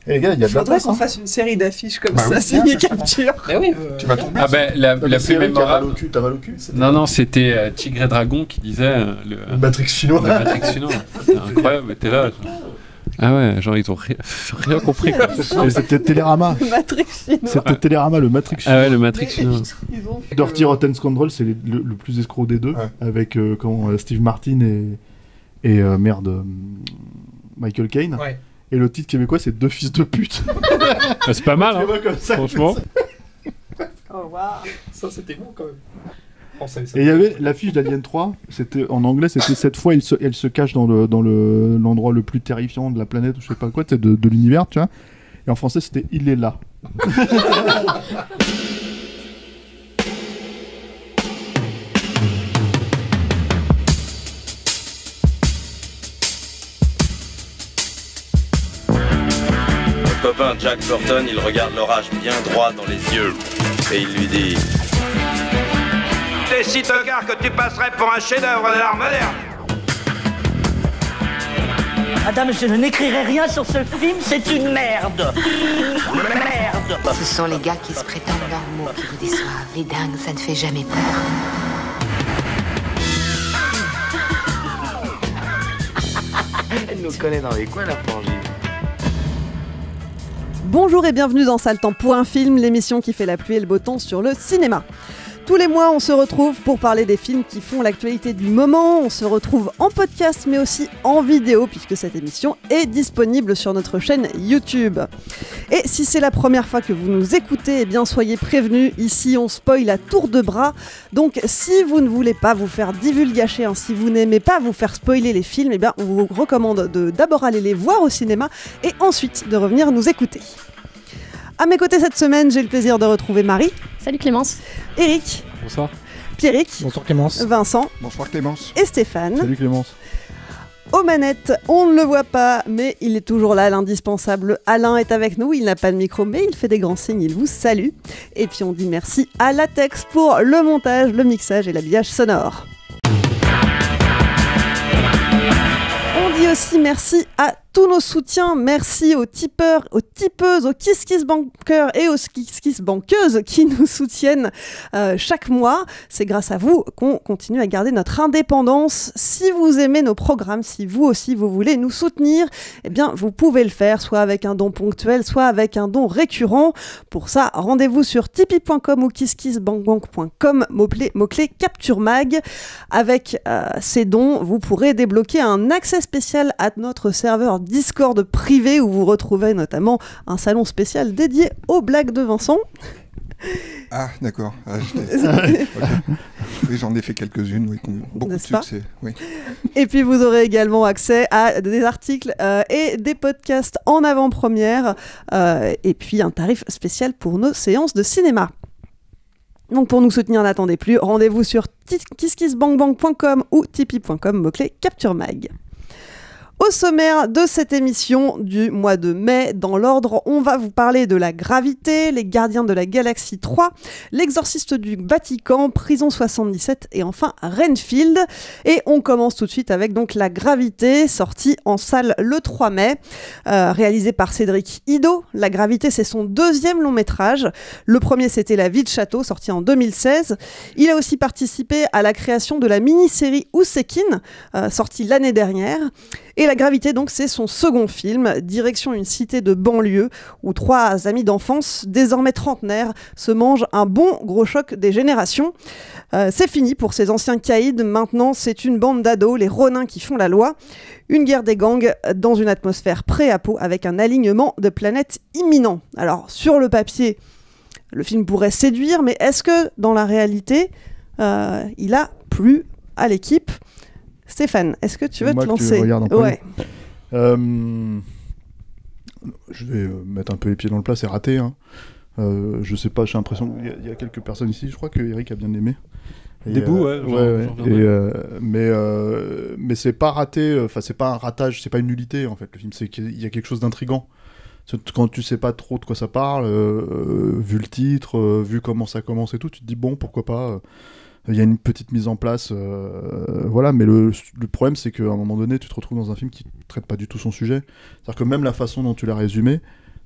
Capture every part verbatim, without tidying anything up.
Et les gars, il y a de la Faudrait place. qu'on Hein. fasse une série d'affiches comme Bah ça, oui, signé bien, Capture. Mais oui. Euh, Tu vas tomber. Ah ben la, Non, la c'est plus Eric qui a mal mémorable. au cul. T'as mal au cul. c'était- Non non, c'était euh, Tigre et Dragon qui disait euh, le, Le Matrix chinois. le Matrix chinois. C'était incroyable. T'es là. genre. Ah ouais, genre ils ont ri- rien compris quoi. Et C'était Télérama. Matrix chinois. C'était Télérama, le Matrix Ah chinois. ouais, le Matrix chinois. Ils ont fait Dirty le- Rotten Scoundrel, c'est les- le, le plus escroc des deux, Ouais. avec euh, comment, euh, Steve Martin et, et euh, merde, euh, Michael Caine. Ouais. Et le titre québécois, c'est Deux fils de pute. Ah, c'est pas mal Tu hein, vois comme ça. franchement. Oh waouh. Ça, c'était bon quand même. On savait ça. Et il y avait l'affiche d'Alien trois, c'était, en anglais, c'était cette fois, il se, elle se cache dans, le, dans le, l'endroit le plus terrifiant de la planète, ou je sais pas quoi, de, de l'univers, tu vois. Et en français, c'était Il est là. Mon copain Jack Burton, il regarde l'orage bien droit dans les yeux. Et il lui dit... T'es si tocard que tu passerais pour un chef-d'œuvre de l'art moderne. Madame, je n'écrirai rien sur ce film, c'est une merde. Merde. Ce sont les gars qui se prétendent normaux qui vous déçoivent. Les dingues, ça ne fait jamais peur. Elle nous connaît dans les coins, la frangine. Bonjour et bienvenue dans Sale Temps pour un film, l'émission qui fait la pluie et le beau temps sur le cinéma. Tous les mois, on se retrouve pour parler des films qui font l'actualité du moment. On se retrouve en podcast, mais aussi en vidéo, puisque cette émission est disponible sur notre chaîne YouTube. Et si c'est la première fois que vous nous écoutez, eh bien soyez prévenus, ici on spoil à tour de bras. Donc si vous ne voulez pas vous faire divulgacher, hein, si vous n'aimez pas vous faire spoiler les films, eh bien on vous recommande de d'abord aller les voir au cinéma et ensuite de revenir nous écouter. À mes côtés cette semaine, j'ai le plaisir de retrouver Marie. Salut Clémence. Eric, Bonsoir. Pierrick, Bonsoir Clémence. Vincent Bonsoir Clémence. et Stéphane. Salut Clémence. Aux manettes, on ne le voit pas, mais il est toujours là, l'indispensable. Alain est avec nous, il n'a pas de micro, mais il fait des grands signes, il vous salue. Et puis on dit merci à Latex pour le montage, le mixage et l'habillage sonore. On dit aussi merci à tous nos soutiens, merci aux tipeurs, aux tipeuses, aux Kiss Kiss Bankers et aux Kiss Kiss Bankeuses qui nous soutiennent euh, chaque mois. C'est grâce à vous qu'on continue à garder notre indépendance. Si vous aimez nos programmes, si vous aussi vous voulez nous soutenir, eh bien vous pouvez le faire, soit avec un don ponctuel, soit avec un don récurrent. Pour ça, rendez-vous sur tipeee point com ou kiss kiss bank bank point com, mot-clé, mot-clé Capture Mag. Avec euh, ces dons, vous pourrez débloquer un accès spécial à notre serveur Discord privé où vous retrouvez notamment un salon spécial dédié aux blagues de Vincent. Ah, d'accord. Ah, okay. Oui, j'en ai fait quelques-unes, oui, beaucoup N'est-ce de pas succès. Oui. Et puis vous aurez également accès à des articles euh, et des podcasts en avant-première euh, et puis un tarif spécial pour nos séances de cinéma. Donc pour nous soutenir, n'attendez plus, rendez-vous sur kiss kiss bank bank point com ou tipeee point com, mot-clé Capture Mag. Au sommaire de cette émission du mois de mai, dans l'ordre, on va vous parler de La Gravité, Les Gardiens de la Galaxie trois, L'Exorciste du Vatican, Prison soixante-dix-sept et enfin Renfield. Et on commence tout de suite avec donc La Gravité, sortie en salle le trois mai, euh, réalisé par Cédric Ido. La Gravité, c'est son deuxième long métrage. Le premier, c'était La Vie de Château, sorti en deux mille seize. Il a aussi participé à la création de la mini-série Ousekine, euh, sortie l'année dernière. Et La Gravité, donc, c'est son second film, direction une cité de banlieue où trois amis d'enfance, désormais trentenaires, se mangent un bon gros choc des générations. Euh, c'est fini pour ces anciens caïds, maintenant c'est une bande d'ados, les Ronins qui font la loi. Une guerre des gangs dans une atmosphère pré-apo avec un alignement de planètes imminent. Alors, sur le papier, le film pourrait séduire, mais est-ce que, dans la réalité, euh, il a plu à l'équipe ? Stéphane, est-ce que tu veux Moi te que tu lancer ? regardes un peu. Ouais. Euh, je vais euh, mettre un peu les pieds dans le plat, c'est raté. Hein. Euh, je sais pas, j'ai l'impression qu'il y, y a quelques personnes ici, je crois que Eric a bien aimé. Et, Des bouts, euh, ouais, j'en- ouais, j'en ouais. viendrai. Et, euh, mais euh, mais c'est pas raté, enfin c'est pas un ratage, c'est pas une nullité en fait. Le film, c'est qu'il y a quelque chose d'intriguant. Quand tu sais pas trop de quoi ça parle, euh, vu le titre, euh, vu comment ça commence et tout, tu te dis bon, pourquoi pas. euh, Il y a une petite mise en place, euh, voilà, mais le, le problème c'est qu'à un moment donné tu te retrouves dans un film qui ne traite pas du tout son sujet. C'est-à-dire que même la façon dont tu l'as résumé,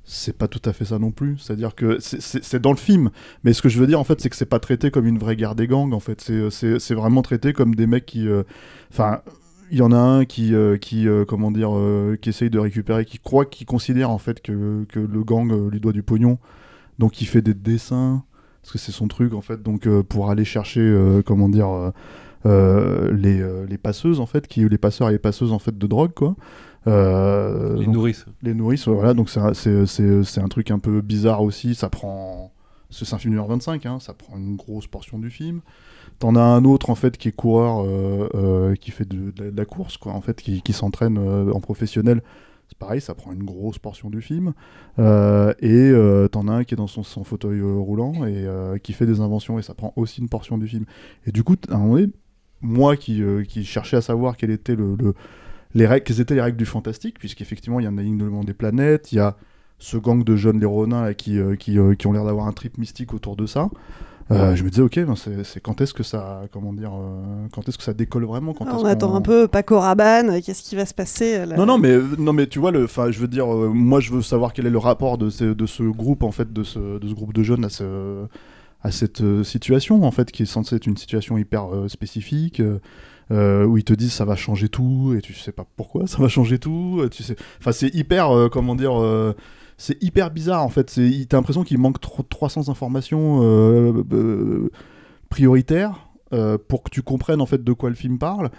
c'est pas tout à fait ça non plus. C'est-à-dire que c'est, c'est, c'est dans le film, mais ce que je veux dire en fait, c'est que c'est pas traité comme une vraie guerre des gangs. En fait, c'est, c'est, c'est vraiment traité comme des mecs qui, enfin. Euh, il y en a un qui, euh, qui euh, comment dire, euh, qui essaye de récupérer, qui croit, qui considère en fait que, que le gang euh, lui doit du pognon, donc il fait des dessins, parce que c'est son truc en fait, donc euh, pour aller chercher, euh, comment dire, euh, euh, les, euh, les passeuses en fait, qui, les passeurs et les passeuses en fait de drogue quoi. Euh, les donc, nourrices. Les nourrices, voilà, donc c'est, c'est, c'est, c'est un truc un peu bizarre aussi, ça prend... C'est un film d'une heure vingt-cinq, hein, ça prend une grosse portion du film. T'en as un autre en fait qui est coureur, euh, euh, qui fait de, de, de la course, quoi, en fait, qui, qui s'entraîne euh, en professionnel. C'est pareil, ça prend une grosse portion du film. Euh, et euh, t'en as un qui est dans son, son fauteuil euh, roulant et euh, qui fait des inventions, et ça prend aussi une portion du film. Et du coup, à un moment donné, moi qui, euh, qui cherchais à savoir quel était le, le, les règles, quelles étaient les règles du fantastique, puisqu'effectivement il y a un alignement des planètes, il y a ce gang de jeunes Léronins là, qui, euh, qui, euh, qui ont l'air d'avoir un trip mystique autour de ça. Euh, je me disais ok, ben c'est, c'est quand est-ce que ça, comment dire, euh, quand est-ce que ça décolle vraiment, quand ah, est-ce on attend un peu Paco Rabanne, qu'est-ce qui va se passer là... Non non mais non mais tu vois le, enfin je veux dire, euh, moi je veux savoir quel est le rapport de ce, de ce groupe en fait, de ce, de ce groupe de jeunes à ce, à cette euh, situation en fait qui est censée être une situation hyper euh, spécifique. Euh, Euh, où ils te disent ça va changer tout et tu sais pas pourquoi ça va changer tout, tu sais, enfin c'est hyper euh, comment dire, euh, c'est hyper bizarre en fait, c'est, t'as l'impression qu'il manque trop, trois cents informations euh, euh, prioritaires euh, pour que tu comprennes en fait de quoi le film parle,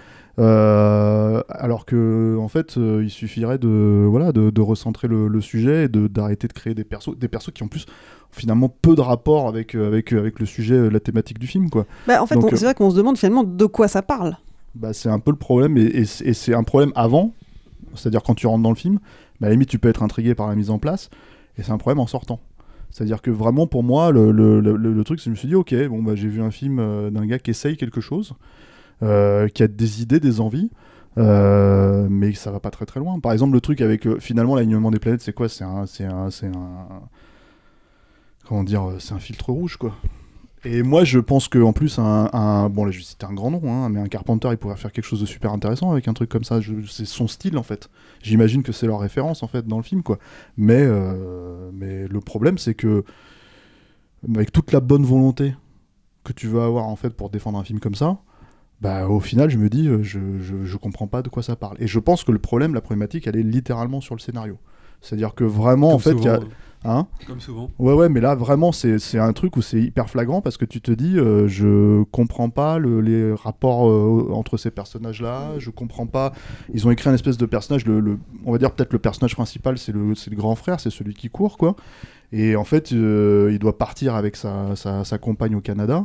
euh, alors que en fait euh, il suffirait de voilà de, de recentrer le, le sujet et de, d'arrêter de créer des persos des persos qui en plus finalement peu de rapport avec avec avec le sujet, la thématique du film quoi. Bah en fait donc, on, c'est vrai qu'on se demande finalement de quoi ça parle. Bah, c'est un peu le problème, et, et, et c'est un problème avant, c'est-à-dire quand tu rentres dans le film, bah, à la limite tu peux être intrigué par la mise en place, et c'est un problème en sortant. C'est-à-dire que vraiment pour moi, le, le, le, le truc, c'est que je me suis dit, ok, bon, bah, j'ai vu un film euh, d'un gars qui essaye quelque chose, euh, qui a des idées, des envies, euh, mais ça va pas très très loin. Par exemple, le truc avec, euh, finalement, l'alignement des planètes, c'est quoi ? C'est un, c'est un, c'est un... Comment dire ? C'est un filtre rouge, quoi. Et moi, je pense qu'en plus, un, un... Bon, là, je vais citer un grand nom, hein, mais un Carpenter, il pourrait faire quelque chose de super intéressant avec un truc comme ça. Je... C'est son style, en fait. J'imagine que c'est leur référence, en fait, dans le film, quoi. Mais, euh... mais le problème, c'est que, avec toute la bonne volonté que tu veux avoir, en fait, pour défendre un film comme ça, bah, au final, je me dis, je, je, je comprends pas de quoi ça parle. Et je pense que le problème, la problématique, elle est littéralement sur le scénario. C'est-à-dire que vraiment, Comme en fait, il y a... Hein Comme souvent. Ouais, ouais, mais là, vraiment, c'est, c'est un truc où c'est hyper flagrant parce que tu te dis, euh, je comprends pas le, les rapports euh, entre ces personnages-là, je comprends pas. Ils ont écrit un espèce de personnage, le, le, on va dire peut-être le personnage principal, c'est le, c'est le grand frère, c'est celui qui court, quoi. Et en fait, euh, il doit partir avec sa, sa, sa compagne au Canada.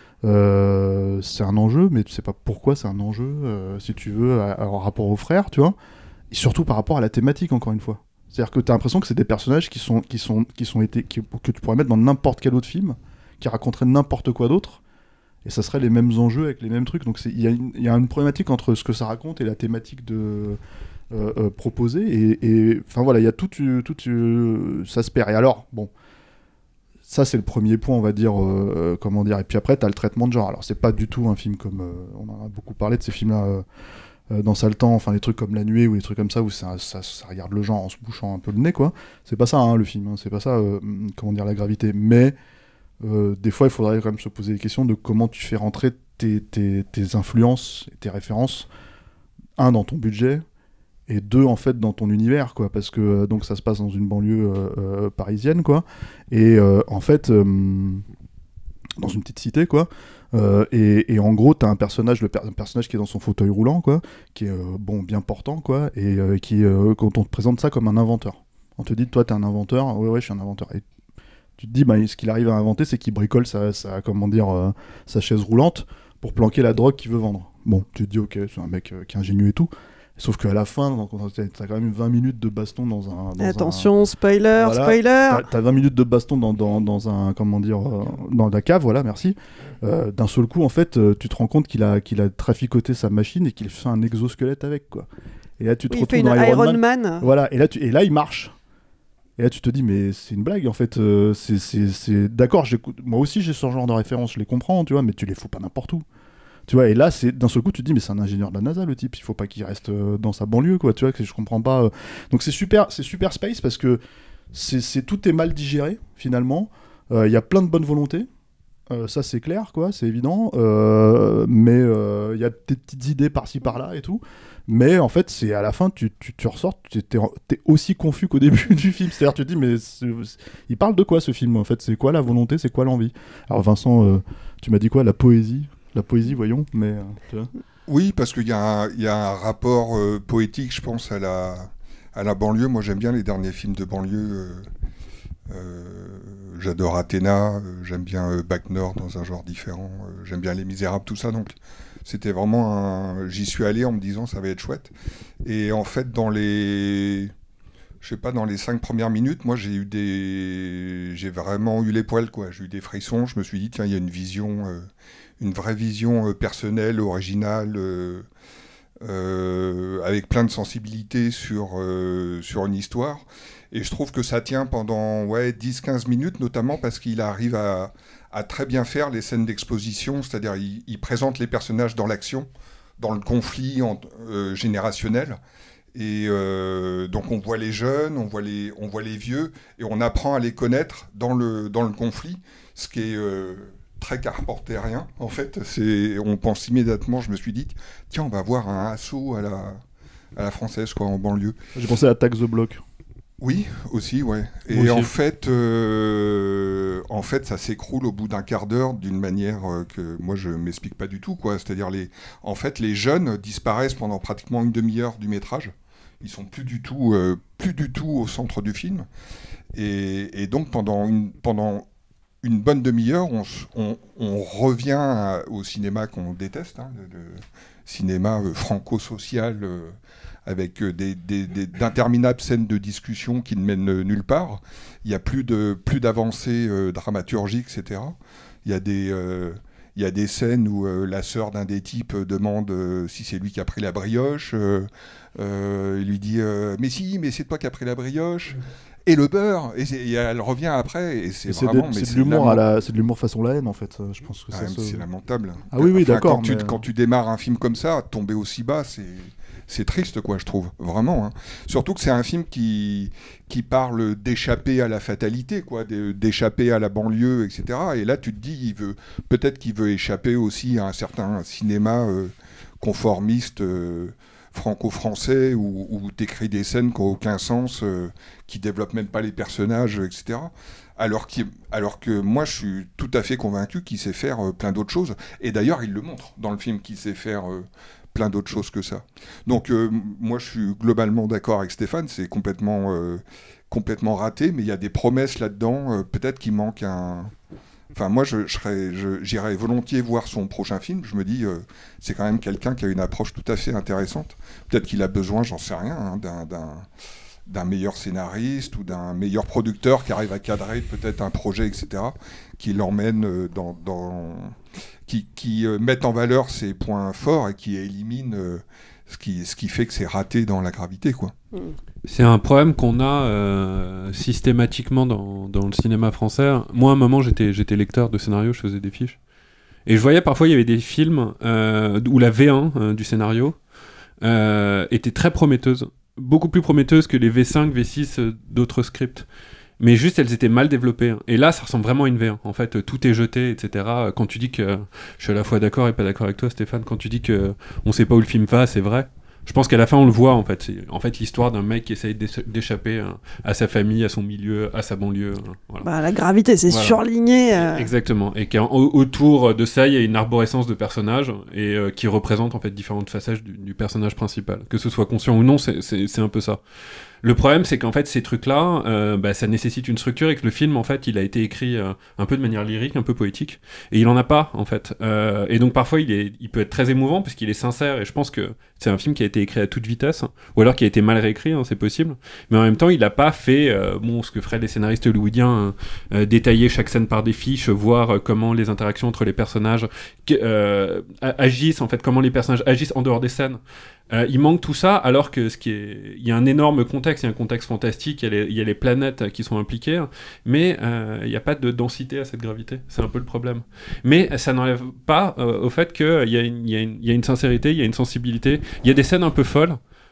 Euh, c'est un enjeu, mais tu sais pas pourquoi c'est un enjeu, euh, si tu veux, à, à, en rapport au frère, tu vois. Et surtout par rapport à la thématique, encore une fois. C'est-à-dire que tu as l'impression que c'est des personnages qui sont, qui sont, qui sont été, qui, que tu pourrais mettre dans n'importe quel autre film, qui raconteraient n'importe quoi d'autre, et ça serait les mêmes enjeux avec les mêmes trucs. Donc il y, y a une problématique entre ce que ça raconte et la thématique de, euh, euh, proposée. Et enfin voilà, il y a tout, tout euh, ça se perd. Et alors, bon, ça c'est le premier point, on va dire, euh, comment dire. Et puis après, tu as le traitement de genre. Alors c'est pas du tout un film comme, euh, on en a beaucoup parlé de ces films-là. Euh, Euh, dans Sale Temps, enfin des trucs comme La Nuée ou des trucs comme ça où ça, ça, ça regarde le genre en se bouchant un peu le nez, quoi. C'est pas ça, hein, le film, hein, c'est pas ça, euh, comment dire, la gravité. Mais euh, des fois, il faudrait quand même se poser des questions de comment tu fais rentrer tes, tes, tes influences et tes références, un, dans ton budget, et deux, en fait, dans ton univers, quoi. Parce que euh, donc ça se passe dans une banlieue euh, euh, parisienne, quoi. Et euh, en fait, euh, dans une petite cité, quoi. Euh, et, et en gros, t'as un personnage, le per- un personnage qui est dans son fauteuil roulant, quoi, qui est euh, bon, bien portant, quoi, et euh, qui, euh, quand on te présente ça comme un inventeur, on te dit, toi, t'es un inventeur, ouais, ouais, je suis un inventeur. Et tu te dis, bah, ce qu'il arrive à inventer, c'est qu'il bricole sa, sa comment dire, euh, sa chaise roulante pour planquer la drogue qu'il veut vendre. Bon, tu te dis, ok, c'est un mec euh, qui est ingénieux et tout. Sauf qu'à la fin, donc, t'as quand même vingt minutes de baston dans un... Dans Attention, un... spoiler, voilà, spoiler T'as, t'as vingt minutes de baston dans, dans, dans un... Comment dire euh, dans la cave, voilà, merci. Euh, d'un seul coup, en fait, euh, tu te rends compte qu'il a, qu'il a traficoté sa machine et qu'il fait un exosquelette avec, quoi. Et là, tu te oui, retrouves il fait dans une Iron, Iron Man. Man. Voilà, et là, tu... et là, il marche. Et là, tu te dis, mais c'est une blague, en fait. Euh, c'est, c'est, c'est... D'accord, j'écoute... moi aussi, j'ai ce genre de références, je les comprends, tu vois, mais tu les fous pas n'importe où. Tu vois, et là, c'est d'un seul coup, tu te dis, mais c'est un ingénieur de la NASA, le type, il faut pas qu'il reste euh, dans sa banlieue, quoi, tu vois, que je comprends pas. Euh... Donc c'est super, c'est super space parce que c'est, c'est tout est mal digéré finalement. Il euh, y a plein de bonne volonté. Euh, ça c'est clair, quoi, c'est évident. Euh, mais il euh, y a des petites idées par-ci par-là et tout. Mais en fait, c'est à la fin, tu, tu, tu ressors, tu es aussi confus qu'au début du film. C'est-à-dire, tu te dis, mais c'est, c'est... il parle de quoi ce film en fait? C'est quoi la volonté? C'est quoi l'envie? Alors Vincent, euh, tu m'as dit quoi? La poésie? La poésie, voyons. Mais euh, tu vois. Oui, parce qu'il y a un, il y a un rapport euh, poétique, je pense, à la, à la banlieue. Moi, j'aime bien les derniers films de banlieue. Euh, euh, j'adore Athéna, euh, j'aime bien euh, Bac Nord dans un genre différent, euh, j'aime bien Les Misérables, tout ça. Donc, c'était vraiment un... J'y suis allé en me disant ça va être chouette. Et en fait, dans les... Je sais pas, dans les cinq premières minutes, moi, j'ai eu des... J'ai vraiment eu les poils, quoi. J'ai eu des frissons. Je me suis dit, tiens, il y a une vision, euh, une vraie vision euh, personnelle, originale, euh, euh, avec plein de sensibilité sur, euh, sur une histoire. Et je trouve que ça tient pendant ouais, dix à quinze minutes, notamment parce qu'il arrive à, à très bien faire les scènes d'exposition, c'est-à-dire il, il présente les personnages dans l'action, dans le conflit en, euh, générationnel. Et euh, donc on voit les jeunes, on voit les, on voit les vieux, et on apprend à les connaître dans le, dans le conflit, ce qui est euh, très carpentérien. En fait, c'est, on pense immédiatement, je me suis dit, tiens, on va voir un assaut à la, à la française, quoi, en banlieue. J'ai pensé à Attack the Block. Oui, aussi, ouais. Et aussi. en fait, euh, en fait, ça s'écroule au bout d'un quart d'heure d'une manière euh, que moi je m'explique pas du tout, quoi. C'est-à-dire les, en fait, les jeunes disparaissent pendant pratiquement une demi-heure du métrage. Ils sont plus du tout, euh, plus du tout au centre du film. Et, et donc pendant une, pendant une bonne demi-heure, on, on, on revient à, au cinéma qu'on déteste, hein, le, le cinéma euh, franco-social. Euh, avec des, des, des, d'interminables scènes de discussion qui ne mènent nulle part. Il n'y a plus, de, plus d'avancées euh, dramaturgiques, et cetera. Il y a des, euh, il y a des scènes où euh, la sœur d'un des types demande euh, si c'est lui qui a pris la brioche. Euh, euh, il lui dit euh, « Mais si, mais c'est toi qui as pris la brioche !» Et le beurre, et, et elle revient après, et c'est, et c'est vraiment... De, mais c'est, de l'humour à la, c'est de l'humour façon La Haine, en fait. Je pense que ah, ça se... C'est lamentable. Ah oui, oui, enfin, d'accord. Quand, mais... tu, quand tu démarres un film comme ça, tomber aussi bas, c'est... C'est triste, quoi, je trouve, vraiment. Hein. Surtout que c'est un film qui, qui parle d'échapper à la fatalité, quoi, d'échapper à la banlieue, et cetera. Et là, tu te dis, il veut, peut-être qu'il veut échapper aussi à un certain cinéma euh, conformiste euh, franco-français, où, où t'écris des scènes qui n'ont aucun sens, euh, qui développent même pas les personnages, et cetera. Alors, alors que moi, je suis tout à fait convaincu qu'il sait faire euh, plein d'autres choses. Et d'ailleurs, il le montre dans le film, qu'il sait faire... Euh, plein d'autres choses que ça. Donc euh, moi je suis globalement d'accord avec Stéphane, c'est complètement, euh, complètement raté, mais il y a des promesses là-dedans, euh, peut-être qu'il manque un... Enfin moi je, je serais, je, j'irais volontiers voir son prochain film, je me dis euh, c'est quand même quelqu'un qui a une approche tout à fait intéressante, peut-être qu'il a besoin, j'en sais rien, hein, d'un, d'un, d'un meilleur scénariste ou d'un meilleur producteur qui arrive à cadrer peut-être un projet, et cetera, qui l'emmène euh, dans... dans qui, qui euh, mettent en valeur ses points forts et qui éliminent euh, ce, qui, ce qui fait que c'est raté dans la gravité, quoi. C'est un problème qu'on a euh, systématiquement dans, dans le cinéma français. Moi, à un moment, j'étais, j'étais lecteur de scénario, je faisais des fiches. Et je voyais parfois, il y avait des films euh, où la V un euh, du scénario euh, était très prometteuse. Beaucoup plus prometteuse que les V cinq, V six euh, d'autres scripts. Mais juste, elles étaient mal développées. Et là, ça ressemble vraiment à une V un. En fait, tout est jeté, et cetera. Quand tu dis que... Je suis à la fois d'accord et pas d'accord avec toi, Stéphane. Quand tu dis qu'on sait pas où le film va, c'est vrai. Je pense qu'à la fin, on le voit, en fait. C'est en fait l'histoire d'un mec qui essaye d'échapper à sa famille, à son milieu, à sa banlieue. Voilà. Bah, la gravité, c'est voilà. surligné. Euh... Exactement. Et qu'autour de ça, il y a une arborescence de personnages et euh, qui représente, en fait, différentes facettes du, du personnage principal. Que ce soit conscient ou non, c'est, c'est, c'est un peu ça. Le problème, c'est qu'en fait, ces trucs-là, euh, bah, ça nécessite une structure et que le film, en fait, il a été écrit euh, un peu de manière lyrique, un peu poétique, et il en a pas, en fait. Euh, et donc, parfois, il, est, il peut être très émouvant parce qu'il est sincère, et je pense que c'est un film qui a été écrit à toute vitesse, ou alors qui a été mal réécrit, hein, c'est possible. Mais en même temps, il a pas fait, euh, bon, ce que feraient les scénaristes hollywoodiens, euh, détailler chaque scène par des fiches, voir euh, comment les interactions entre les personnages euh, agissent, en fait, comment les personnages agissent en dehors des scènes. Euh, il manque tout ça, alors que ce qui est, il y a un énorme contexte, il y a un contexte fantastique, il y a les, il y a les planètes qui sont impliquées, mais euh, il n'y a pas de densité à cette gravité, c'est un peu le problème. Mais ça n'enlève pas euh, au fait qu'il y a une, il y a une, il y a une sincérité, il y a une sensibilité, il y a des scènes un peu folles.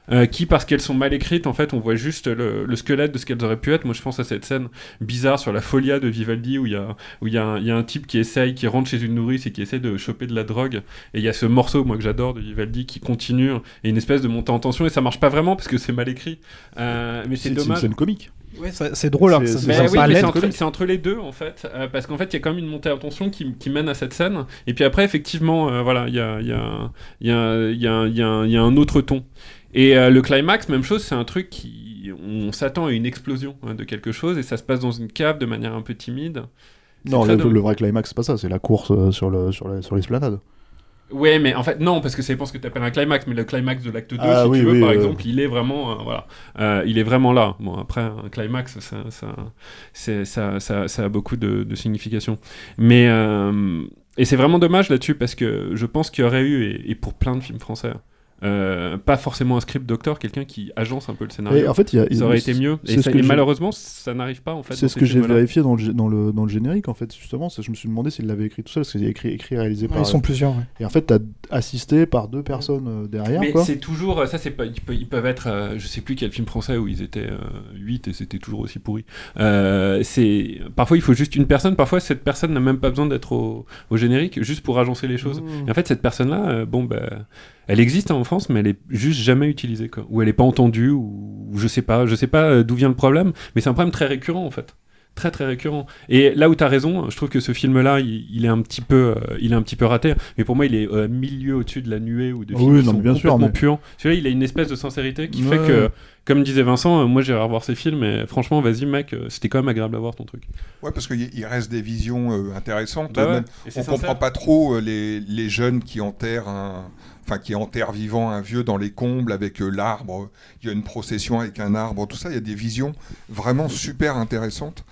Euh, qui, parce qu'elles sont mal écrites, en fait, on voit juste le, le squelette de ce qu'elles auraient pu être. Moi, je pense à cette scène bizarre sur la Folia de Vivaldi où il y a, où il y a, un, il y a un type qui essaye, qui rentre chez une nourrice et qui essaie de choper de la drogue. Et il y a ce morceau, moi, que j'adore, de Vivaldi, qui continue, et une espèce de montée en tension, et ça marche pas vraiment parce que c'est mal écrit. Euh, mais c'est, c'est dommage. C'est une scène comique. Ouais, c'est, c'est drôle. Hein, c'est, ça, c'est, ça oui, mais c'est, entre, être... c'est entre les deux, en fait. Euh, parce qu'en fait, il y a quand même une montée en tension qui, qui mène à cette scène. Et puis après, effectivement, euh, voilà, il y a, y, a, y, a, y, a, y, a, y a un autre ton. Et euh, le climax, même chose, c'est un truc qui... On s'attend à une explosion hein, de quelque chose, et ça se passe dans une cave de manière un peu timide. C'est non, le, drôle. le vrai climax, c'est pas ça, c'est la course euh, sur, le, sur, la, sur l'esplanade. Ouais, mais en fait, non, parce que ça dépend ce que tu appelles un climax, mais le climax de l'acte deux, ah, si oui, tu veux, oui, par euh... exemple, il est vraiment... Euh, voilà, euh, il est vraiment là. Bon, après, un climax, ça, ça, c'est, ça, ça, ça a beaucoup de, de signification. Mais... Euh, et c'est vraiment dommage là-dessus, parce que je pense qu'il y aurait eu, et, et pour plein de films français... Euh, pas forcément un script doctor, quelqu'un qui agence un peu le scénario. Et en fait, y a, ça aurait été mieux. Et, ça, et malheureusement, ça n'arrive pas en fait. C'est ce que j'ai vérifié dans le, dans, le, dans le générique en fait, justement. Ça, je me suis demandé s'il l'avait écrit tout seul, parce qu'il est écrit, écrit réalisé ouais, par. Ils sont plusieurs. Ouais. Et en fait, t'as assisté par deux personnes euh, derrière. Mais quoi. c'est toujours. Ça, c'est pas. Ils peuvent, ils peuvent être. Euh, je sais plus quel film français où ils étaient euh, huit et c'était toujours aussi pourri. Euh, c'est parfois il faut juste une personne. Parfois cette personne n'a même pas besoin d'être au, au générique, juste pour agencer les choses. Mmh. Et en fait, cette personne-là, euh, bon ben. Bah, elle existe hein, en France, mais elle est juste jamais utilisée, quoi. Ou elle est pas entendue, ou, ou je sais pas, je sais pas d'où vient le problème, mais c'est un problème très récurrent en fait, très très récurrent. Et là où t'as raison, je trouve que ce film-là, il, il est un petit peu, euh, il est un petit peu raté. Mais pour moi, il est euh, mille lieues au-dessus de La Nuée ou de films oui, qui non, sont bien complètement sûr, mais... puants. Celui-là, il a une espèce de sincérité qui ouais. fait que, comme disait Vincent, euh, moi j'irai revoir ces films, et franchement, vas-y mec, euh, c'était quand même agréable à voir ton truc. Ouais, parce qu'il reste des visions euh, intéressantes. Bah ouais, même, on sincère. comprend pas trop euh, les, les jeunes qui enterrent un. Enfin, qui enterre vivant un vieux dans les combles avec euh, l'arbre, il y a une procession avec un arbre, tout ça, il y a des visions vraiment super intéressantes.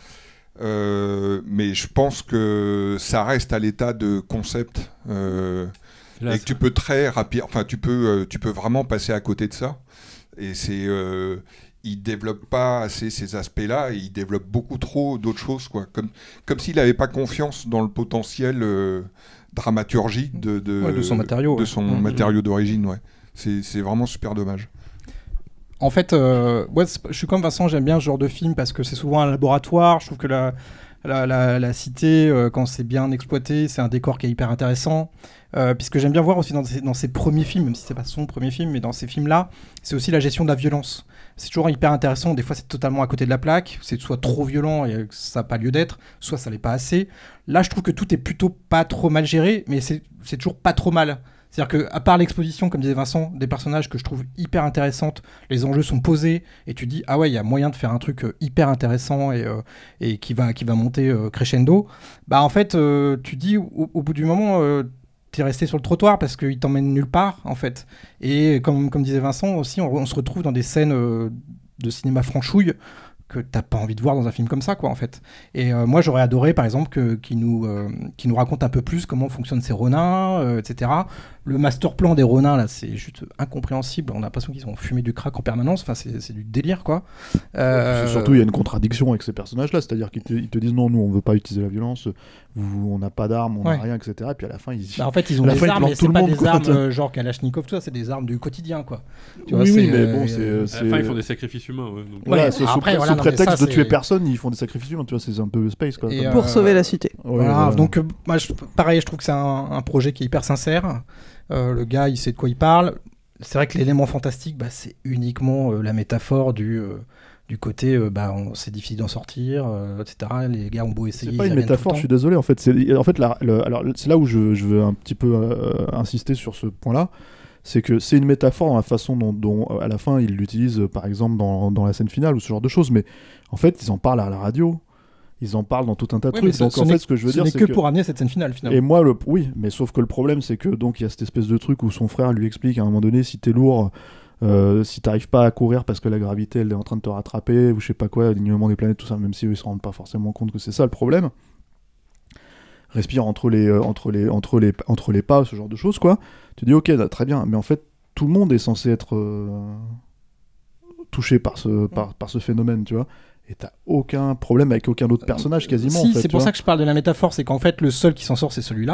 Euh, mais je pense que ça reste à l'état de concept euh, Là, et que tu peux très rapide, enfin tu peux, euh, tu peux vraiment passer à côté de ça. Et c'est, euh, il développe pas assez ces aspects-là, et il développe beaucoup trop d'autres choses, quoi. Comme, comme s'il n'avait pas confiance dans le potentiel. Euh, dramaturgique de, de, ouais, de son matériau, de ouais. son mmh. matériau d'origine, ouais. C'est, c'est vraiment super dommage. En fait, euh, ouais, je suis comme Vincent, j'aime bien ce genre de film parce que c'est souvent un laboratoire. Je trouve que la, la, la, la cité, euh, quand c'est bien exploité, c'est un décor qui est hyper intéressant. Euh, puisque j'aime bien voir aussi dans ses, dans ses premiers films, même si c'est pas son premier film, mais dans ces films-là, c'est aussi la gestion de la violence. C'est toujours hyper intéressant. Des fois, c'est totalement à côté de la plaque. C'est soit trop violent et ça n'a pas lieu d'être, soit ça l'est pas assez. Là, je trouve que tout est plutôt pas trop mal géré, mais c'est, c'est toujours pas trop mal. C'est-à-dire qu'à part l'exposition, comme disait Vincent, des personnages que je trouve hyper intéressantes, les enjeux sont posés, et tu dis, ah ouais, il y a moyen de faire un truc euh, hyper intéressant et, euh, et qui, va, qui va monter euh, crescendo. Bah en fait, euh, tu dis, au, au bout du moment... Euh, t'es resté sur le trottoir parce qu'il t'emmène nulle part en fait. Et comme, comme disait Vincent aussi, on, on se retrouve dans des scènes euh, de cinéma franchouille que t'as pas envie de voir dans un film comme ça, quoi, en fait. Et euh, moi, j'aurais adoré, par exemple, que, qu'il nous, euh, qu'il nous raconte un peu plus comment fonctionnent ces Ronins, euh, et cetera. Le master plan des Ronins, là, c'est juste incompréhensible. On a l'impression qu'ils ont fumé du crack en permanence. Enfin, c'est, c'est du délire, quoi. Euh... Surtout, il y a une contradiction avec ces personnages-là. C'est-à-dire qu'ils te, ils te disent non, nous, on veut pas utiliser la violence. Vous, on n'a pas d'armes, on n'a ouais. rien, et cetera. Et puis à la fin, ils... Bah, en fait, ils ont des fin, armes, mais c'est pas monde, des quoi, armes euh, genre Kalachnikov, tout ça, c'est des armes du quotidien, quoi. Tu oui, vois, oui, c'est, mais euh, bon, c'est... c'est... À la fin, ils font des sacrifices humains, ouais. Donc... Voilà, ouais, c'est après, sous, voilà, sous non, prétexte ça, de tuer c'est... personne, ils font des sacrifices humains, tu vois, c'est un peu space, quoi. Et Pour euh... sauver la cité. Ouais, voilà, voilà. Donc, euh, moi, je, pareil, je trouve que c'est un, un projet qui est hyper sincère. Euh, le gars, il sait de quoi il parle. C'est vrai que l'élément fantastique, bah, c'est uniquement euh, la métaphore du... Euh, du côté, euh, bah, on, c'est difficile d'en sortir, euh, et cetera. Les gars ont beau essayer. C'est pas une métaphore, je suis désolé. En fait, c'est, en fait, la, le, alors, c'est là où je, je veux un petit peu euh, insister sur ce point-là. C'est que c'est une métaphore dans la façon dont, dont à la fin, ils l'utilisent, par exemple, dans, dans la scène finale ou ce genre de choses. Mais en fait, ils en parlent à la radio. Ils en parlent dans tout un tas de oui, trucs. Donc, en fait, ce que je veux ce dire, n'est c'est que, que pour amener cette scène finale, finalement. Et moi, le... oui, mais sauf que le problème, c'est que donc il y a cette espèce de truc où son frère lui explique à un moment donné, si t'es lourd. Euh, si t'arrives pas à courir parce que la gravité elle est en train de te rattraper ou je sais pas quoi, l'alignement des planètes, tout ça, même si eux ils se rendent pas forcément compte que c'est ça le problème, respire entre les, euh, entre les, entre les, entre les pas, ce genre de choses, quoi. Tu dis ok, là, très bien, mais en fait tout le monde est censé être euh, touché par ce, par, par ce phénomène, tu vois. Et t'as aucun problème avec aucun autre personnage quasiment. Si, en fait, c'est pour vois. ça que je parle de la métaphore, c'est qu'en fait le seul qui s'en sort c'est celui-là.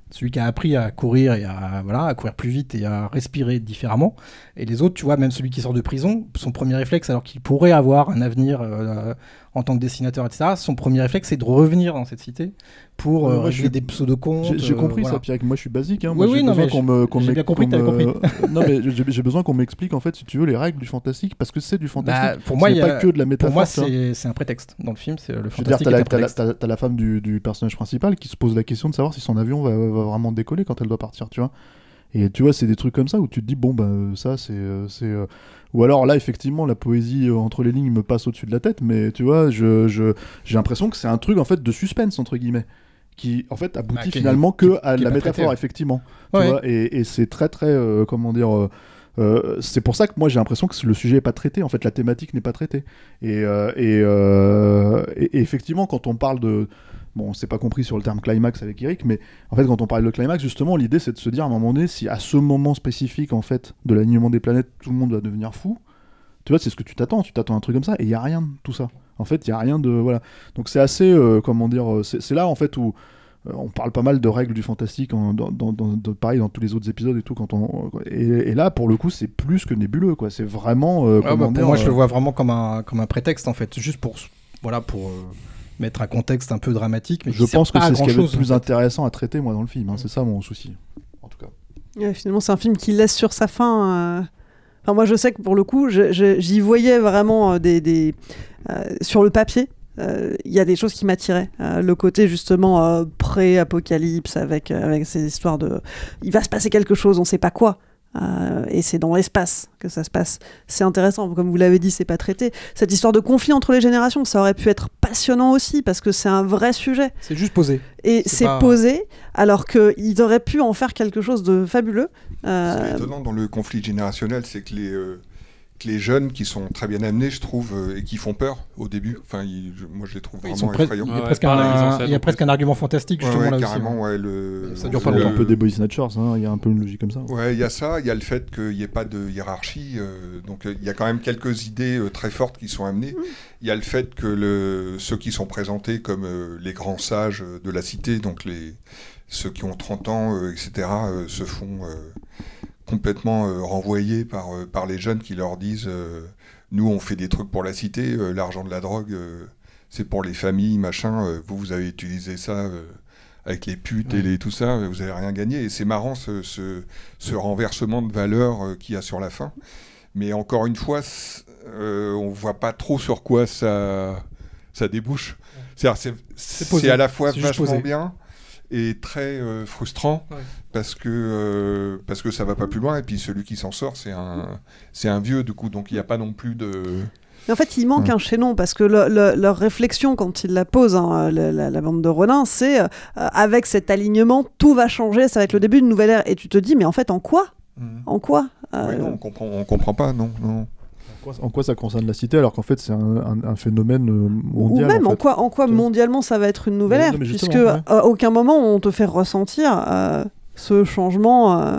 celui qui a appris à courir et à, voilà, à courir plus vite et à respirer différemment. Et les autres, tu vois, même celui qui sort de prison, son premier réflexe, alors qu'il pourrait avoir un avenir euh, en tant que dessinateur, et cetera, son premier réflexe, c'est de revenir dans cette cité pour euh, ouais, régler je... des pseudo-comptes. J'ai, j'ai compris euh, ça, voilà. Pierre. Moi, je suis basique. Hein. Oui, moi, oui, j'ai non, besoin mais qu'on me, qu'on j'ai bien compris que t'avais me... compris. non, mais j'ai, j'ai besoin qu'on m'explique, en fait, si tu veux, les règles du fantastique, parce que c'est du fantastique. Bah, pour moi, ce n'est y a... pas que de la métaphore. Pour moi, c'est, c'est un prétexte. Dans le film, c'est le fantastique. Je veux dire, t'as la, est un t'as la, prétexte. t'as, t'as la femme du, du personnage principal qui se pose la question de savoir si son avion va, va vraiment décoller quand elle doit partir, tu vois. Et tu vois, c'est des trucs comme ça où tu te dis, bon, bah, ça, c'est. Euh, c'est euh... Ou alors là, effectivement, la poésie euh, entre les lignes me passe au-dessus de la tête, mais tu vois, je, je, j'ai l'impression que c'est un truc, en fait, de suspense, entre guillemets, qui, en fait, aboutit bah, finalement qui, que à qui la métaphore, traité, ouais. effectivement. Ouais. Tu vois, et, et c'est très, très. Euh, comment dire. Euh, Euh, c'est pour ça que moi j'ai l'impression que le sujet n'est pas traité, en fait la thématique n'est pas traitée. Et, euh, et, euh, et, et effectivement quand on parle de... Bon, c'est pas compris sur le terme climax avec Eric, mais en fait quand on parle de climax, justement l'idée c'est de se dire à un moment donné si à ce moment spécifique en fait de l'alignement des planètes tout le monde va devenir fou, tu vois c'est ce que tu t'attends, tu t'attends à un truc comme ça et il n'y a rien de tout ça. En fait il n'y a rien de... Voilà. Donc c'est assez... Euh, comment dire... C'est, c'est là en fait où... On parle pas mal de règles du fantastique, en, dans, dans, dans, pareil dans tous les autres épisodes et tout. Quand on, et, et là, pour le coup, c'est plus que nébuleux, quoi. C'est vraiment. Euh, ah comment bah, pour dire, moi, euh... je le vois vraiment comme un, comme un prétexte, en fait, juste pour, voilà, pour euh, mettre un contexte un peu dramatique. Mais je pense que c'est ce qu'il y avait de plus en fait. intéressant à traiter, moi, dans le film. Hein. C'est ça mon souci, en tout cas. Ouais, finalement, c'est un film qui laisse sur sa fin. Euh... Enfin, moi, je sais que pour le coup, je, je, j'y voyais vraiment euh, des, des euh, sur le papier. Il euh, y a des choses qui m'attiraient. Euh, le côté justement euh, pré-apocalypse avec, euh, avec ces histoires de... Il va se passer quelque chose, on ne sait pas quoi. Euh, et c'est dans l'espace que ça se passe. C'est intéressant, comme vous l'avez dit, c'est pas traité. Cette histoire de conflit entre les générations, ça aurait pu être passionnant aussi, parce que c'est un vrai sujet. C'est juste posé. Et c'est, c'est pas... posé, alors qu'ils auraient pu en faire quelque chose de fabuleux. Euh... Ce qui est étonnant dans le conflit générationnel, c'est que les... Euh... que les jeunes qui sont très bien amenés, je trouve, euh, et qui font peur au début. Enfin, ils, je, moi, je les trouve vraiment pre- effrayants. Il y a, ah, presque, ouais, un, il y a presque un argument fantastique, justement, ouais, ouais, là carrément, aussi. Ouais, le, ça dure le, pas longtemps. Un peu des Body Snatchers, hein, il y a un peu une logique comme ça. Ouais, il y a ça, il y a le fait qu'il n'y ait pas de hiérarchie. Euh, donc, il y a quand même quelques idées euh, très fortes qui sont amenées. Il y a le fait que le, ceux qui sont présentés comme euh, les grands sages de la cité, donc les, ceux qui ont trente ans, euh, et cetera, euh, se font... Euh, complètement euh, renvoyés par, euh, par les jeunes qui leur disent euh, nous on fait des trucs pour la cité, euh, l'argent de la drogue euh, c'est pour les familles, machin, euh, vous vous avez utilisé ça euh, avec les putes ouais. et les, tout ça, vous avez rien gagné. Et c'est marrant ce, ce, ce renversement de valeur euh, qu'il y a sur la fin. Mais encore une fois, euh, on voit pas trop sur quoi ça, ça débouche. C'est-à-dire, c'est, c'est, c'est à la fois c'est vachement bien et très euh, frustrant ouais. parce que euh, parce que ça va pas plus loin et puis celui qui s'en sort c'est un c'est un vieux du coup donc il n'y a pas non plus de... Mais en fait il manque ouais. un chaînon parce que le, le, leur réflexion quand ils la posent hein, la, la, la bande de Ronin c'est euh, avec cet alignement tout va changer, ça va être le début d'une nouvelle ère et tu te dis mais en fait en quoi mmh. en quoi euh... ouais, non on comprend on comprend pas non non. En quoi ça concerne la cité alors qu'en fait c'est un, un, un phénomène mondial? Ou même en, fait. en quoi, en quoi mondialement ça va être une nouvelle ère, puisque ouais. à aucun moment on te fait ressentir euh, ce changement, euh,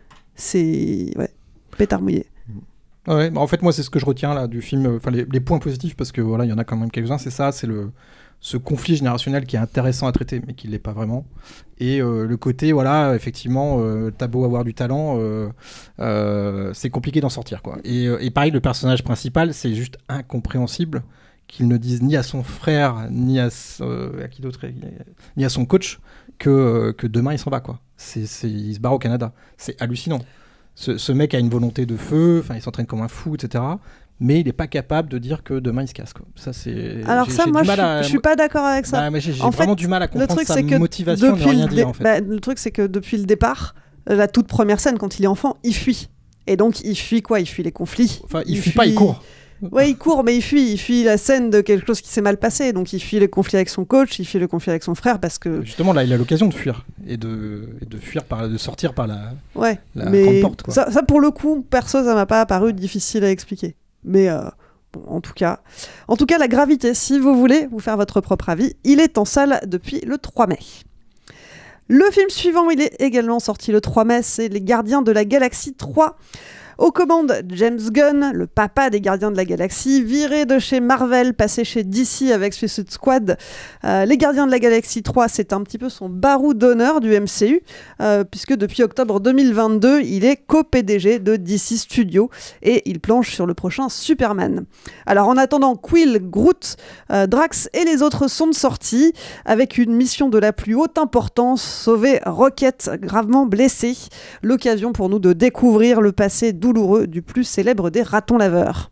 c'est ouais, pétard mouillé. Ouais, bah en fait moi c'est ce que je retiens là du film, enfin les, les points positifs parce que voilà il y en a quand même quelques-uns, c'est ça, c'est le ce conflit générationnel qui est intéressant à traiter mais qui l'est pas vraiment et euh, le côté voilà effectivement euh, t'as beau avoir du talent euh, euh, c'est compliqué d'en sortir quoi et, euh, et pareil le personnage principal c'est juste incompréhensible qu'il ne dise ni à son frère ni à, euh, à qui d'autre ni à son coach que, euh, que demain il s'en va quoi c'est, c'est, il se barre au Canada, c'est hallucinant. Ce, ce mec a une volonté de feu, enfin il s'entraîne comme un fou etc mais il n'est pas capable de dire que demain il se casse quoi. Ça c'est. Alors j'ai, ça, j'ai moi, du mal je, à... je suis pas d'accord avec ça. Bah, mais j'ai j'ai en vraiment fait, du mal à comprendre le truc, sa c'est que motivation de rien dé... dire en fait. Bah, le truc c'est que depuis le départ, la toute première scène quand il est enfant, il fuit. Et donc il fuit quoi? Il fuit les conflits. Enfin, il, il fuit, fuit pas, il court. Ouais, il court, mais il fuit. Il fuit la scène de quelque chose qui s'est mal passé. Donc il fuit les conflits avec son coach, il fuit le conflit avec son frère parce que. Justement, là, il a l'occasion de fuir et de, et de fuir par, de sortir par la. Ouais. La mais grande porte. Quoi. Ça, ça, pour le coup, perso, ça m'a pas apparu difficile à expliquer. Mais euh, bon, en tout cas, en tout cas, la gravité. Si vous voulez vous faire votre propre avis, il est en salle depuis le trois mai. Le film suivant, il est également sorti le trois mai, c'est Les Gardiens de la Galaxie trois. Aux commandes, James Gunn, le papa des Gardiens de la Galaxie, viré de chez Marvel, passé chez D C avec Suicide Squad. Euh, les Gardiens de la Galaxie trois, c'est un petit peu son barreau d'honneur du M C U, euh, puisque depuis octobre deux mille vingt-deux, il est co-P D G de D C Studios et il planche sur le prochain Superman. Alors en attendant, Quill, Groot, euh, Drax et les autres sont de sortie, avec une mission de la plus haute importance, sauver Rocket, gravement blessé. L'occasion pour nous de découvrir le passé douloureux du plus célèbre des ratons laveurs.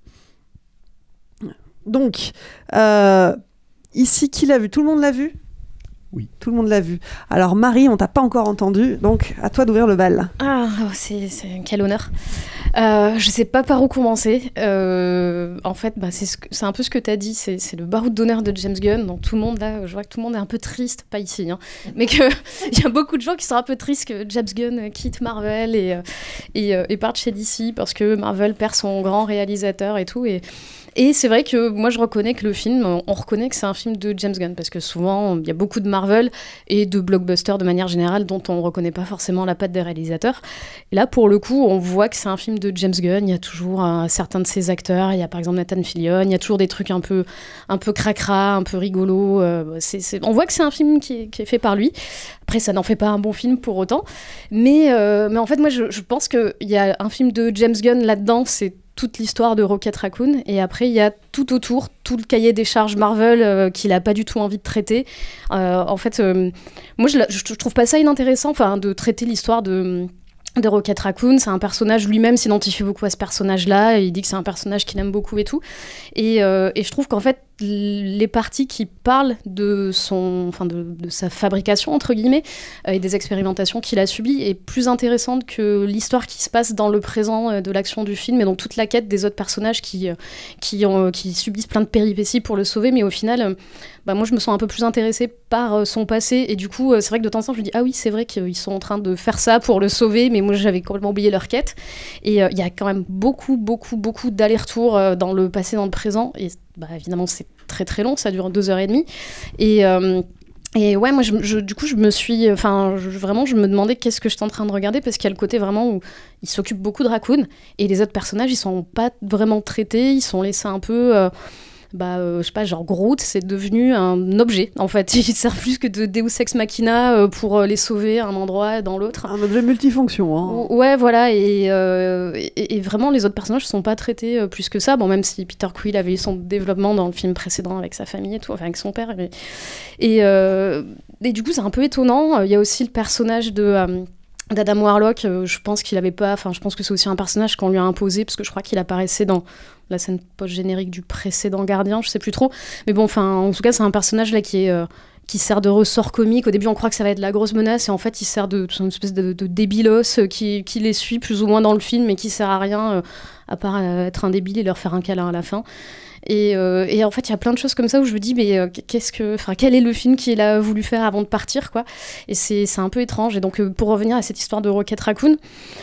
Donc, euh, ici, qui l'a vu ? Tout le monde l'a vu ? Oui. Tout le monde l'a vu. Alors Marie, on t'a pas encore entendu, donc à toi d'ouvrir le bal. Ah, oh, c'est, c'est quel honneur. Euh, je sais pas par où commencer. Euh, en fait, bah, c'est, ce que, c'est un peu ce que tu as dit, c'est, c'est le baroud d'honneur de James Gunn. Donc tout le monde là, je vois que tout le monde est un peu triste, pas ici, hein, mais qu'il y a beaucoup de gens qui sont un peu tristes que James Gunn quitte Marvel et, et, et parte chez D C parce que Marvel perd son grand réalisateur et tout. Et, Et c'est vrai que moi je reconnais que le film, on reconnaît que c'est un film de James Gunn parce que souvent il y a beaucoup de Marvel et de blockbusters de manière générale dont on reconnaît pas forcément la patte des réalisateurs. Et là pour le coup on voit que c'est un film de James Gunn, il y a toujours euh, certains de ses acteurs, il y a par exemple Nathan Fillion, il y a toujours des trucs un peu, un peu cracra, un peu rigolo. Euh, c'est, c'est... On voit que c'est un film qui est, qui est fait par lui. Après ça n'en fait pas un bon film pour autant. Mais, euh, mais en fait moi je, je pense qu'il y a un film de James Gunn là-dedans, c'est toute l'histoire de Rocket Raccoon, et après il y a tout autour, tout le cahier des charges Marvel euh, qu'il a pas du tout envie de traiter. Euh, en fait, euh, moi je, je, je trouve pas ça inintéressant, enfin, de traiter l'histoire de... de Rocket Raccoon. C'est un personnage, lui-même s'identifie beaucoup à ce personnage-là, et il dit que c'est un personnage qu'il aime beaucoup et tout. Et, euh, et je trouve qu'en fait, les parties qui parlent de, son, enfin de, de sa fabrication, entre guillemets, euh, et des expérimentations qu'il a subies, est plus intéressante que l'histoire qui se passe dans le présent euh, de l'action du film, et donc toute la quête des autres personnages qui, euh, qui, ont, qui subissent plein de péripéties pour le sauver, mais au final... Euh, Bah moi je me sens un peu plus intéressée par euh, son passé, et du coup euh, c'est vrai que de temps en temps je me dis ah oui c'est vrai qu'ils sont en train de faire ça pour le sauver, mais moi j'avais complètement oublié leur quête. Et il euh, y a quand même beaucoup beaucoup beaucoup d'allers-retours euh, dans le passé, dans le présent, et bah évidemment c'est très très long, ça dure deux heures et demie, et euh, Et ouais, moi, je, je, du coup, je me suis... Enfin, je, vraiment, je me demandais qu'est-ce que j'étais en train de regarder, parce qu'il y a le côté vraiment où il s'occupe beaucoup de Raccoon, et les autres personnages, ils sont pas vraiment traités, ils sont laissés un peu... Euh, bah, euh, je sais pas, genre Groot, c'est devenu un objet, en fait. Il sert plus que de Deus Ex Machina euh, pour euh, les sauver à un endroit, dans l'autre. Un objet multifonction, hein. Ouais, voilà, et, euh, et, et vraiment, les autres personnages sont pas traités euh, plus que ça. Bon, même si Peter Quill avait eu son développement dans le film précédent avec sa famille et tout, enfin avec son père. Mais... Et, euh, et du coup, c'est un peu étonnant. Il y a aussi le personnage de... Euh, d'Adam Warlock, euh, je pense qu'il avait pas, enfin je pense que c'est aussi un personnage qu'on lui a imposé, parce que je crois qu'il apparaissait dans la scène post-générique du précédent Gardien, je sais plus trop, mais bon, enfin en tout cas c'est un personnage là qui est euh, qui sert de ressort comique. Au début on croit que ça va être la grosse menace, et en fait il sert de, de une espèce de, de débilos euh, qui, qui les suit plus ou moins dans le film, mais qui sert à rien euh, à part euh, être un débile et leur faire un câlin à la fin. Et, euh, et en fait, il y a plein de choses comme ça où je me dis, mais euh, qu'est-ce que, enfin, quel est le film qu'il a voulu faire avant de partir, quoi. Et c'est, c'est un peu étrange. Et donc, euh, pour revenir à cette histoire de Rocket Raccoon,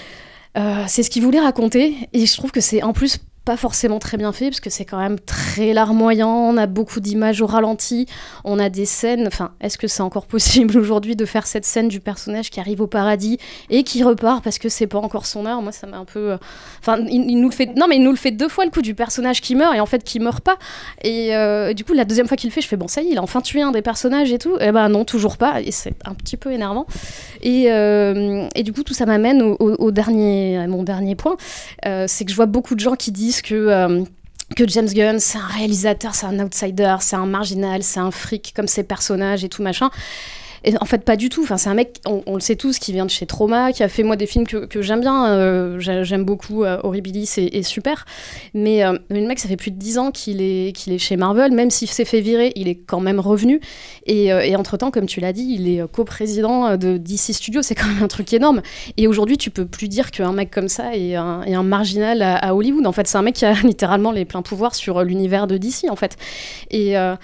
euh, c'est ce qu'il voulait raconter. Et je trouve que c'est en plus pas forcément très bien fait, parce que c'est quand même très larmoyant, on a beaucoup d'images au ralenti, on a des scènes, enfin, est-ce que c'est encore possible aujourd'hui de faire cette scène du personnage qui arrive au paradis et qui repart parce que c'est pas encore son heure? Moi ça m'a un peu, enfin, euh... il, il nous le fait, non mais il nous le fait deux fois, le coup du personnage qui meurt, et en fait qui meurt pas, et euh, du coup la deuxième fois qu'il le fait, je fais bon ça y est, il a enfin tué un des personnages et tout, et ben non, toujours pas, et c'est un petit peu énervant, et, euh, et du coup tout ça m'amène au, au, au dernier, à mon dernier point, euh, c'est que je vois beaucoup de gens qui disent que, euh, que James Gunn, c'est un réalisateur, c'est un outsider, c'est un marginal, c'est un fric comme ses personnages et tout machin. Et en fait, pas du tout. Enfin, c'est un mec, on, on le sait tous, qui vient de chez Trauma, qui a fait, moi, des films que, que j'aime bien. Euh, j'aime beaucoup euh, Horribilis et, et Super. Mais euh, le mec, ça fait plus de dix ans qu'il est, qu'il est chez Marvel. Même s'il s'est fait virer, il est quand même revenu. Et, euh, et entre-temps, comme tu l'as dit, il est coprésident de D C Studios. C'est quand même un truc énorme. Et aujourd'hui, tu peux plus dire qu'un mec comme ça est un, est un marginal à, à Hollywood. En fait, c'est un mec qui a littéralement les pleins pouvoirs sur l'univers de D C, en fait. Et... Euh,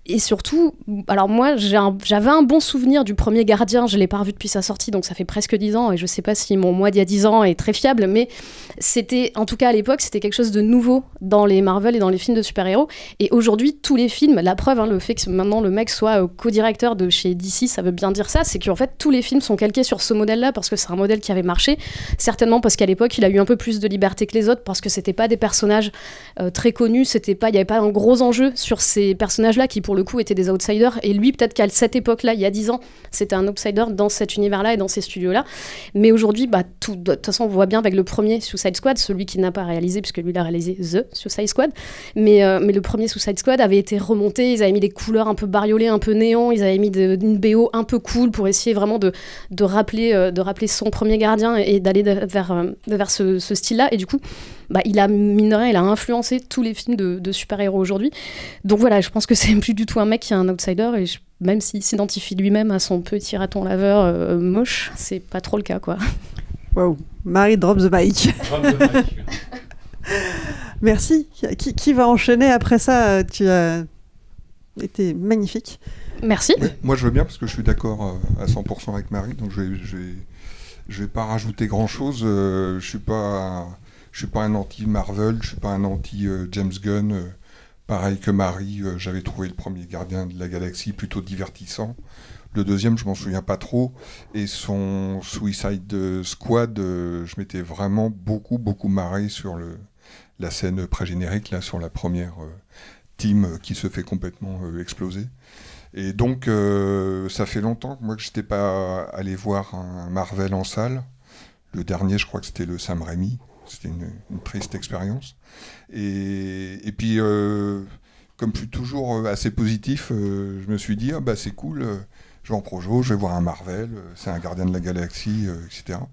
Et surtout, alors moi, j'ai un, j'avais un bon souvenir du premier Gardien, je l'ai pas revu depuis sa sortie, donc ça fait presque dix ans, et je sais pas si mon moi d'il y a dix ans est très fiable, mais c'était, en tout cas à l'époque, c'était quelque chose de nouveau dans les Marvel et dans les films de super-héros. Et aujourd'hui, tous les films, la preuve, hein, le fait que maintenant le mec soit euh, co-directeur de chez D C, ça veut bien dire ça, c'est qu'en fait, tous les films sont calqués sur ce modèle-là, parce que c'est un modèle qui avait marché, certainement parce qu'à l'époque, il a eu un peu plus de liberté que les autres, parce que c'était pas des personnages euh, très connus, c'était pas, il y avait pas un gros enjeu sur ces personnages-là qui, pour le coup, étaient des outsiders, et lui, peut-être qu'à cette époque-là, il y a dix ans, c'était un outsider dans cet univers-là et dans ces studios-là, mais aujourd'hui, bah, tout, de toute façon, on voit bien avec le premier Suicide Squad, celui qui n'a pas réalisé, puisque lui, il a réalisé The Suicide Squad, mais, euh, mais le premier Suicide Squad avait été remonté, ils avaient mis des couleurs un peu bariolées, un peu néon, ils avaient mis de, une B O un peu cool pour essayer vraiment de, de, rappeler, euh, de rappeler son premier Gardien et, et d'aller de, vers, euh, vers ce, ce style-là, et du coup, bah, il a, mine de rien, il a influencé tous les films de, de super-héros aujourd'hui. Donc voilà, je pense que c'est plus du tout un mec qui est un outsider, et je, même s'il s'identifie lui-même à son petit raton laveur euh, moche, c'est pas trop le cas, quoi. Waouh, Marie drop the mic. Drop the mic. Merci. Qui, qui va enchaîner après ça? Tu as été magnifique. Merci. Ouais, moi, je veux bien parce que je suis d'accord euh, à cent pour cent avec Marie, donc je vais, je vais, je vais pas rajouter grand-chose. Euh, je suis pas, je suis pas un anti-Marvel, je suis pas un anti-James Gunn. Euh, pareil que Marie, euh, j'avais trouvé le premier Gardien de la Galaxie plutôt divertissant. Le deuxième, je m'en souviens pas trop. Et son Suicide Squad, euh, je m'étais vraiment beaucoup, beaucoup marré sur le, la scène pré-générique, là, sur la première euh, team euh, qui se fait complètement euh, exploser. Et donc, euh, ça fait longtemps que moi, que je n'étais pas allé voir un Marvel en salle. Le dernier, je crois que c'était le Sam Raimi. C'était une, une triste expérience. Et, et puis, euh, comme je suis toujours assez positif, euh, je me suis dit, ah, bah, c'est cool, euh, je vais en projo, je vais voir un Marvel, euh, c'est un Gardien de la Galaxie, euh, et cetera.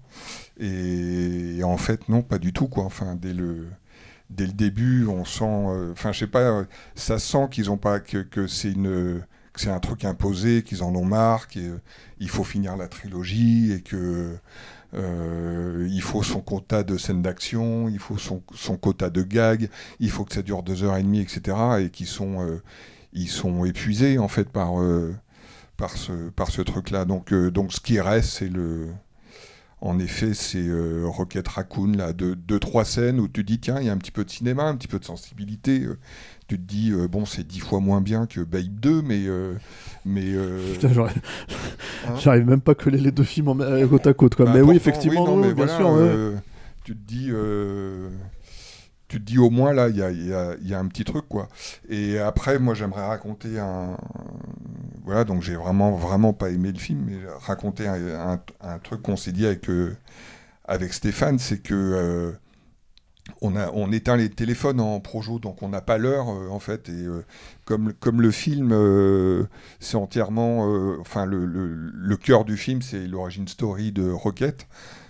Et, et en fait, non, pas du tout, quoi. Enfin, dès le, dès le début, on sent... Enfin, euh, je sais pas, euh, ça sent qu'ils ont pas... que, que c'est une... que c'est un truc imposé, qu'ils en ont marre, qu'il euh, faut finir la trilogie, et que... Euh, il faut son quota de scènes d'action, il faut son, son quota de gags, il faut que ça dure deux heures et demie, et cetera. Et qu'ils sont, euh, ils sont épuisés en fait par, euh, par ce, par ce truc-là. Donc, euh, donc ce qui reste, c'est le, en effet, c'est euh, Rocket Raccoon, là, deux, deux, trois scènes où tu te dis tiens, il y a un petit peu de cinéma, un petit peu de sensibilité. Euh, tu te dis euh, bon, c'est dix fois moins bien que Babe deux, mais euh, mais euh... Putain, j'arrive... Hein j'arrive même pas à coller les deux films en... euh, côte à côte, quoi. Bah, mais pourtant, oui, effectivement, oui, non, oui, mais bien voilà, sûr. euh, ouais. Tu te dis, euh, tu te dis au moins là, il y a, y, a, y a un petit truc, quoi. Et après, moi, j'aimerais raconter un, voilà, donc j'ai vraiment, vraiment pas aimé le film, mais raconter un, un, un truc qu'on s'est dit avec euh, avec Stéphane, c'est que euh, On, a, on éteint les téléphones en projo, donc on n'a pas l'heure, euh, en fait. Et euh, comme, comme le film, euh, c'est entièrement... Euh, enfin, le, le, le cœur du film, c'est l'origin story de Rocket.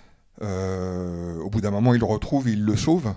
Euh, au bout d'un moment, il le retrouve, il le sauve.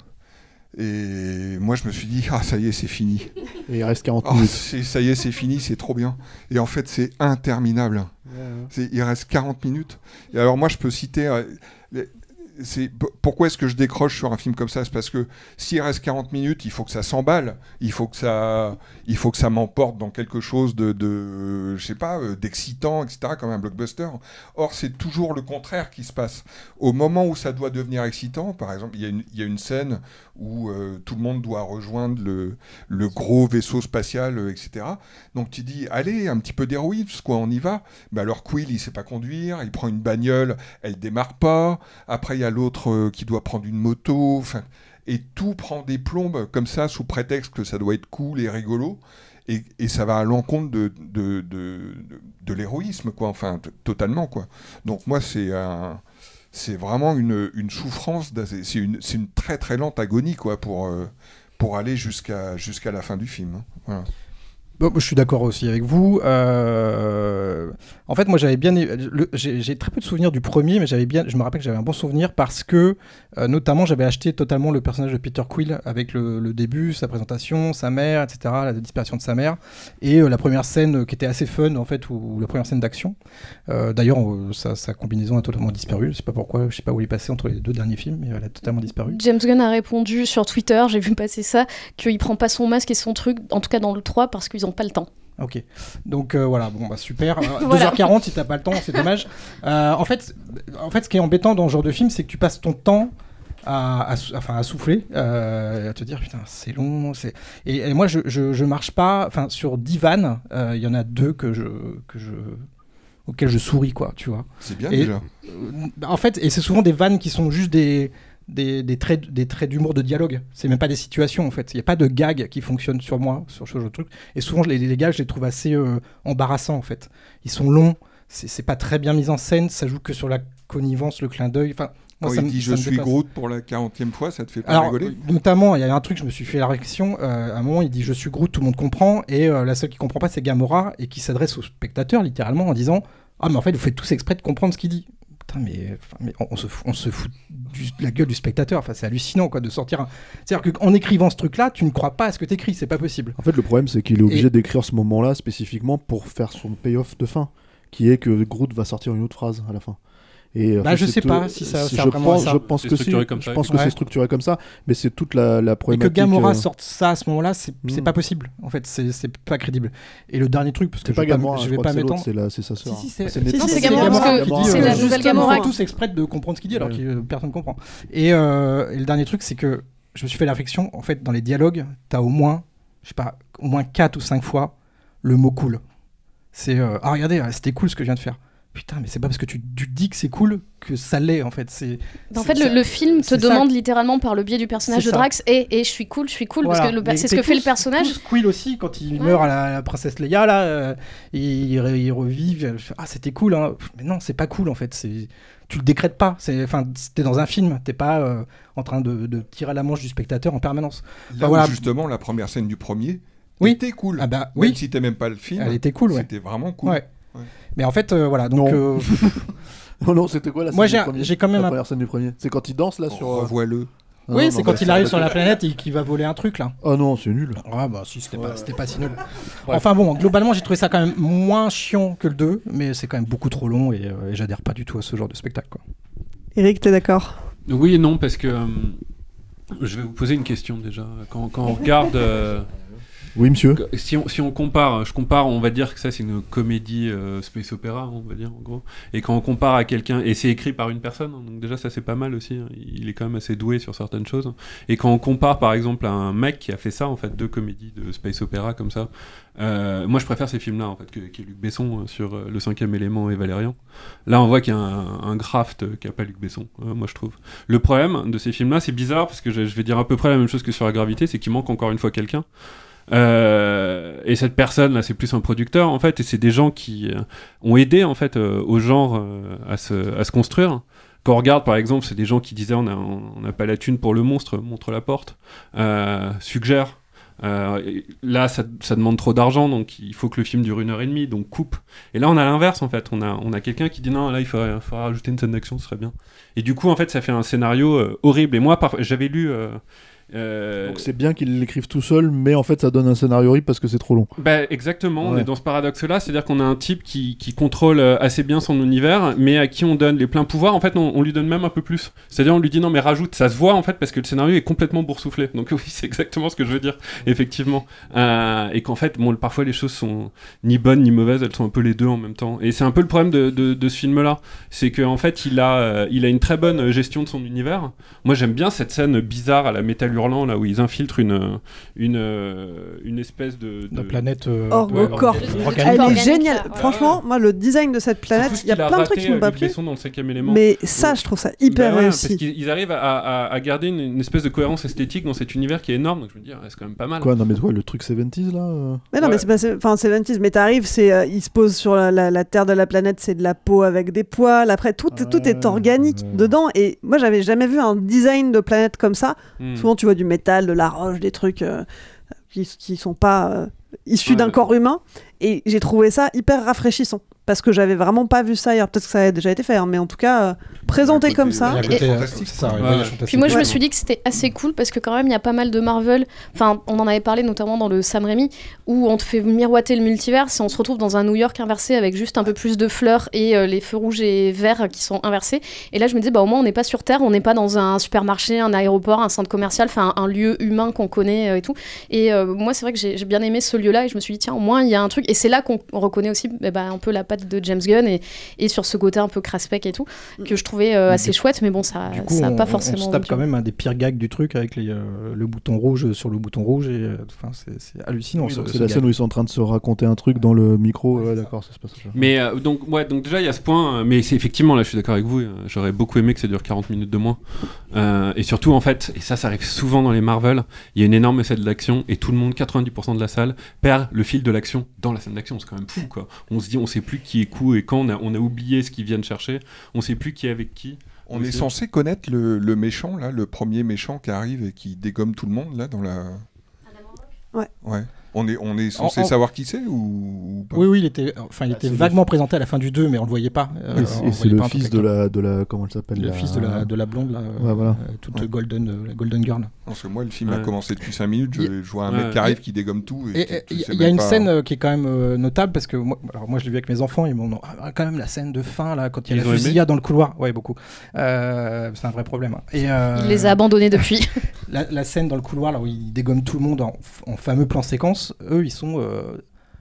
Et moi, je me suis dit, ah, ça y est, c'est fini. Et il reste quarante oh, minutes. C'est, ça y est, c'est fini, c'est trop bien. Et en fait, c'est interminable. Ouais, ouais. C'est, il reste quarante minutes. Et alors, moi, je peux citer... Euh, les, C'est, pourquoi est-ce que je décroche sur un film comme ça? C'est parce que s'il reste quarante minutes, il faut que ça s'emballe, il faut que ça, il faut que ça m'emporte dans quelque chose de, de je sais pas, d'excitant, et cetera, comme un blockbuster. Or, c'est toujours le contraire qui se passe. Au moment où ça doit devenir excitant, par exemple, il y a une, il y a une scène où euh, tout le monde doit rejoindre le, le gros vaisseau spatial, euh, et cetera. Donc tu dis, allez, un petit peu d'héroïsme, quoi, on y va. Mais alors Quill, il sait pas conduire, il prend une bagnole, elle démarre pas. Après, il y a l'autre euh, qui doit prendre une moto. Enfin, et tout prend des plombes comme ça, sous prétexte que ça doit être cool et rigolo. Et, et ça va à l'encontre de, de, de, de, de l'héroïsme, quoi. Enfin, t- totalement, quoi. Donc moi, c'est un... c'est vraiment une, une souffrance, c'est une, c'est une très très lente agonie, quoi, pour, euh, pour aller jusqu'à, jusqu'à la fin du film. Hein. Voilà. Bon, je suis d'accord aussi avec vous. Euh... En fait, moi, j'avais bien, le... j'ai, j'ai très peu de souvenirs du premier, mais j'avais bien, je me rappelle que j'avais un bon souvenir parce que, euh, notamment, j'avais acheté totalement le personnage de Peter Quill avec le, le début, sa présentation, sa mère, et cetera, la disparition de sa mère, et euh, la première scène qui était assez fun, en fait, ou, ou la première scène d'action. Euh, d'ailleurs, euh, sa, sa combinaison a totalement disparu. Je sais pas pourquoi, je sais pas où il est passé entre les deux derniers films, mais elle a totalement disparu. James Gunn a répondu sur Twitter, j'ai vu passer ça, qu'il prend pas son masque et son truc, en tout cas dans le trois, parce qu'ils ont pas le temps. Ok, donc euh, voilà, bon bah super. Euh, Voilà. deux heures quarante si t'as pas le temps, c'est dommage. Euh, en fait, en fait, ce qui est embêtant dans ce genre de film, c'est que tu passes ton temps à, à, sou- enfin, à souffler, euh, à te dire putain c'est long, c'est. Et, et moi je, je, je marche pas, enfin sur dix vannes, il euh, y en a deux que je que je auxquelles je souris quoi, tu vois. C'est bien et, déjà. Euh, en fait, et c'est souvent des vannes qui sont juste des Des, des traits, des traits d'humour de dialogue. C'est même pas des situations en fait. Il n'y a pas de gag qui fonctionne sur moi, sur ce genre de truc. Et souvent, les, les gags, je les trouve assez euh, embarrassants en fait. Ils sont longs, c'est, c'est pas très bien mis en scène, ça joue que sur la connivence, le clin d'œil. Enfin, moi, Quand ça il me- dit ça je me suis dépasse. Groot pour la quarantième fois, ça te fait pas Alors, rigoler euh, notamment, il y a un truc, je me suis fait la réaction. Euh, à un moment, il dit je suis Groot, tout le monde comprend. Et euh, la seule qui comprend pas, c'est Gamora, et qui s'adresse au spectateur littéralement en disant ah, mais en fait, vous faites tous exprès de comprendre ce qu'il dit. Putain, mais, enfin, mais on, on se fout, on se fout du- de la gueule du spectateur. Enfin, c'est hallucinant quoi, de sortir. Un... C'est-à-dire qu'en écrivant ce truc-là, tu ne crois pas à ce que tu écris, c'est pas possible. En fait, le problème, c'est qu'il est obligé Et- d'écrire ce moment-là spécifiquement pour faire son payoff de fin, qui est que Groot va sortir une autre phrase à la fin. Et, Bah, enfin, je c'est sais tout- pas si ça c'est- sert je vraiment à pense, ça. je pense C'est que si, structuré comme je ça, pense que ouais. c'est structuré comme ça, mais c'est toute la, la Et que problématique. Gamora euh, sorte ça à ce moment-là, c'est c'est Hmm. pas possible. En fait, c'est c'est pas crédible. Et le dernier truc, parce que C'est je pas vais pas, Gamora, je je vais crois pas que c'est l'autre, m'étendre. c'est la- c'est sa sœur. Si, si, c'est C'est si, Netta. Non, c'est c'est Gamora, parce que qui dit, c'est euh, la que nouvelle ils Gamora. font tous exprès de comprendre ce qu'il dit alors Ouais. que euh, personne comprend. Et, euh, et le dernier truc, c'est que je me suis fait la réflexion, en fait, dans les dialogues, t'as au moins, je sais pas, au moins quatre ou cinq fois le mot cool. C'est euh, ah regardez, c'était cool ce que je viens de faire. Putain, mais c'est pas parce que tu, tu dis que c'est cool que ça l'est en fait. C'est, En c'est- fait, le, ça- le film te c'est ça. demande littéralement par le biais du personnage C'est de ça. Drax et, et je suis cool, je suis cool, Voilà. parce que le- Mais c'est ce t'es que fait le tous- personnage. tous Squill aussi, quand il Ouais. meurt à la, la princesse Leia, là, euh, il, il, il revit. il fait, ah, c'était cool, hein. Mais non, c'est pas cool en fait. C'est, tu le décrètes pas. C'est, enfin, t'es dans un film, t'es pas euh, en train de, de tirer à la manche du spectateur en permanence. Là Enfin, où, voilà. justement, la première scène du premier Oui. était cool. Ah bah Même oui, si t'aimais pas le film, elle était cool, ouais. c'était vraiment cool. Ouais. Ouais. Mais en fait, euh, voilà. Donc, Non. euh, Non, non, c'était quoi la scène Moi, du j'ai- premier j'ai quand même La un- première scène du premier. C'est quand il danse là sur. euh, Revois-le. Ah oui, non, c'est non, quand bah, il ça- arrive sur la planète et qu'il va voler un truc là. Ah non, c'est nul. Ah bah si, c'était, Ouais. pas, c'était pas si nul. Enfin bon, globalement, j'ai trouvé ça quand même moins chiant que le deux, mais c'est quand même beaucoup trop long et, euh, et j'adhère pas du tout à ce genre de spectacle, quoi. Eric, t'es d'accord? Oui et non, parce que euh, je vais vous poser une question déjà. Quand, quand on regarde. euh, Oui, monsieur. Si on, si on compare, je compare, on va dire que ça c'est une comédie euh, space opéra, on va dire en gros. Et quand on compare à quelqu'un, et c'est écrit par une personne, hein, donc déjà ça c'est pas mal aussi, hein, il est quand même assez doué sur certaines choses. Et quand on compare par exemple à un mec qui a fait ça, en fait, deux comédies de space opéra comme ça, euh, moi je préfère ces films-là en fait, que, que Luc Besson euh, sur euh, Le Cinquième Élément et Valérian. Là on voit qu'il y a un, un graft qu'a pas Luc Besson, euh, moi je trouve. Le problème de ces films-là, c'est bizarre parce que je, je vais dire à peu près la même chose que sur La Gravité, c'est qu'il manque encore une fois quelqu'un. Euh, et cette personne là c'est plus un producteur en fait, et c'est des gens qui euh, ont aidé en fait euh, au genre euh, à, se, à se construire. Quand on regarde par exemple, c'est des gens qui disaient on n'a on a pas la thune pour le monstre, montre la porte, euh, suggère euh, et là ça, ça demande trop d'argent donc il faut que le film dure une heure et demie, donc coupe. Et là on a l'inverse en fait, on a, on a quelqu'un qui dit non là il faudrait, faudrait rajouter une scène d'action, ce serait bien. Et du coup en fait ça fait un scénario euh, horrible. Et moi par... j'avais lu euh, Euh... Donc c'est bien qu'ils l'écrivent tout seul, mais en fait ça donne un scénario horrible parce que c'est trop long. Bah exactement, on Ouais. est dans ce paradoxe-là, c'est-à-dire qu'on a un type qui, qui contrôle euh, assez bien son univers, mais à qui on donne les pleins pouvoirs. En fait, on, on lui donne même un peu plus. C'est-à-dire on lui dit non mais rajoute, ça se voit en fait parce que le scénario est complètement boursouflé. Donc oui, c'est exactement ce que je veux dire, effectivement. Euh, et qu'en fait, bon, parfois les choses sont ni bonnes ni mauvaises, elles sont un peu les deux en même temps. Et c'est un peu le problème de, de, de ce film-là, c'est qu'en fait il a, euh, il a une très bonne gestion de son univers. Moi j'aime bien cette scène bizarre à la Métal Hurlant là où ils infiltrent une, une, euh, une espèce de... de... La planète euh, Orgocorp. de- organique. Elle est Organique, géniale. ouais. Franchement, moi, le design de cette Surtout planète, ce il y a qu'il a plein de raté, trucs qui m'ont euh, pas Luc plu. Besson dans Le Cinquième Élément. Mais ça, je trouve ça hyper Bah ouais, réussi. Parce qu'ils ils arrivent à, à- à garder une, une espèce de cohérence esthétique dans cet univers qui est énorme, donc je me dis, ah, c'est quand même pas mal. Quoi, non mais toi, le truc soixante-dix là euh Mais non, Ouais. mais c'est pas, c'est- enfin, c'est vingt-six, mais t'arrives, c'est, euh, il se pose sur la, la- la terre de la planète, c'est de la peau avec des poils. Après, tout, tout est Ouais, organique ouais. dedans. Et moi, j'avais jamais vu un design de planète comme ça. Hmm. Souvent, tu vois du métal, de la roche, des trucs euh, qui, qui sont pas euh, issus Ouais. d'un corps humain. Et j'ai trouvé ça hyper rafraîchissant. parce que j'avais vraiment pas vu ça ailleurs. Peut-être que ça a déjà été fait, hein, mais en tout cas, euh, présenté côté- comme ça. il y a un côté, côté euh, fantastique, c'est ça, quoi. ouais, Ouais. voyage fantastique. Puis moi, je Ouais. me suis dit que c'était assez cool parce que quand même, il y a pas mal de Marvel. Enfin, on en avait parlé notamment dans le Sam Raimi où on te fait miroiter le multivers et on se retrouve dans un New York inversé avec juste un peu plus de fleurs et euh, les feux rouges et verts qui sont inversés. Et là, je me dis, bah au moins, on n'est pas sur Terre, on n'est pas dans un supermarché, un aéroport, un centre commercial, enfin un, un lieu humain qu'on connaît euh, et tout. Et euh, moi, c'est vrai que j'ai j'ai bien aimé ce lieu-là et je me suis dit, tiens, au moins, il y a un truc. Et c'est là qu'on on reconnaît aussi eh ben, un peu la patte de James Gunn et, et sur ce côté un peu craspec et tout que je trouvais euh, assez chouette, mais bon, ça Du coup, ça a on, pas on- forcément. on se tape du quand tout. même un des pires gags du truc avec les, euh, le bouton rouge sur le bouton rouge. et euh, Enfin, c'est c'est hallucinant. Oui, ce- donc ce c'est la gag. scène où ils sont en train de se raconter un truc dans le micro. Ouais, d'accord, ça se passe. ça. Mais euh, donc, ouais, donc déjà il y a ce point, euh, mais c'est effectivement, là je suis d'accord avec vous, euh, j'aurais beaucoup aimé que ça dure quarante minutes de moins. Euh, et surtout en fait, et ça ça arrive souvent dans les Marvel, il y a une énorme scène d'action et tout le monde, quatre-vingt-dix pour cent de la salle, perd le fil de l'action dans la scène d'action. C'est quand même fou quoi. On se dit, on sait plus qui est coup et quand, on a, on a oublié ce qu'ils viennent chercher, on sait plus qui est avec qui. On aussi. est censé connaître le, le méchant, là, le premier méchant qui arrive et qui dégomme tout le monde, là, dans la... Ouais. Ouais. On est, on est censé En- en- savoir qui c'est ou, ou pas? Oui, oui, il était, enfin, il Ah, était c'est le- vaguement présenté à la fin du deux, mais on le voyait pas. Euh, Et on c'est- le et c'est voyait le pas en tant fils de qu'acteur. la, de la. Comment elle s'appelle Le la- fils de la, de la blonde, là, euh, Ouais, voilà. euh, toute Ouais. golden, euh, la golden girl. Parce que moi, le film a Ouais. commencé depuis cinq minutes, je, Il- je vois un Ouais. mec qui arrive, qui dégomme tout. Et Et tu- tu il sais y a même une pas- scène euh, qui est quand même euh, notable parce que moi, alors moi je l'ai vu avec mes enfants, ils m'ont dit ah, quand même la scène de fin là quand il y a Ils la ont aimé fusillade dans le couloir, ouais beaucoup. Euh, c'est un vrai problème. hein. Et euh, Il les a abandonnés depuis. la, la scène dans le couloir là où il dégomme tout le monde en, en fameux plan séquence, eux ils sont euh,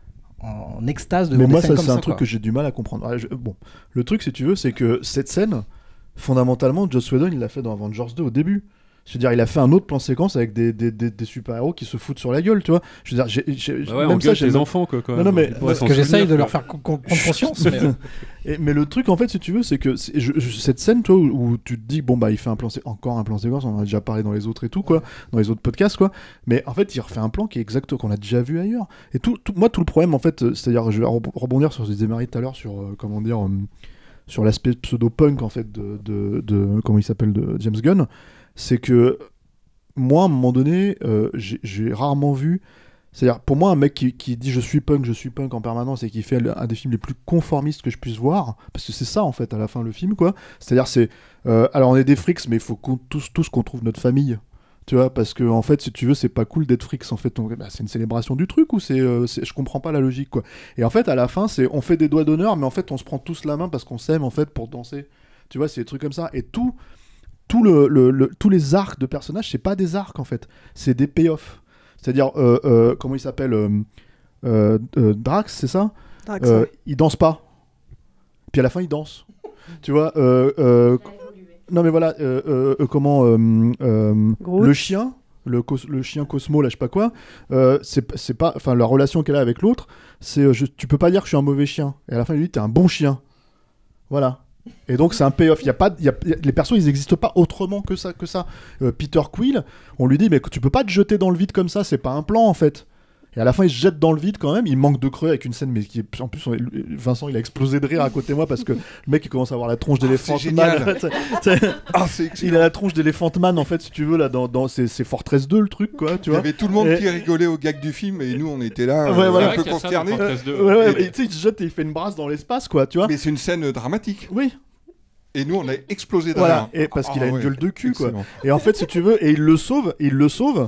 en extase de Mais moi, scènes ça, comme c'est un ça, truc quoi. que j'ai du mal à comprendre. Ouais, je- Bon, le truc, si tu veux, c'est que cette scène, fondamentalement, Joss Whedon, il l'a fait dans Avengers deux au début. Je veux dire, il a fait un autre plan séquence avec des, des, des, des super-héros qui se foutent sur la gueule, tu vois. Je veux dire, j'ai, j'ai, Bah ouais, même on ça, gueule j'ai les même- enfants quoi. Quand Non, même. non, mais- Ils pourraient Parce s'en que j'essaye souvenir, de leur quoi. faire co- co- prendre conscience. mais, euh, Et- mais le truc, en fait, si tu veux, c'est que c'est- je- je- cette scène, toi, où, où tu te dis, bon, bah, il fait un plan, sé- encore un plan séquence, on en a déjà parlé dans les autres et tout, quoi, dans les autres podcasts, quoi. Mais en fait, il refait un plan qui est exact, qu'on a déjà vu ailleurs. Et tout, tout- moi, tout le problème, en fait, euh, c'est-à-dire, je vais reb- rebondir sur ce que disait Marie tout à l'heure, sur, euh, comment dire, euh, sur l'aspect pseudo-punk, en fait, de, de, de- comment il s'appelle, de James Gunn, c'est que moi, à un moment donné, euh, j'ai j'ai rarement vu. C'est-à-dire, pour moi, un mec qui, qui dit je suis punk, je suis punk en permanence et qui fait le- un des films les plus conformistes que je puisse voir, parce que c'est ça en fait à la fin le film, quoi. C'est-à-dire, c'est. euh, alors, on est des frics, mais il faut qu'on, tous, tous qu'on trouve notre famille. Tu vois, parce que en fait, si tu veux, c'est pas cool d'être frics. En fait, on- bah, c'est une célébration du truc ou c'est, euh, c'est- je comprends pas la logique, quoi. Et en fait, à la fin, c'est, on fait des doigts d'honneur, mais en fait, on se prend tous la main parce qu'on s'aime en fait pour danser. Tu vois, c'est des trucs comme ça. Et tout, tout le, le- le- tous les arcs de personnages, c'est pas des arcs en fait, c'est des payoffs. C'est-à-dire, euh, euh, comment il s'appelle euh, euh, euh, Drax, c'est ça Drax, Euh, ouais. Il danse pas. Puis à la fin, il danse. Tu vois euh, euh, Non mais voilà, euh, euh, euh, comment euh, euh, Groot. le chien, le, cos- le chien Cosmo, là je sais pas quoi, euh, c'est c'est pas, enfin la relation qu'elle a avec l'autre, c'est euh, je- tu peux pas dire que je suis un mauvais chien. Et à la fin, il lui dit t'es un bon chien. Voilà. Et donc c'est un payoff. Il y a pas, il y a, il y a- les persos ils n'existent pas autrement que ça, que ça. Euh, Peter Quill, on lui dit mais tu peux pas te jeter dans le vide comme ça, c'est pas un plan en fait. Et à la fin, il se jette dans le vide quand même. Il manque de creux avec une scène, mais qui est... en plus, on est- Vincent, il a explosé de rire à côté de moi parce que le mec, il commence à avoir la tronche d'éléphant c'est man. génial. C'est- c'est- Ah, c'est il excellent. a la tronche d'éléphant man en fait, si tu veux, là, dans, dans c'est, c'est Fortress deux le truc, quoi. Tu Il y vois. avait tout le monde Et- qui rigolait au gag du film et nous on était là Ouais, euh, voilà. un peu C'est vrai qu'il y a ça consternés. dans Fortress deux. Ouais, ouais, Et- et tu sais, il se jette et il fait une brasse dans l'espace, quoi, tu vois. Mais c'est une scène dramatique. Oui. Et nous on a explosé de Voilà. rire. Et parce qu'il Ah a une ouais, gueule de cul, quoi. excellent. Et en fait, si tu veux, et il le sauve, et il le sauve.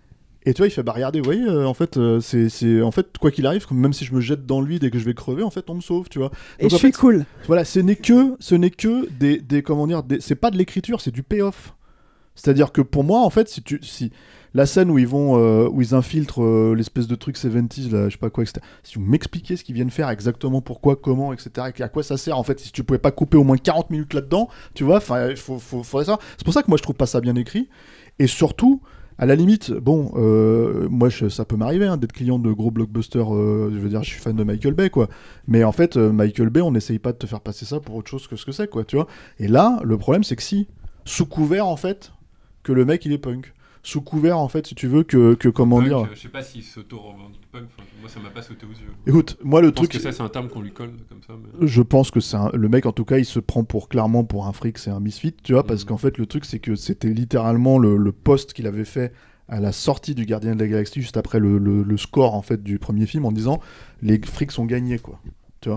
Et tu vois, il fait bah regardez, vous voyez, euh, en fait, euh, c'est, c'est, en fait, quoi qu'il arrive, même si je me jette dans le vide et que je vais crever, en fait, on me sauve, tu vois. Et Donc, je en suis fait, cool. Voilà, ce n'est que, ce n'est que des, des comment dire, des- c'est pas de l'écriture, c'est du payoff. C'est-à-dire que pour moi, en fait, si tu, si la scène où ils vont, euh, où ils infiltrent euh, l'espèce de truc soixante-dix, là, je sais pas quoi, et cetera. Si vous m'expliquez ce qu'ils viennent faire exactement, pourquoi, comment, et cetera. Et à quoi ça sert, en fait, si tu pouvais pas couper au moins quarante minutes là-dedans, tu vois, enfin, il faut, faut, faudrait savoir. C'est pour ça que moi je trouve pas ça bien écrit. Et surtout, à la limite, bon, euh, moi je- ça peut m'arriver hein, d'être client de gros blockbusters. Euh, je veux dire, je suis fan de Michael Bay, quoi. Mais en fait, euh, Michael Bay, on n'essaye pas de te faire passer ça pour autre chose que ce que c'est, quoi, tu vois. Et là, le problème, c'est que si, sous couvert, en fait, que le mec il est punk. Sous couvert, en fait, si tu veux, que, que comment Punk, dire. euh, Je sais pas s'il s'auto-revendique punk. Enfin, moi, ça m'a pas sauté aux yeux. Écoute, moi le Je pense truc. que ça, c'est un terme qu'on lui colle comme ça. Mais... Je pense que c'est un- le mec, en tout cas, il se prend pour clairement pour un fric, c'est un misfit, tu vois, parce Mhm. qu'en fait, le truc, c'est que c'était littéralement le, le post qu'il avait fait à la sortie du Gardien de la Galaxie, juste après le, le- le score, en fait, du premier film, en disant les frics sont gagnés, quoi, tu vois.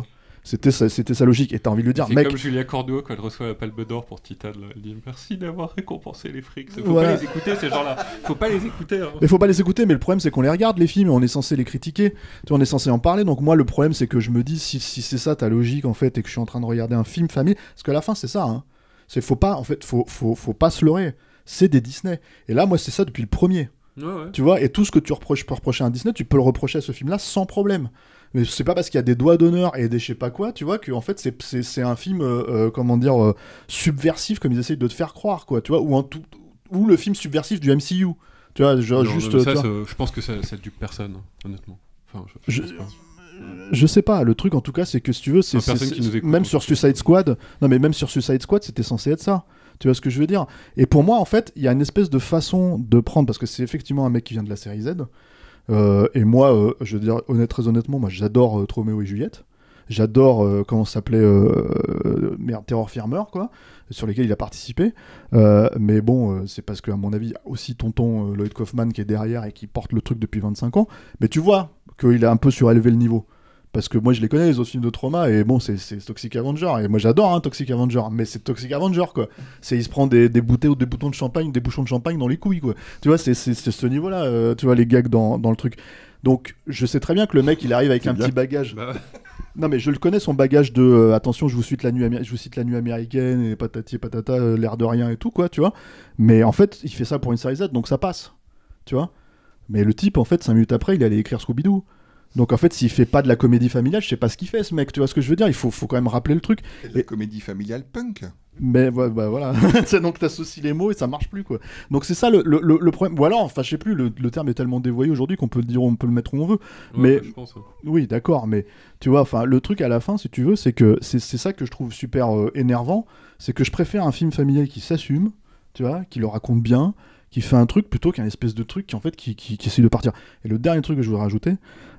C'était sa, c'était sa logique. Et t'as envie de lui dire, c'est mec. comme Julia Cordeau quand elle reçoit la Palme d'Or pour Titan. Là. Elle dit merci d'avoir récompensé les frics. Faut Ouais. pas les écouter, ces gens-là. Faut pas les écouter. Hein. Mais faut pas les écouter, mais le problème c'est qu'on les regarde les films et on est censé les critiquer. Tu vois, on est censé en parler. Donc moi le problème c'est que je me dis si, si c'est ça ta logique en fait et que je suis en train de regarder un film famille, parce qu'à la fin c'est ça. Hein. C'est faut pas en fait faut faut faut pas se leurrer. C'est des Disney. Et là moi c'est ça depuis le premier. Ouais, ouais. Tu vois, et tout ce que tu reproches, peux reprocher à un Disney, tu peux le reprocher à ce film-là sans problème. Mais c'est pas parce qu'il y a des doigts d'honneur et des je sais pas quoi, tu vois, que en fait c'est, c'est, c'est un film, euh, euh, comment dire, euh, subversif, comme ils essayent de te faire croire, quoi, tu vois, ou, en tout, ou le film subversif du M C U. Tu vois, genre, Non, juste. non, mais ça, tu vois. ça, je pense que ça, ça dupe personne, honnêtement. Enfin, je, je, Je- pense pas. Je sais pas, le truc en tout cas, c'est que si tu veux, c'est, Enfin, c'est- personne c'est- qui nous écoute, même en sur tout cas. Suicide Squad, non mais même sur Suicide Squad, c'était censé être ça. Tu vois ce que je veux dire? Et pour moi, en fait, il y a une espèce de façon de prendre, parce que c'est effectivement un mec qui vient de la série Z. Euh, et moi, euh, je veux dire, honnête, très honnêtement, moi, j'adore euh, Roméo et Juliette. J'adore euh, comment ça s'appelait euh, euh, merde, Terror Firmer, quoi, sur lesquels il a participé. Euh, mais bon, euh, c'est parce qu'à mon avis, il y a aussi tonton euh, Lloyd Kaufman qui est derrière et qui porte le truc depuis vingt-cinq ans. Mais tu vois qu'il a un peu surélevé le niveau. Parce que moi je les connais les autres films de trauma et bon c'est, c'est Toxic Avenger et moi j'adore hein, Toxic Avenger mais c'est Toxic Avenger quoi, c'est il se prend des, des bouteilles ou des boutons de champagne, des bouchons de champagne dans les couilles quoi, tu vois c'est, c'est, c'est ce niveau là euh, tu vois les gags dans, dans le truc. Donc je sais très bien que le mec il arrive avec C'est un bien. petit bagage. Bah ouais. Non mais je le connais son bagage de euh, attention je vous cite la nuit Améri- je vous cite la nuit américaine et patati et patata euh, l'air de rien et tout quoi tu vois, mais en fait il fait ça pour une série Z donc ça passe tu vois, mais le type en fait cinq minutes après il allait écrire Scooby-Doo. Donc en fait, s'il fait pas de la comédie familiale, je sais pas ce qu'il fait ce mec, tu vois ce que je veux dire, il faut, faut quand même rappeler le truc. Et de la comédie familiale punk. Mais ouais, bah voilà, c'est donc t'associes les mots et ça marche plus quoi. Donc c'est ça le, le, le, le problème. Ou alors, enfin je sais plus, le, le terme est tellement dévoyé aujourd'hui qu'on peut le dire, on peut le mettre où on veut. Ouais, mais ouais, je pense, ouais. oui, d'accord, mais tu vois, enfin le truc à la fin, si tu veux, c'est que c'est, c'est ça que je trouve super euh, énervant, c'est que je préfère un film familial qui s'assume, tu vois, qui le raconte bien, qui fait un truc plutôt qu'un espèce de truc qui en fait qui, qui, qui essaie de partir. Et le dernier truc que je voudrais rajouter,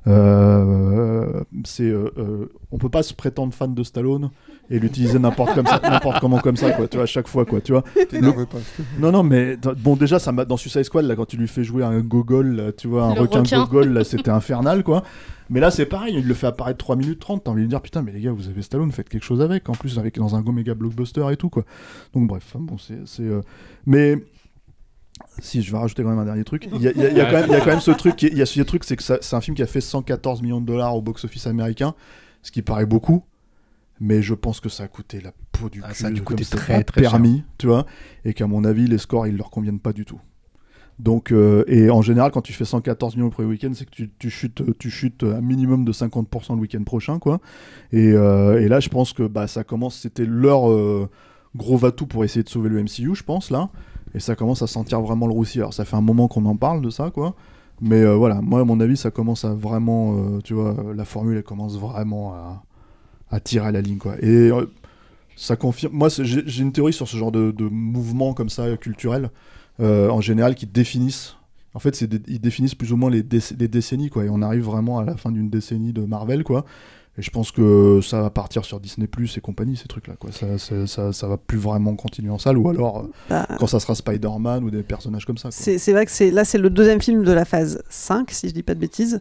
euh, c'est euh, euh, on peut pas se prétendre fan de Stallone et l'utiliser n'importe comme ça, n'importe comment comme ça quoi, tu vois, à chaque fois quoi, tu vois. T'énerve Le- pas. Non non mais t- bon déjà ça m'a dans Suicide Squad là quand tu lui fais jouer un gogol là, tu vois un Le requin, requin. gogol là c'était infernal quoi. Mais là c'est pareil, il le fait apparaître trois minutes trente, t'as envie de dire putain mais les gars vous avez Stallone, faites quelque chose avec en plus avec dans un go méga blockbuster et tout quoi. Donc bref, hein, bon c'est c'est euh, mais si, je vais rajouter quand même un dernier truc. Il y a, il y a- il y a quand même- il y a quand même ce truc, qui est- il y a ce truc, c'est que ça- c'est un film qui a fait cent quatorze millions de dollars au box-office américain, ce qui paraît beaucoup, mais je pense que ça a coûté la peau du cul. Ah, ça a dû comme coûter c'est très, pas très cher. permis, tu vois, et qu'à mon avis, les scores, ils leur conviennent pas du tout. Donc, euh, et en général, quand tu fais cent quatorze millions le premier week-end, c'est que tu, tu chutes, tu chutes un minimum de cinquante pour cent le week-end prochain, quoi. Et, euh, et là, je pense que bah, ça commence, c'était leur euh, gros va-tout pour essayer de sauver le M C U, je pense, là. Et ça commence à sentir vraiment le roussi. Alors, ça fait un moment qu'on en parle de ça, quoi. Mais euh, voilà, moi, à mon avis, ça commence à vraiment, euh, tu vois, la formule, elle commence vraiment à, à tirer à la ligne, quoi. Et euh, ça confirme. Moi, c'est- j'ai j'ai une théorie sur ce genre de, de mouvement comme ça, culturel, euh, en général, qui définissent. En fait, c'est des- ils définissent plus ou moins les, déc- les décennies, quoi. Et on arrive vraiment à la fin d'une décennie de Marvel, quoi. Et je pense que ça va partir sur Disney plus et compagnie, ces trucs-là, quoi. Ça, ça, ça, ça va plus vraiment continuer en salle, ou alors euh, Bah, quand ça sera Spider-Man ou des personnages comme ça, quoi. C'est, c'est vrai que c'est, là, c'est le deuxième film de la phase cinq, si je dis pas de bêtises.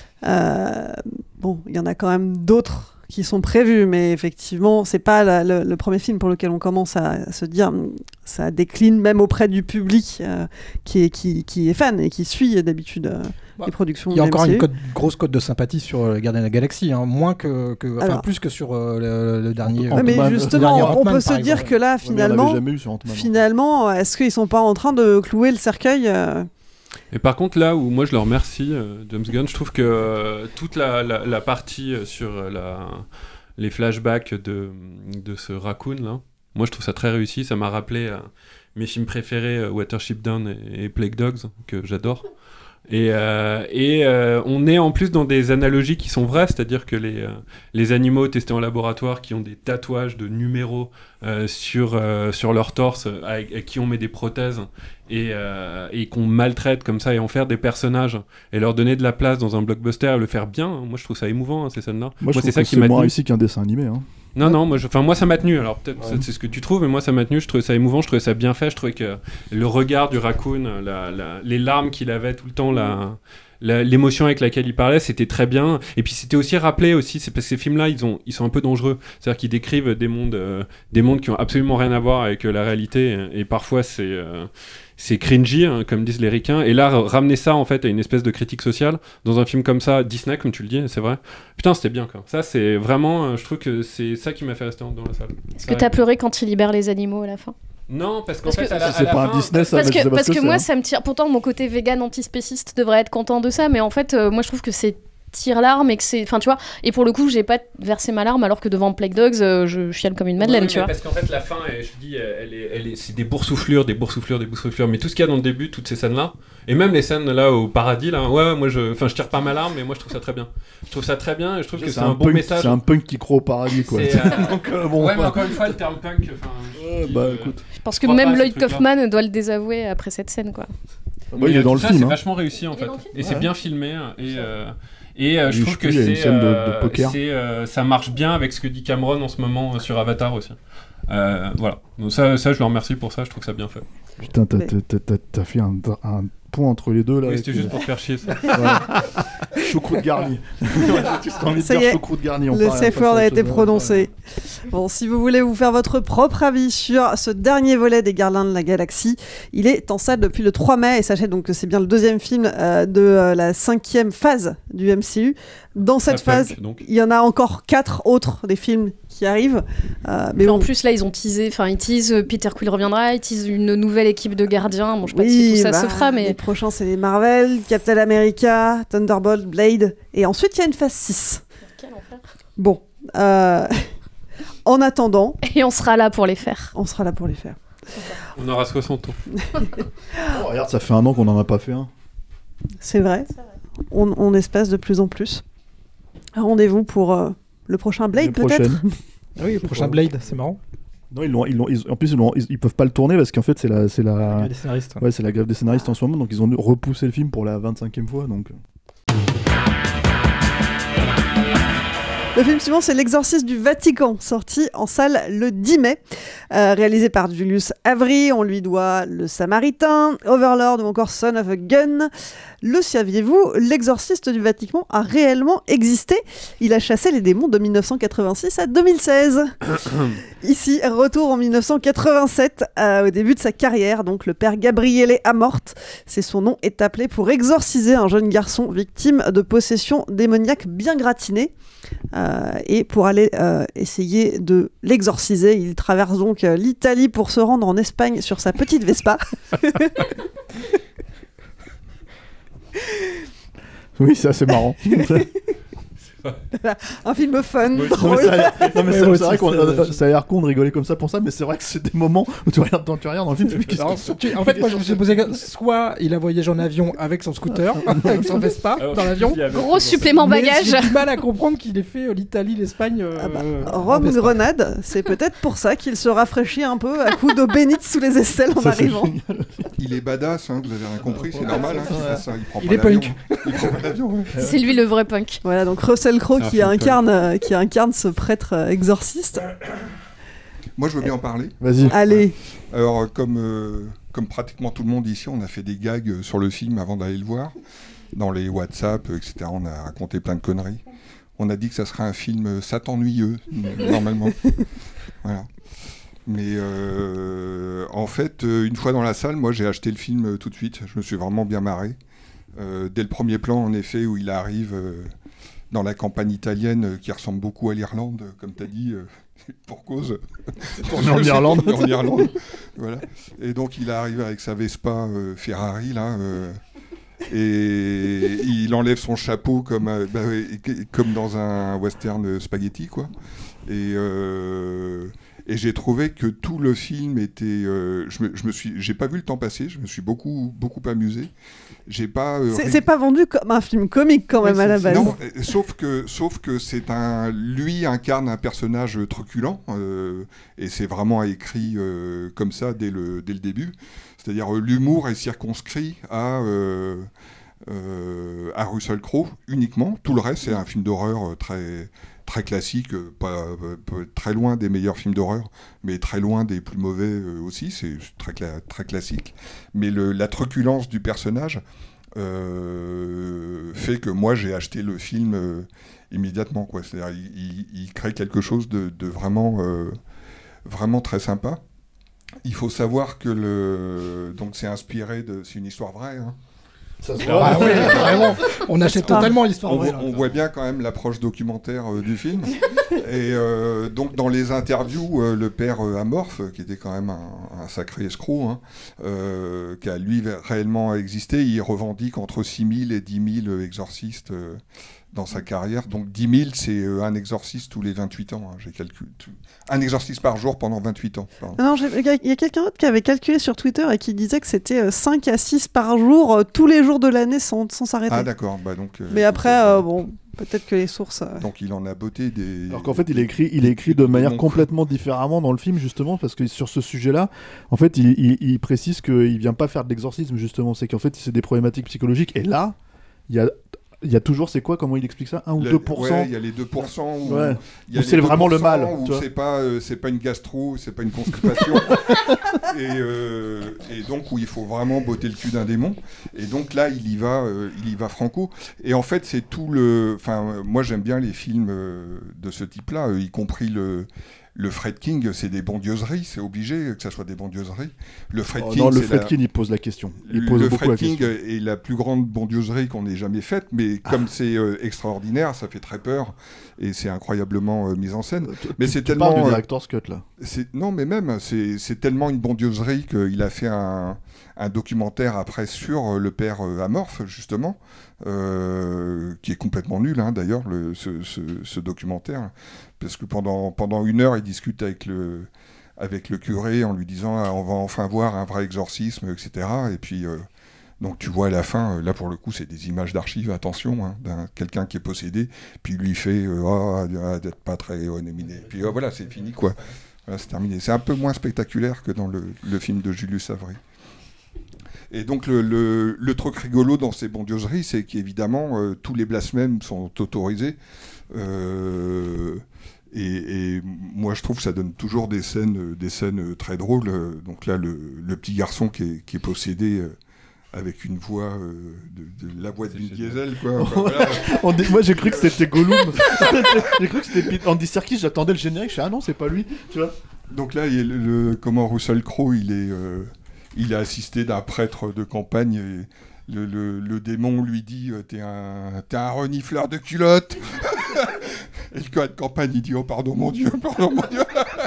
Euh, bon, il y en a quand même d'autres qui sont prévus, mais effectivement, c'est pas la- le, le premier film pour lequel on commence à, à se dire hum, ça décline même auprès du public euh, qui, est, qui, qui est fan et qui suit d'habitude euh, Bah, les productions. Il y a du encore M C U. une cote- grosse cote de sympathie sur euh, Gardien de la Galaxie, hein, moins que, que- enfin, Alors- plus que sur euh, le, le dernier. Ouais, mais Ant-Man, le justement, dernier on Ant-Man, peut se par dire exemple. que là, Ouais, mais on l'avait finalement, jamais eu sur Ant-Man. finalement, est-ce qu'ils sont pas en train de clouer le cercueil euh, Et par contre, là où moi je le remercie, euh, James Gunn, je trouve que euh, toute la, la, la partie euh, sur euh, la, les flashbacks de, de ce raccoon, là, moi je trouve ça très réussi. Ça m'a rappelé euh, mes films préférés, euh, Watership Down et, et Plague Dogs, que j'adore. Et, euh, et euh, on est en plus dans des analogies qui sont vraies, c'est-à-dire que les, euh, les animaux testés en laboratoire qui ont des tatouages de numéros euh, sur, euh, sur leur torse, avec, avec qui on met des prothèses et, euh, et qu'on maltraite comme ça et en faire des personnages et leur donner de la place dans un blockbuster et le faire bien, hein. Moi je trouve ça émouvant, hein, ces scènes-là. Moi, je c'est trouve ça que qui c'est m'a moins tenu. réussi qu'un dessin animé, hein. Non, non, moi, je, enfin, moi ça m'a tenu. Alors peut-être Ouais. c'est, c'est ce que tu trouves, mais moi ça m'a tenu. Je trouvais ça émouvant, je trouvais ça bien fait. Je trouvais que le regard du raccoon, la, la, les larmes qu'il avait tout le temps, la, la, l'émotion avec laquelle il parlait, c'était très bien. Et puis c'était aussi rappelé aussi, c'est parce que ces films-là, ils ont, ils sont un peu dangereux. C'est-à-dire qu'ils décrivent des mondes, euh, des mondes qui ont absolument rien à voir avec euh, la réalité. Et parfois c'est euh, c'est cringy, hein, comme disent les ricains. Et là, ramener ça en fait à une espèce de critique sociale dans un film comme ça, Disney, comme tu le dis, c'est vrai. Putain, c'était bien quoi. Ça, c'est vraiment, euh, je trouve que c'est ça qui m'a fait rester dans la salle. Est-ce que t'as pleuré quand il libère les animaux à la fin? Non, parce qu'en parce fait, que, à la, à c'est la pas fin, un Disney, ça. Parce que, parce que, que moi, hein. ça me tire. Pourtant, mon côté vegan antispéciste devrait être content de ça, mais en fait, euh, moi, je trouve que c'est tire larme et que c'est, enfin, tu vois. Et pour le coup, j'ai pas versé ma larme, alors que devant Plague Dogs, euh, je chiale comme une madeleine, ouais, tu vois. Parce qu'en fait, la fin, elle, je dis, elle est, elle est, c'est des boursouflures, des boursouflures, des boursouflures. Mais tout ce qu'il y a dans le début, toutes ces scènes-là, et même les scènes là au paradis, là, ouais, moi, je, enfin, je tire pas ma larme, mais moi, je trouve ça très bien. Je trouve ça très bien, et je trouve que c'est, c'est un, un bon punk, message. C'est un punk qui croit au paradis, quoi. C'est, euh... Donc, euh, bon, ouais, bah... mais encore une fois, le terme punk, enfin. Ouais, bah, euh... écoute. Je pense que même Lloyd Kaufman doit le désavouer après cette scène, quoi. Ouais, il est dans le ça, film. C'est hein. vachement réussi en fait, et ouais. c'est bien filmé. Et euh, et euh, je oui, trouve je que c'est, c'est, euh, de, de c'est euh, ça marche bien avec ce que dit Cameron en ce moment euh, sur Avatar aussi. Euh, voilà. Donc ça, ça, je le remercie pour ça. Je trouve ça bien fait. Putain, t'as, t'as, t'as, t'as fait un, un point entre les deux là. Oui, c'était juste pour te faire chier. Ça. Ouais. Choucroute garnie. J'ai envie de ça dire y est, choucroute garnie. le safe word a été prononcé. Bon, si vous voulez vous faire votre propre avis sur ce dernier volet des Gardiens de la Galaxie, il est en salle depuis le trois mai, et sachez donc que c'est bien le deuxième film euh, de euh, la cinquième phase du M C U. Dans cette Ça phase, punk, donc. il y en a encore quatre autres des films qui arrivent. Euh, mais en bon. plus, là, ils ont teasé, enfin, ils teasent euh, Peter Quill reviendra, ils teasent une nouvelle équipe de gardiens. Bon, je sais pas oui, si tout ça bah, se fera, mais. Les prochains, c'est les Marvel, Captain America, Thunderbolt, Blade. Et ensuite, il y a une phase six. Quel enfer. Bon. Euh... en attendant. Et on sera là pour les faire. On sera là pour les faire. On aura soixante ans. Oh, regarde, ça fait un an qu'on n'en a pas fait un. C'est vrai. C'est vrai. On, on espèce de plus en plus. Rendez-vous pour euh, le prochain Blade, Le peut-être. Ah oui, le prochain Blade, c'est marrant. Non, ils l'ont, ils l'ont, ils, en plus, ils, l'ont, ils, ils peuvent pas le tourner parce qu'en fait, c'est la, c'est la... la grève des scénaristes. Ouais, c'est la grève des scénaristes en ce moment, donc ils ont repoussé le film pour la vingt-cinquième fois. Donc... Le film suivant, c'est L'Exorciste du Vatican, sorti en salle le dix mai. Euh, réalisé par Julius Avery, on lui doit Le Samaritain, Overlord ou encore Son of a Gun. Le saviez-vous, L'Exorciste du Vatican a réellement existé. Il a chassé les démons de dix-neuf cent quatre-vingt-six à deux mille seize. Ici, retour en dix-neuf cent quatre-vingt-sept, euh, au début de sa carrière. Donc, le père Gabriele Amort, c'est son nom, est appelé pour exorciser un jeune garçon victime de possession démoniaque bien gratinée. Euh, et pour aller euh, essayer de l'exorciser, il traverse donc euh, l'Italie pour se rendre en Espagne sur sa petite Vespa. Oui, c'est assez marrant. Un film fun, oui, drôle. Non, mais ça a l'air, non, mais ça, ouais, c'est vrai c'est qu'on ça, ça a l'air con de rigoler comme ça pour ça, mais c'est vrai que c'est des moments où tu regardes dans, tu regardes dans le film, tu fais, Alors, tu- en fait, moi je me suis posé soit il a voyagé en avion avec son scooter, avec son Vespa Alors, dans l'avion. Gros supplément Mais bagage. J'ai du mal à comprendre qu'il ait fait euh, l'Italie, l'Espagne. Euh, Ah bah, en Rome, Vespa. Grenade, c'est peut-être pour ça qu'il se rafraîchit un peu à coups d'eau bénite sous les aisselles en ça, c'est arrivant. génial. Il est badass, hein, vous avez rien compris, c'est normal hein, qu'il fasse ça. Il, prend Il pas est l'avion, punk. hein. Il prend pas l'avion, ouais. C'est lui le vrai punk. Voilà, donc Russell Crowe C'est un qui film incarne, euh, qui incarne ce prêtre euh, exorciste. Moi, je veux bien en parler. Vas-y. Allez, Alors, comme, euh, comme pratiquement tout le monde ici, on a fait des gags sur le film avant d'aller le voir. Dans les WhatsApp, et cetera, on a raconté plein de conneries. On a dit que ça serait un film Satan-ennuyeux, normalement. Voilà. Mais euh, en fait, une fois dans la salle, moi, j'ai acheté le film tout de suite. Je me suis vraiment bien marré. Euh, dès le premier plan, en effet, où il arrive euh, dans la campagne italienne, euh, qui ressemble beaucoup à l'Irlande, comme tu as dit, euh, pour cause. Tourné en Irlande. En Irlande. Voilà. Et donc, il arrive avec sa Vespa euh, Ferrari, là. Euh, et il enlève son chapeau comme, euh, bah, ouais, comme dans un western spaghetti, quoi. Et, euh, et j'ai trouvé que tout le film était... Euh, je, me, je me suis, j'ai pas vu le temps passer, je me suis beaucoup, beaucoup amusé. J'ai pas... Euh, c'est, ré... c'est pas vendu comme un film comique quand même Oui, à la base. Non, euh, sauf que, sauf que c'est un... Lui incarne un personnage truculent, euh, et c'est vraiment écrit euh, comme ça dès le, dès le début. C'est-à-dire euh, l'humour est circonscrit à... Euh, Euh, à Russell Crowe uniquement. Tout le reste, c'est un film d'horreur euh, très, très classique, euh, pas, euh, pas- très loin des meilleurs films d'horreur, mais très loin des plus mauvais euh, aussi. C'est très, cla- très classique. Mais le, la truculence du personnage euh, fait que moi j'ai acheté le film euh, immédiatement, quoi. C'est-à-dire il, il, il crée quelque chose de, de vraiment, euh, vraiment très sympa. Il faut savoir que le... donc c'est inspiré de... C'est une histoire vraie, hein. Ça se voit. Ah ouais, carrément. On achète totalement l'histoire on, vraie. Là, on voit bien quand même l'approche documentaire euh, du film. Et euh, donc dans les interviews, euh, le père euh, Amorphe, qui était quand même un, un sacré escroc, hein, euh, qui a lui réellement existé, il revendique entre six mille et dix mille exorcistes euh, dans sa carrière. Donc dix mille, c'est euh, un exorciste tous les vingt-huit ans. Hein, j'ai calculé. Tout... Un exorciste par jour pendant vingt-huit ans. Non, il y a quelqu'un d'autre qui avait calculé sur Twitter et qui disait que c'était cinq à six par jour, euh, tous les jours de l'année sans, sans s'arrêter. Ah d'accord. Bah, donc, euh, Mais après, euh, bon, peut-être que les sources... Euh... Donc il en a botté des... Alors qu'en fait, il est écrit, il est écrit de manière complètement différemment dans le film, justement, parce que sur ce sujet-là, en fait, il, il, il précise qu'il vient pas faire de l'exorcisme, justement. C'est qu'en fait, c'est des problématiques psychologiques. Et là, il y a... Il y a toujours, c'est quoi, comment il explique ça, un ou deux pour cent. Ouais, il y a les deux pour cent où, ouais. où c'est vraiment le mal. Où c'est pas, euh, c'est pas une gastro, c'est pas une constipation. et, euh, et donc où il faut vraiment botter le cul d'un démon. Et donc là, il y va, euh, il y va franco. Et en fait, c'est tout le... Enfin, euh, moi, j'aime bien les films euh, de ce type-là, euh, y compris le... Le Friedkin, c'est des bondieuseries, c'est obligé que ça soit des bondieuseries. Le Friedkin, oh non, le c'est Friedkin, la... il pose la question. Il pose le beaucoup la Friedkin question. est la plus grande bondieuserie qu'on ait jamais faite, mais Ah. comme c'est euh, extraordinaire, ça fait très peur et c'est incroyablement euh, mis en scène. Euh, mais tu, c'est tu tellement parles du euh, director's cut là. c'est... Non, mais même c'est, c'est tellement une bondieuserie qu'il a fait un, un documentaire après sur euh, le père euh, Amorphe justement, euh, qui est complètement nul hein, d'ailleurs le, ce, ce, ce documentaire. Parce que pendant, pendant une heure, il discute avec le, avec le curé en lui disant ah, on va enfin voir un vrai exorcisme, et cetera. Et puis, euh, donc tu vois à la fin, là pour le coup, c'est des images d'archives, attention, hein, d'un quelqu'un qui est possédé, puis il lui fait euh, ah, d'être pas très onéminé. Et puis euh, voilà, c'est fini, quoi. Voilà, c'est terminé. C'est un peu moins spectaculaire que dans le, le film de Julius Avery. Et donc le, le, le truc rigolo dans ces bondieuseries, c'est qu'évidemment, euh, tous les blasphèmes sont autorisés. Euh, et, et moi je trouve que ça donne toujours des scènes, des scènes très drôles. Donc là le, le petit garçon qui est, qui est possédé euh, avec une voix euh, de, de la voix d'une diesel quoi. Enfin, voilà. On dit, moi j'ai cru que c'était Gollum. J'ai cru que c'était Andy Serkis, j'attendais le générique, je suis ah non c'est pas lui, tu vois. Donc là il y a le, le, comment Russell Crowe il est euh, il est assisté d'un prêtre de campagne et le, le, le démon lui dit t'es un, t'es un renifleur de culottes. Et le gars de campagne, il dit « Oh, pardon, mon Dieu, pardon, mon Dieu !»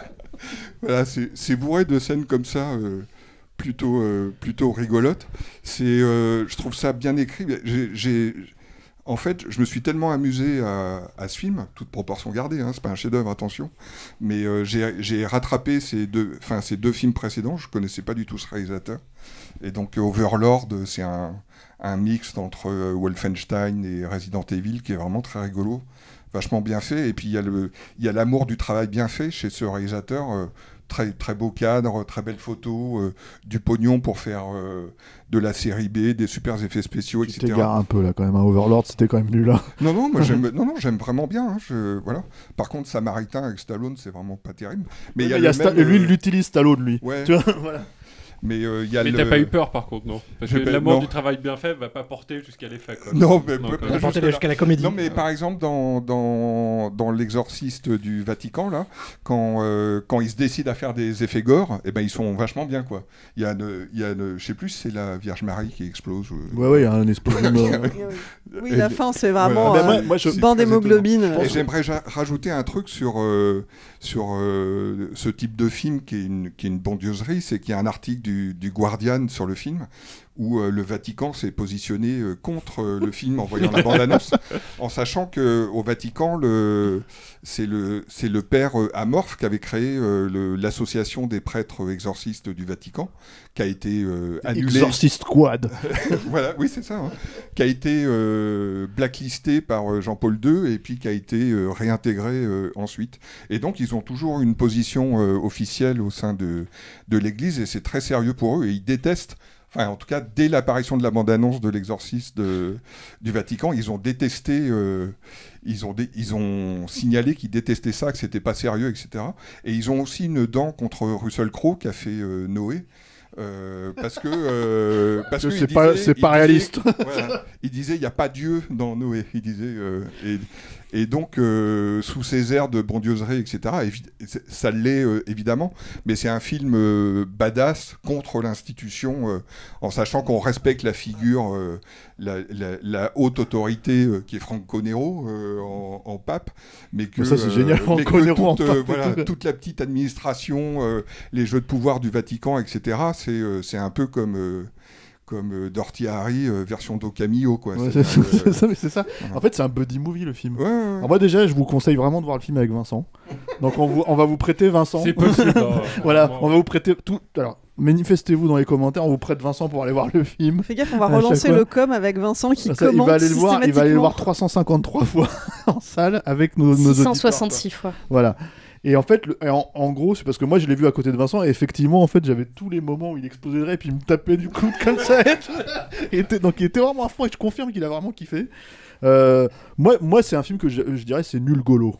Voilà, c'est, c'est bourré de scènes comme ça, euh, plutôt, euh, plutôt rigolotes. C'est, euh, je trouve ça bien écrit. J'ai, j'ai, en fait, je me suis tellement amusé à, à ce film, toute proportion gardée, hein, c'est pas un chef-d'œuvre, attention, mais euh, j'ai, j'ai rattrapé ces deux, enfin, ces deux films précédents, je connaissais pas du tout ce réalisateur. Et donc Overlord, c'est un, un mix entre euh, Wolfenstein et Resident Evil qui est vraiment très rigolo. Vachement bien fait, et puis il y a le, il y a l'amour du travail bien fait chez ce réalisateur, euh, très, très beau cadre, très belle photo, euh, du pognon pour faire euh, de la série B, des super effets spéciaux, tu et cetera. Tu t'égares un peu là quand même, hein. Overlord c'était quand même nul là. Non, non, moi j'aime, non, non, j'aime vraiment bien, hein, je, voilà. Par contre, Samaritain avec Stallone, c'est vraiment pas terrible. Mais il y a, il y a le Sta- même, lui, il euh... l'utilise Stallone lui. Ouais. Tu vois, voilà. Mais il euh, y a mais le... t'as pas eu peur par contre, non? Parce que J'ai l'amour non. du travail bien fait va pas porter jusqu'à l'effet. Quoi. Non, mais non, peut, quoi. peut, porter jusqu'à la comédie. Non, mais par exemple, dans, dans, dans l'exorciste du Vatican, là, quand, euh, quand ils se décident à faire des effets gore, eh ben, ils sont vachement bien, quoi. Il y a, une, il y a une, je sais plus, c'est la Vierge Marie qui explose. Euh... Ouais, ouais, il y a un explosion. Oui, la fin, c'est vraiment ouais. euh, moi, moi, je... bain d'hémoglobine. Et j'aimerais ja- rajouter un truc sur, euh, sur euh, ce type de film qui est une, qui est une bondieuserie, c'est qu'il y a un article du, du Guardian sur le film où euh, le Vatican s'est positionné euh, contre euh, le film en voyant la bande-annonce, en sachant qu'au Vatican, le, c'est, le, c'est le père euh, Amorphe qui avait créé euh, le, l'association des prêtres exorcistes du Vatican, qui a été euh, annulée. Exorcist Squad. Voilà, oui, c'est ça. Hein. Qui a été euh, blacklisté par euh, Jean-Paul deux et puis qui a été euh, réintégré euh, ensuite. Et donc, ils ont toujours une position euh, officielle au sein de, de l'Église et c'est très sérieux pour eux et ils détestent. Enfin, en tout cas, dès l'apparition de la bande-annonce de l'exorciste de, du Vatican, ils ont détesté, euh, ils, ont dé, ils ont signalé qu'ils détestaient ça, que c'était pas sérieux, et cetera. Et ils ont aussi une dent contre Russell Crowe qui a fait euh, Noé. Euh, parce que euh, parce que c'est il pas disait- c'est il pas disait- réaliste. voilà, il disait il n'y a pas Dieu dans Noé. Il disait euh, et, et donc euh, sous ces airs de bondieuserie, et cetera. évi- Ça l'est euh, évidemment, mais c'est un film euh, badass contre l'institution, euh, en sachant qu'on respecte la figure, euh, la, la- la haute autorité euh, qui est Franco Nero euh, en, en pape, mais que Mais ça, c'est génial, mais Franco que Nero en toute, euh, pape et voilà, tout. toute la petite administration, euh, les jeux de pouvoir du Vatican, et cetera. C'est euh, c'est un peu comme euh, comme euh, Dirty Harry euh, version Do Camillo, quoi. Ouais, C'est-à-dire, c'est c'est euh, ça, mais c'est ça. voilà. En fait, c'est un buddy movie le film. Ouais, ouais, ouais. Alors moi déjà, je vous conseille vraiment de voir le film avec Vincent. Donc on, vous, on va vous prêter Vincent. C'est possible. hein. Voilà, Vraiment. on va vous prêter tout. Alors manifestez-vous dans les commentaires, on vous prête Vincent pour aller voir le film. Fais gaffe, on va À chaque relancer fois. le com avec Vincent qui Ça, il commente va aller le voir, il va aller le voir systématiquement. trois cent cinquante-trois fois en salle avec nos, nos six cent auditeurs, soixante-six fois. quoi. Voilà. Et en fait, le- et en, en gros, c'est parce que moi je l'ai vu à côté de Vincent et effectivement, en fait, j'avais tous les moments où il explosait de rire et puis il me tapait du coude comme ça. Et tout. Il était- donc il était vraiment à fond et je confirme qu'il a vraiment kiffé. Euh, moi, moi c'est un film que je, je dirais c'est nul golo.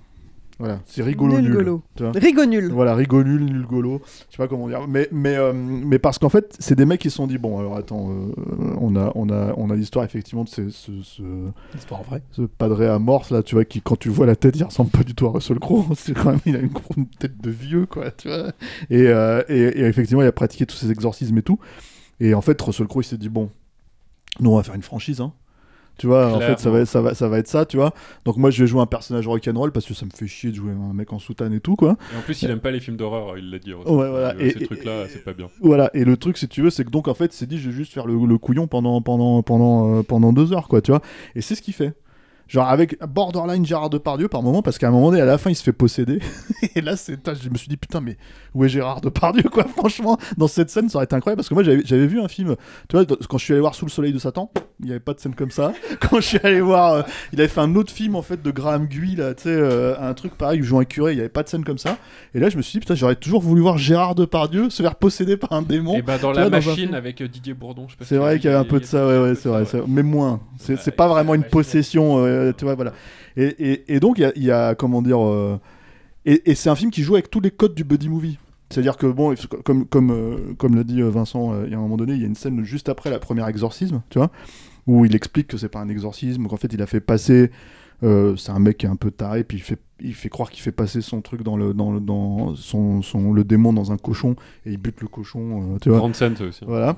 Voilà, c'est rigolo nul. Nul golo. tu vois. Rigo nul. Voilà, rigolo nul, nul golo. Je sais pas comment dire. Mais, mais, euh, mais parce qu'en fait, c'est des mecs qui se sont dit bon, alors attends, euh, on a, on a, on a l'histoire effectivement de ce, ce, ce, Histoire vraie. ce padre amorphe là, tu vois, qui quand tu vois la tête, il ressemble pas du tout à Russell Crowe. C'est quand même, il a une, gros- une tête de vieux, quoi, tu vois. Et, euh, et, et effectivement, il a pratiqué tous ses exorcismes et tout. Et en fait, Russell Crowe, il s'est dit bon, nous on va faire une franchise, hein. Tu vois, en fait, ça va, ça, va, ça va être ça, tu vois. Donc moi, je vais jouer un personnage rock'n'roll parce que ça me fait chier de jouer un mec en soutane et tout, quoi. Et en plus, il aime pas les films d'horreur, il l'a dit. Ouais, voilà. Et, Et- ces et- trucs-là, c'est pas bien. Voilà, et le truc, si tu veux, c'est que donc en fait, il s'est dit, je vais juste faire le, le couillon pendant, pendant, pendant, euh, pendant deux heures, quoi, tu vois. Et c'est ce qu'il fait. Genre avec borderline Gérard Depardieu par moment, parce qu'à un moment donné, à la fin, il se fait posséder. Et là, c'est, putain, je me suis dit, putain, mais où est Gérard Depardieu, quoi, franchement, dans cette scène, ça aurait été incroyable, parce que moi, j'avais, j'avais vu un film, tu vois, quand je suis allé voir Sous le soleil de Satan, il n'y avait pas de scène comme ça. Quand je suis allé voir, euh, il avait fait un autre film, en fait, de Graham Guy, là, tu sais, euh, un truc pareil, où il joue un curé, il n'y avait pas de scène comme ça. Et là, je me suis dit, putain, j'aurais toujours voulu voir Gérard Depardieu se faire posséder par un démon. Et bah, dans Tu La vois, dans un Machine film. avec euh, Didier Bourdon, je sais pas C'est si vrai tu qu'il y avait vois, un peu il de y a- ça, il y a ouais, un ouais, peu c'est de vrai, ça, c'est- ouais. mais moins. C'est Ouais, c'est pas c'est vraiment la une machine. possession, euh, tu vois, voilà. Et, et, et donc, il y a, il y a, comment dire... euh, Et, et c'est un film qui joue avec tous les codes du buddy movie. C'est-à-dire que, bon, comme, comme, euh, comme l'a dit euh, Vincent, euh, il y a un moment donné, il y a une scène juste après la première exorcisme, tu vois, où il explique que c'est pas un exorcisme, qu'en fait, il a fait passer... euh, c'est un mec qui est un peu taré, puis il fait, il fait croire qu'il fait passer son truc dans le, dans le, dans son, son, le démon dans un cochon, et il bute le cochon, euh, tu vois. Grande scène, ça aussi. Voilà.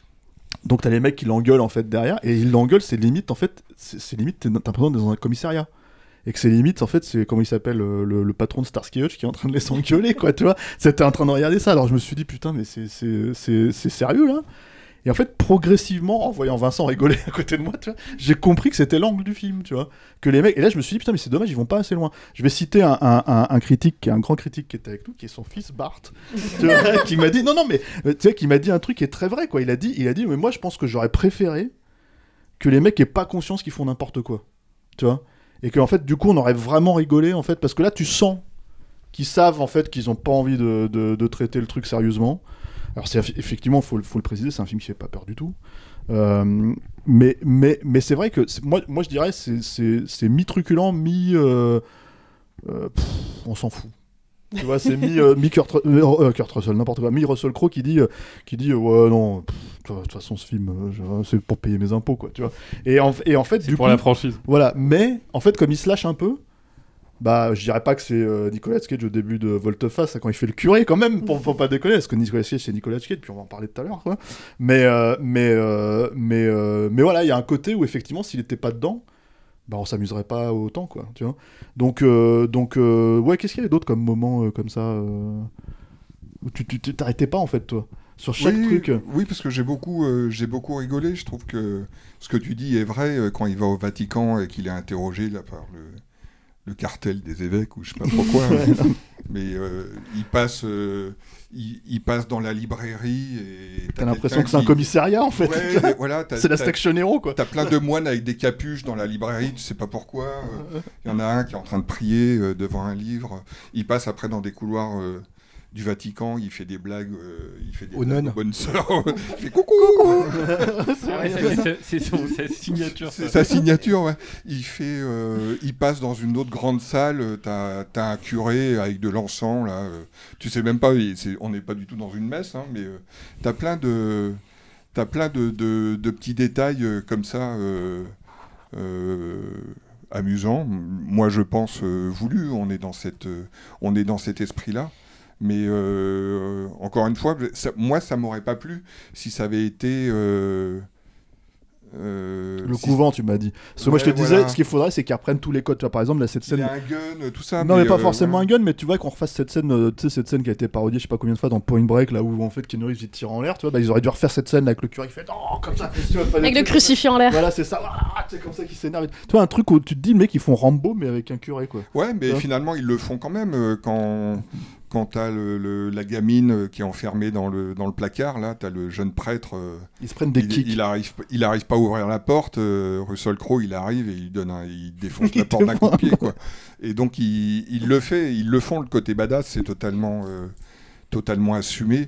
Donc t'as les mecs qui l'engueulent en fait derrière, et ils l'engueulent, c'est limite en fait, c'est c'est limite t'es- t'as l'impression d'être dans un commissariat. Et que c'est limite, en fait, c'est comment il s'appelle, euh, le, le patron de Starsky Hutch qui est en train de les engueuler, quoi, tu vois. C'était en train de regarder ça, alors je me suis dit, putain, mais c'est- c'est c'est- c'est sérieux là. Et en fait, progressivement, en voyant Vincent rigoler à côté de moi, tu vois, j'ai compris que c'était l'angle du film, tu vois. Que les mecs, et là je me suis dit, putain, mais c'est dommage, ils vont pas assez loin. Je vais citer un, un, un, un critique, qui est un grand critique qui était avec nous, qui est son fils Bart, tu vois, qui m'a dit, non, non, mais euh, tu sais, qui m'a dit un truc qui est très vrai, quoi. Il a dit, il a dit, mais moi je pense que j'aurais préféré que les mecs aient pas conscience qu'ils font n'importe quoi, tu vois. Et qu'en fait, du coup, on aurait vraiment rigolé, en fait, parce que là, tu sens qu'ils savent, en fait, qu'ils ont pas envie de, de, de traiter le truc sérieusement. Alors, c'est, effectivement, il faut, faut le préciser, c'est un film qui fait pas peur du tout. Euh, mais, mais, mais c'est vrai que, c'est- moi, moi, je dirais, c'est, c'est, c'est mi-truculent, mi... euh, euh, pff, on s'en fout. Tu vois, c'est mi, euh, mi Kurt, euh, euh, Kurt Russell, n'importe quoi. Mi Russell Crowe qui dit, euh, qui dit euh, ouais, non, pff, de toute façon, ce film, euh, je- c'est pour payer mes impôts, quoi, tu vois. Et en, et en fait, C'est du pour coup, la franchise. voilà. Mais, en fait, comme il se lâche un peu, bah, je dirais pas que c'est euh, Nicolas Cage au début de Volte-Face, quand il fait le curé, quand même, pour, pour pas déconner, parce que Nicolas Cage, c'est Nicolas Cage, puis on va en parler tout à l'heure, quoi. Mais, euh, mais, euh, mais, euh, mais voilà, il y a un côté où, effectivement, s'il était pas dedans, bah on s'amuserait pas autant, quoi, tu vois. Donc euh, donc euh, ouais, qu'est-ce qu'il y avait d'autre comme moment euh, comme ça euh, où tu tu tu t'arrêtais pas en fait, toi, sur chaque oui, truc. Oui, parce que j'ai beaucoup, euh, j'ai beaucoup rigolé. Je trouve que ce que tu dis est vrai euh, quand il va au Vatican et qu'il est interrogé là par le, le cartel des évêques ou je sais pas pourquoi. Mais euh, il passe, euh, il, il passe dans la librairie et T'as l'impression que c'est un commissariat en fait. Ouais, voilà, c'est la Station Hero, quoi. T'as plein de moines avec des capuches dans la librairie, tu sais pas pourquoi. Il euh, y en a un qui est en train de prier euh, devant un livre. Il passe après dans des couloirs euh, du Vatican, il fait des blagues, euh, il fait des Aux blagues nonnes. aux bonnes sœurs, il fait coucou. c'est, c'est son, sa signature. C'est ça. sa signature, ouais. Il fait, euh, il passe dans une autre grande salle. euh, T'as, t'as un curé avec de l'encens là. euh, tu sais même pas, il- c'est- on n'est pas du tout dans une messe, hein, mais euh, t'as plein de, t'as plein de, de, de petits détails euh, comme ça. Euh, euh, amusants. Moi, je pense euh, voulu. On est dans cette, euh, on est dans cet esprit-là. Mais euh, encore une fois, ça, moi, ça m'aurait pas plu si ça avait été. Euh, euh, Le si- couvent, tu m'as dit. Parce que moi, je te Ouais, disais, voilà. ce qu'il faudrait, c'est qu'ils reprennent tous les codes. Tu vois, par exemple, là, cette Il scène. y a un gun, tout ça. Non, mais, pas euh, forcément voilà. un gun, mais tu vois qu'on refasse cette scène, euh, tu sais, cette scène qui a été parodiée, je sais pas combien de fois dans Point Break, là où en fait Keanu Reeves il tire en l'air, tu vois, bah ils auraient dû refaire cette scène avec le curé qui fait non, comme ça, tu vois, fallait Avec le que- crucifix en l'air. Voilà, c'est ça, ah, c'est comme ça qu'il s'énerve. Tu vois, un truc où tu te dis, le mec, ils font Rambo, mais avec un curé, quoi. Ouais, mais Ouais. finalement, ils le font quand même euh, quand. Quand t'as le, le- la gamine euh, qui est enfermée dans le, dans le placard, là, t'as le jeune prêtre. euh, Ils se prennent des il, kicks. il arrive, il arrive pas à ouvrir la porte. euh, Russell Crowe, il arrive et il donne, un- il défonce la Il porte d'un coup de défonce. pied, quoi. Et donc il, il le fait, ils le font. Le côté badass, c'est totalement, euh, totalement assumé.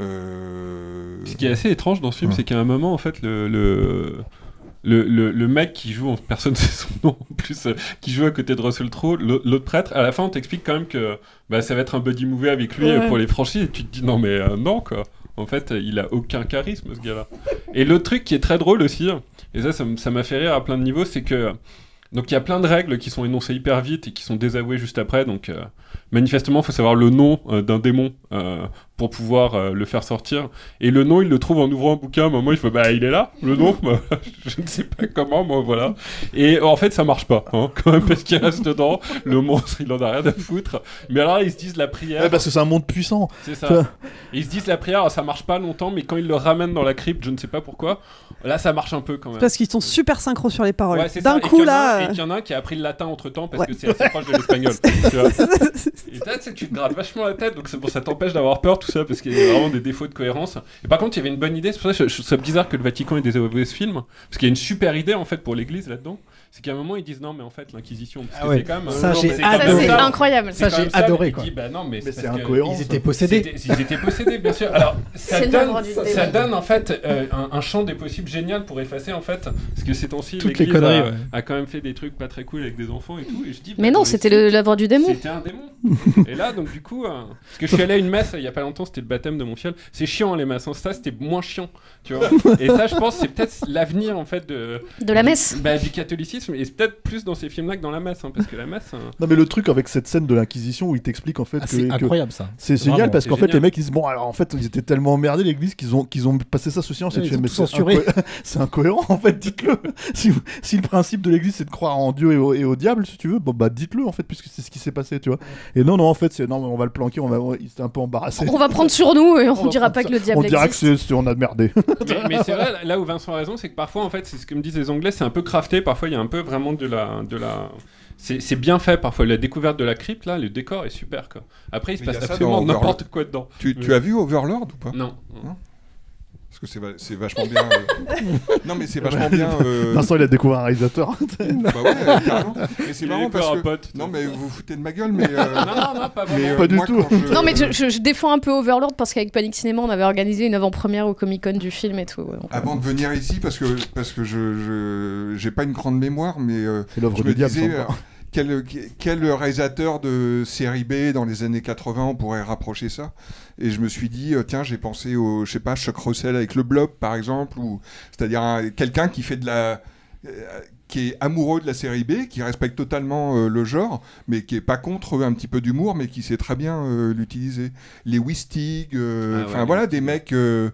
Euh, Ce qui est assez étrange dans ce film, Ouais. c'est qu'à un moment, en fait, le, le, le, le, le mec qui joue, en personne sait son nom en plus, euh, qui joue à côté de Russell Crowe, le- l'autre prêtre, à la fin, on t'explique quand même que bah, ça va être un buddy movie avec lui euh, Ouais. pour les franchises, et tu te dis non, mais euh, non, quoi. En fait, euh, il a aucun charisme, ce gars-là. Et l'autre truc qui est très drôle aussi, et ça, ça m- ça m'a fait rire à plein de niveaux, c'est que. Donc il y a plein de règles qui sont énoncées hyper vite et qui sont désavouées juste après. Donc euh, manifestement, il faut savoir le nom euh, d'un démon euh, pour pouvoir euh, le faire sortir. Et le nom, il le trouve en ouvrant un bouquin. À un moment, il fait bah il est là, le nom. Bah, je ne sais pas comment, moi voilà. Et en fait, ça marche pas, hein, quand même, parce qu'il reste dedans. Le monstre, il en a rien à foutre. Mais alors, ils se disent la prière. Ouais, parce que c'est un monde puissant. C'est Tu vois. ça. Et ils se disent la prière, ça marche pas longtemps, mais quand ils le ramènent dans la crypte, je ne sais pas pourquoi, là ça marche un peu quand même. Parce qu'ils sont super synchro sur les paroles. Ouais, c'est ça. D'un Et coup, qu'il y en a un- là. Et euh, qu'il y en a un qui a appris le latin entre temps parce Ouais. que c'est assez proche de l'espagnol. tu vois. Et là, tu sais, tu te grattes vachement la tête, donc c'est pour ça t'empêche d'avoir peur, tout ça, parce qu'il y a vraiment des défauts de cohérence. Et par contre, il y avait une bonne idée, c'est pour ça que je, je trouve ça bizarre que le Vatican ait désavoué ce film, parce qu'il y a une super idée en fait pour l'église là-dedans. C'est qu'à un moment ils disent non, mais en fait, l'Inquisition. parce Ah que ouais. c'est quand même, Ça, non, j'ai mais c'est adoré. quand même Ça, c'est ça. incroyable. C'est Ça, quand j'ai même ça, adoré, mais il quoi. dit, bah non, mais, Mais c'est c'est parce que incohérent. Ils étaient possédés. C'était- Ils étaient possédés, bien sûr. Alors, ça C'est donne, l'œuvre du ça, démon. ça donne en fait euh, un, un champ des possibles génial pour effacer en fait, parce que ces temps-ci, Toutes les l'Église conneries, a, ouais. a quand même fait des trucs pas très cool avec des enfants et tout. Et je dis, Mais bah, non, dans c'était les le- l'œuvre du démon. C'était un démon. Et là, donc du coup, euh, parce que je suis allé à une messe il y a pas longtemps, c'était le baptême de mon fiole. C'est chiant les messes, hein. Ça c'était moins chiant, tu vois. Et ça, je pense, c'est peut-être l'avenir en fait de De la messe. bah, du catholicisme, et c'est peut-être plus dans ces films-là que dans la messe, hein, parce que la messe. hein, Non, mais le truc avec cette scène de l'Inquisition où il t'explique en fait Ah, que. c'est que- incroyable ça. C'est génial Vraiment, parce c'est qu'en fait génial. les mecs ils disent bon alors en fait ils étaient tellement emmerdés l'église qu'ils ont qu'ils ont passé ça sous silence et Ouais, tu ils fais, ont mais tout c'est censuré. inco- c'est incohérent en fait dites-le si, vous- si le principe de l'église c'est de croire en Dieu et au, et au diable si tu veux bon bah dites-le en fait puisque c'est ce qui s'est passé tu vois et non non en fait c'est non mais on va le planquer on va on- il était un peu embarrassé On va prendre sur nous et on, On va dira prendre pas ça. que le diable on dira existe. que c'est c'est- on a merdé mais, mais c'est vrai, là où Vincent a raison, c'est que parfois, en fait, c'est ce que me disent les Anglais, c'est un peu crafté. Parfois, il y a un peu vraiment de la, de la. C'est c'est bien fait. Parfois, la découverte de la crypte, là, le décor est super, quoi. Après, il se Mais il y passe a ça absolument dans n'importe Overlord. quoi dedans. Tu, tu Ouais. as vu Overlord ou pas? Non. Parce que c'est va- c'est vachement bien. euh, Non, mais c'est vachement bien. euh, Vincent il a découvert un réalisateur Bah ouais, carrément. Mais c'est Il marrant avait parce peur, que. un pote. Non, mais vous vous foutez de ma gueule, mais. euh, Non, non, non, pas vraiment. mais, euh, Pas du moi, tout. quand je- Non, mais je, je- je défends un peu Overlord parce qu'avec Panic Cinéma, on avait organisé une avant-première au Comic-Con du film et tout. Donc, Avant de venir ici, parce que, parce que je je- j'ai pas une grande mémoire, mais euh, c'est l'œuvre je du me diable disais, sans euh, croire. quel, quel réalisateur de série B dans les années quatre-vingts on pourrait rapprocher ça? Et je me suis dit, euh, tiens, j'ai pensé au, je sais pas, Chuck Russell avec le Blob, par exemple, ou c'est-à-dire un- quelqu'un qui fait de la... euh, qui est amoureux de la série B, qui respecte totalement euh, le genre, mais qui est pas contre un petit peu d'humour, mais qui sait très bien euh, l'utiliser. Les Wistig, euh, Ah enfin ouais, voilà, les des mecs... Euh,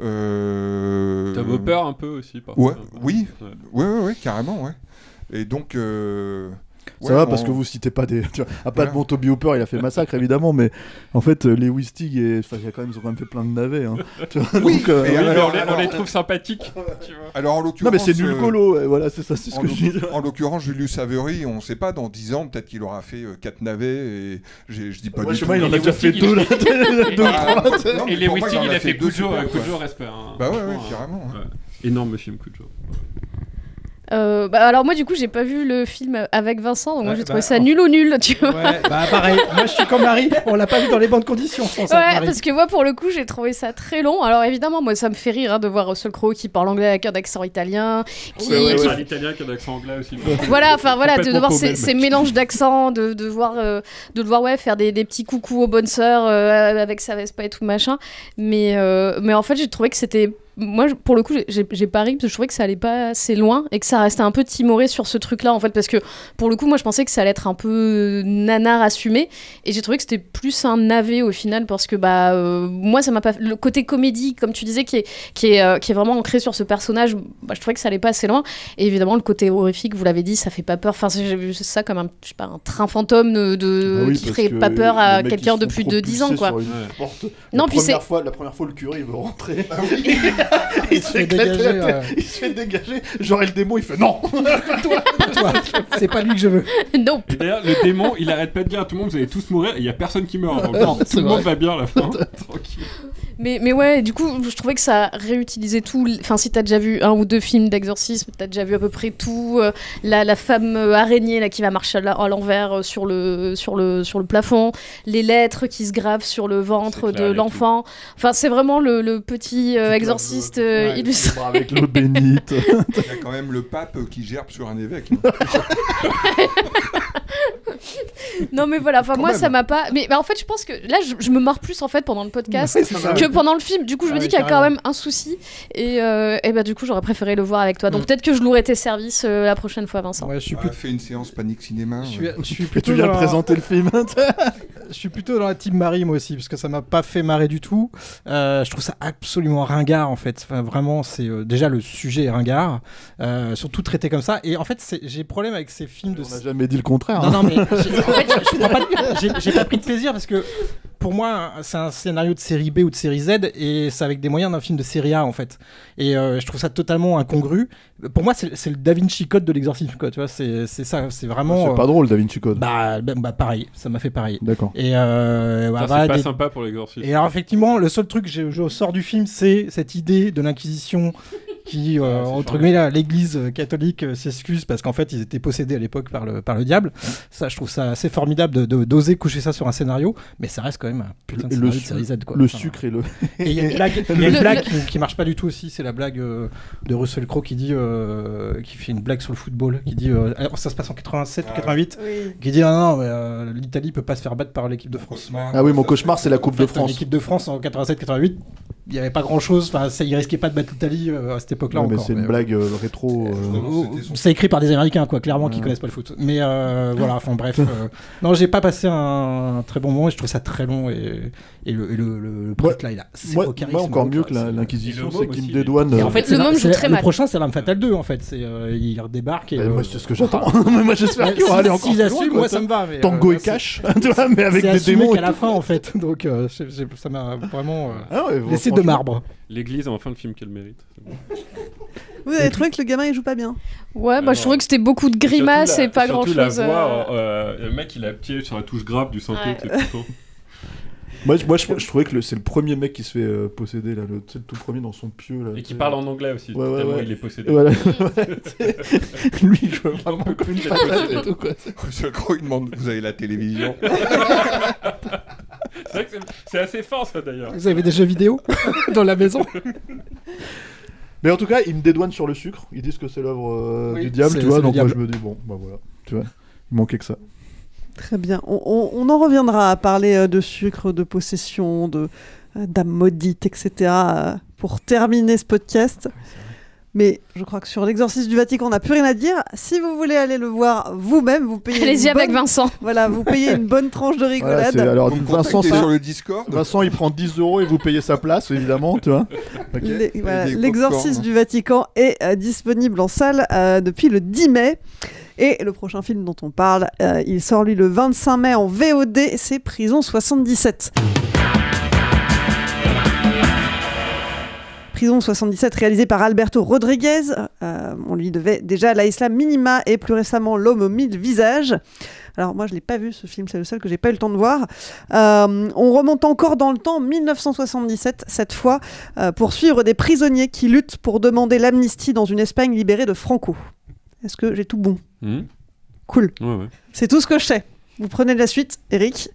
euh, T'as vos peurs un peu aussi, parfois. Ouais, oui, Ouais. ouais, ouais, ouais, carrément, ouais. Et donc... euh, Ça ouais, va on- parce que vous citez pas des. Tu vois, à pas Voilà. de bon Toby Hooper, il a fait Massacre évidemment, mais en fait euh, les Wistig et enfin il y a quand même ils ont quand même fait plein de navets. Hein. Tu vois, Oui, donc, euh, et Oui, mais alors- on, les, on alors- les trouve sympathiques. tu vois. Alors en non l'occurrence... mais c'est nul euh, colo, ouais, voilà c'est ça, c'est ce En que je dis. l'oc- en l'occurrence, Julius Avery, on ne sait pas, dans dix ans, peut-être qu'il aura fait euh, quatre navets, et j'ai- je dis pas Ouais, du je sais tout. pas, il en Et a les déjà fait Wistig, deux là, il- deux ou Ah, trois. non, mais Et les pour moi, Wistig, en il a fait coup de deux jour, super, coup de quoi. jour, respect. hein. Bah ouais, ouais, Franchement, carrément. hein. ouais. Ouais. Énorme film, coup de jour. Euh, bah, alors moi du coup j'ai pas vu le film avec Vincent, donc moi Ouais, j'ai bah, trouvé ça en- nul ou nul, tu vois. Ouais, bah pareil, moi je suis comme Marie, on l'a pas vu dans les bonnes conditions, je pense. Ouais, avec Marie. parce que moi pour le coup j'ai trouvé ça très long. Alors évidemment moi ça me fait rire hein, de voir Russell Crowe qui parle anglais avec un accent italien, qui, Ouais, ouais, qui ouais. Un italien qui a un accent anglais aussi. voilà, enfin voilà, de, de Complètement voir paumé, ces, le ces mec. mélanges d'accents, de, de voir, euh, de le voir ouais faire des, des petits coucous aux bonnes sœurs euh, avec sa Vespa et tout machin. Mais euh, mais en fait j'ai trouvé que c'était moi, je- pour le coup, j'ai- j'ai j'ai pas ri parce que je trouvais que ça allait pas assez loin et que ça restait un peu timoré sur ce truc-là, en fait, parce que pour le coup, moi, je pensais que ça allait être un peu nanar assumé et j'ai trouvé que c'était plus un navet au final parce que, bah, euh, moi, ça m'a pas. Le côté comédie, comme tu disais, qui est, qui est, euh, qui est vraiment ancré sur ce personnage, bah, je trouvais que ça allait pas assez loin. Et évidemment, le côté horrifique, vous l'avez dit, ça fait pas peur. Enfin, c'est- j'ai vu ça comme un, je sais pas, un train fantôme de, de- Bah oui, qui parce ferait que pas peur les à mecs, ils quelqu'un se de font plus de dix ans, propulser quoi. sur une Ouais. porte. Non, la puis première c'est- fois, la première fois, le curé il veut rentrer. Il se fait éclater la dégager, tête, ouais. il se fait dégager. Genre et le démon il fait non. Toi, c'est pas lui que je veux. non. Et d'ailleurs, le démon, il arrête pas de dire à tout le monde, vous allez tous mourir, et il y a personne qui meurt. Donc, Non, tout c'est le monde vrai. va bien à la fin. Tranquille. Mais, mais ouais, du coup, je trouvais que ça réutilisait tout. Enfin, si t'as déjà vu un ou deux films d'exorcisme, t'as déjà vu à peu près tout. Euh, la, la femme euh, araignée là, qui va marcher à la- à l'envers euh, sur, le, sur, le, sur le plafond, les lettres qui se gravent sur le ventre C'est clair, de il y a l'enfant. Enfin, c'est vraiment le, le petit euh, Toute la exorciste voix, euh, ouais, illustré. Avec l'eau bénite. Il y a quand même le pape qui gerbe sur un évêque. non Non, mais voilà, enfin, Quand moi, même. ça m'a pas. Mais, mais en fait, je pense que là, je, je me marre plus en fait pendant le podcast Ouais, c'est ça, que ouais. pendant le film. Du coup, je Ah me dis ouais, qu'il y a quand carrément. même un souci. Et, euh, et bah, du coup, j'aurais préféré le voir avec toi. Donc, Mm. peut-être que je louerai tes services euh, la prochaine fois, Vincent. Ouais, je suis Ah, plus. fait une séance panique cinéma. Je suis, ouais. je suis Et plutôt tu viens dans de la- présenter le film. je suis plutôt dans la team Marie moi aussi parce que ça m'a pas fait marrer du tout. Euh, je trouve ça absolument ringard en fait. Enfin, vraiment, c'est euh, déjà le sujet est ringard, euh, surtout traité comme ça. Et en fait, c'est- j'ai problème avec ces films de. On n'a jamais dit le contraire. Non, hein. non, mais j'ai- en fait, je prends pas de- j'ai- j'ai pas pris de plaisir parce que pour moi, c'est un scénario de série B ou de série Z et c'est avec des moyens d'un film de série A en fait. Et euh, je trouve ça totalement incongru. Pour moi, c'est c'est le Da Vinci Code de l'exorcisme, quoi. Tu vois, c'est c'est ça, c'est vraiment. C'est pas drôle, Da Vinci Code. Bah, bah, bah, pareil, ça m'a fait pareil. D'accord. Et euh, Ça, bah, c'est voilà, pas des- sympa pour l'exorcisme. et alors effectivement, le seul truc que je, je sors du film, c'est cette idée de l'inquisition qui, euh, Ouais, c'est entre chambé. guillemets, là, l'Église catholique euh, s'excuse parce qu'en fait, ils étaient possédés à l'époque par le par le diable. Ça, je trouve ça assez formidable de de- d'oser coucher ça sur un scénario, mais ça reste quand même un putain de Et le, scénario de série Z, quoi. le Enfin, sucre et le. et il y a une blague, il y a une Le- blague le- qui, qui marche pas du tout aussi, c'est la blague euh, de Russell Crowe qui dit, euh, qui fait une blague sur le football, qui dit, euh, alors, ça se passe en quatre-vingt-sept ou quatre-vingt-huit, Oui. qui dit ah non, mais, euh, l'Italie peut pas se faire battre par l'équipe de France. Ah oui, mon cauchemar, c'est la Coupe de En fait, France. L'équipe de France en quatre-vingt-sept quatre-vingt-huit, il y avait pas grand chose, enfin, ça, ils risquaient pas de battre l'Italie euh, à cette époque-là Ouais, mais encore. c'est une mais, blague euh, rétro. euh, Justement, euh, c'était son- C'est écrit par des Américains, quoi, clairement, qui Ouais. connaissent pas le foot. Mais euh, voilà, enfin bref. euh, non, j'ai pas passé un, très bon moment et je trouve ça très long. Et, et le, et le, le, le prêtre, là, il a Moi, zéro charisme, moi, encore donc, mieux euh, que la- c'est- l'Inquisition, Et le c'est môme qu'il me aussi, dédouane. Et euh, en fait, Le c'est la- môme joue c'est- très le mal. prochain, c'est l'Arme Fatale deux, en fait. C'est, euh, il redébarque. Et, bah, euh, moi, c'est ce que j'attends. moi, j'espère ouais, qu'il va si- aller encore s'ils plus loin, assument, quoi, moi, ça. ça me va. Mais, Tango euh, et c'est- Cash, tu vois, mais avec c'est des assumé démons. et qu'à la tout. fin, en fait. Donc, euh, j'ai- j'ai- ça m'a vraiment euh, Ah ouais, bon, laissé de franchement. marbre. L'église a enfin le film qu'elle mérite. C'est bon. Vous avez trouvé que le gamin il joue pas bien? Ouais, bah, non. je trouvais que c'était beaucoup de grimaces Surtout la- et pas grand surtout chose. la voix, euh, le mec il a appuyé sur la touche grave du synthé Ouais. tout le temps. Moi, je, moi, je, je trouvais que le- c'est le premier mec qui se fait euh, posséder, là, le, tu sais, le tout premier dans son pieu. Là, Et tu qui sais. parle en anglais aussi, Ouais, ouais, tellement ouais. il est possédé. Et voilà. Lui, il joue vraiment peut comme une plus patate d'être et tout, quoi. Russell Crowe, il demande vous avez la télévision. C'est vrai que c'est- c'est assez fort ça d'ailleurs. Vous avez des jeux vidéo dans la maison? Mais en tout cas, ils me dédouanent sur le sucre. Ils disent que c'est l'œuvre euh, Oui, du diable, c'est- tu vois. c'est le Donc moi, diable. je me dis, bon, bah voilà. Tu vois, il manquait que ça. Très bien. On, on- on en reviendra à parler euh, de sucre, de possession, de euh, d'âme maudite, et cetera euh, pour terminer ce podcast. Mais je crois que sur l'exorcisme du Vatican, on n'a plus rien à dire. Si vous voulez aller le voir vous-même, vous payez. Allez-y une avec bonne- Vincent. Voilà, vous payez une bonne tranche de Voilà, rigolade. c'est- alors, Vous me Vincent, contactez c'est- sur le Discord. Vincent, il prend dix euros et vous payez sa place, évidemment, tu vois. Ok. Les- voilà, des L'exorcisme popcorn. du Vatican est euh, disponible en salle euh, depuis le dix mai. Et le prochain film dont on parle, euh, il sort lui le vingt-cinq mai en V O D, c'est Prison soixante-dix-sept. Prison soixante-dix-sept, réalisé par Alberto Rodriguez. Euh, on lui devait déjà La Isla Minima et plus récemment L'Homme aux mille visages. Alors moi je l'ai pas vu ce film, c'est le seul que j'ai pas eu le temps de voir. Euh, on remonte encore dans le temps, mille neuf cent soixante-dix-sept cette fois, euh, pour suivre des prisonniers qui luttent pour demander l'amnistie dans une Espagne libérée de Franco. Est-ce que j'ai tout bon? Mmh. Cool. Ouais, ouais. C'est tout ce que je sais. Vous prenez la suite, Eric?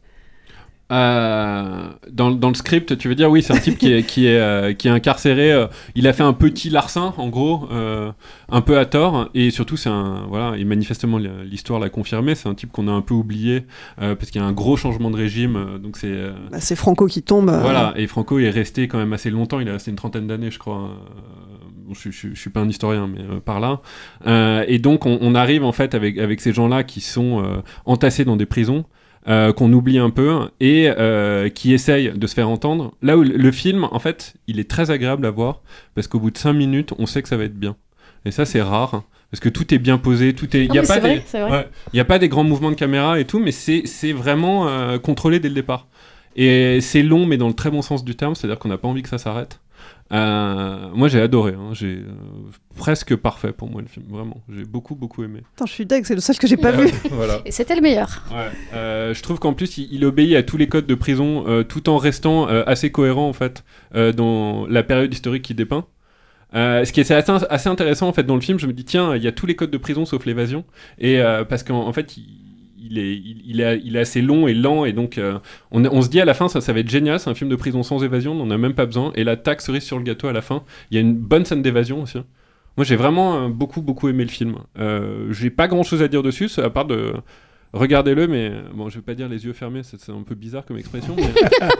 Euh, dans, dans le script, tu veux dire, oui, c'est un type qui est, qui est, euh, qui est incarcéré. Euh, il a fait un petit larcin, en gros, euh, un peu à tort. Et surtout, c'est un. Voilà, et manifestement, l'histoire l'a confirmé. C'est un type qu'on a un peu oublié euh, parce qu'il y a un gros changement de régime. Euh, donc c'est. Euh, bah, c'est Franco qui tombe. Euh... Voilà, et Franco est resté quand même assez longtemps. Il est resté une trentaine d'années, je crois. Bon, je, je, je suis pas un historien, mais euh, par là. Euh, et donc, on, on arrive en fait avec, avec ces gens-là qui sont euh, entassés dans des prisons. Euh, qu'on oublie un peu et euh, qui essaye de se faire entendre. Là où le film, en fait, il est très agréable à voir parce qu'au bout de cinq minutes, on sait que ça va être bien. Et ça, c'est rare parce que tout est bien posé, tout est. Il Il y a pas vrai, des. Ouais, il y a pas des grands mouvements de caméra et tout, mais c'est c'est vraiment euh, contrôlé dès le départ. Et c'est long, mais dans le très bon sens du terme, c'est-à-dire qu'on n'a pas envie que ça s'arrête. Euh, moi j'ai adoré, hein. J'ai euh, presque parfait pour moi le film, vraiment. J'ai beaucoup beaucoup aimé. Attends, je suis dingue, c'est le seul que j'ai pas vu. Voilà. Et c'était le meilleur. Ouais. Euh, je trouve qu'en plus il, il obéit à tous les codes de prison, euh, tout en restant euh, assez cohérent en fait euh, dans la période historique qu'il dépeint. Euh, ce qui est assez, assez intéressant en fait dans le film, je me dis tiens, il y a tous les codes de prison sauf l'évasion, et euh, parce qu'en en fait il Il est, il, il, est, il est assez long et lent, et donc euh, on, on se dit à la fin ça, ça va être génial, c'est un film de prison sans évasion, on n'en a même pas besoin, et la taxe cerise sur le gâteau à la fin, il y a une bonne scène d'évasion aussi. Moi j'ai vraiment euh, beaucoup beaucoup aimé le film. Euh, j'ai pas grand chose à dire dessus, à part de regardez-le, mais bon je vais pas dire les yeux fermés, c'est, c'est un peu bizarre comme expression, mais,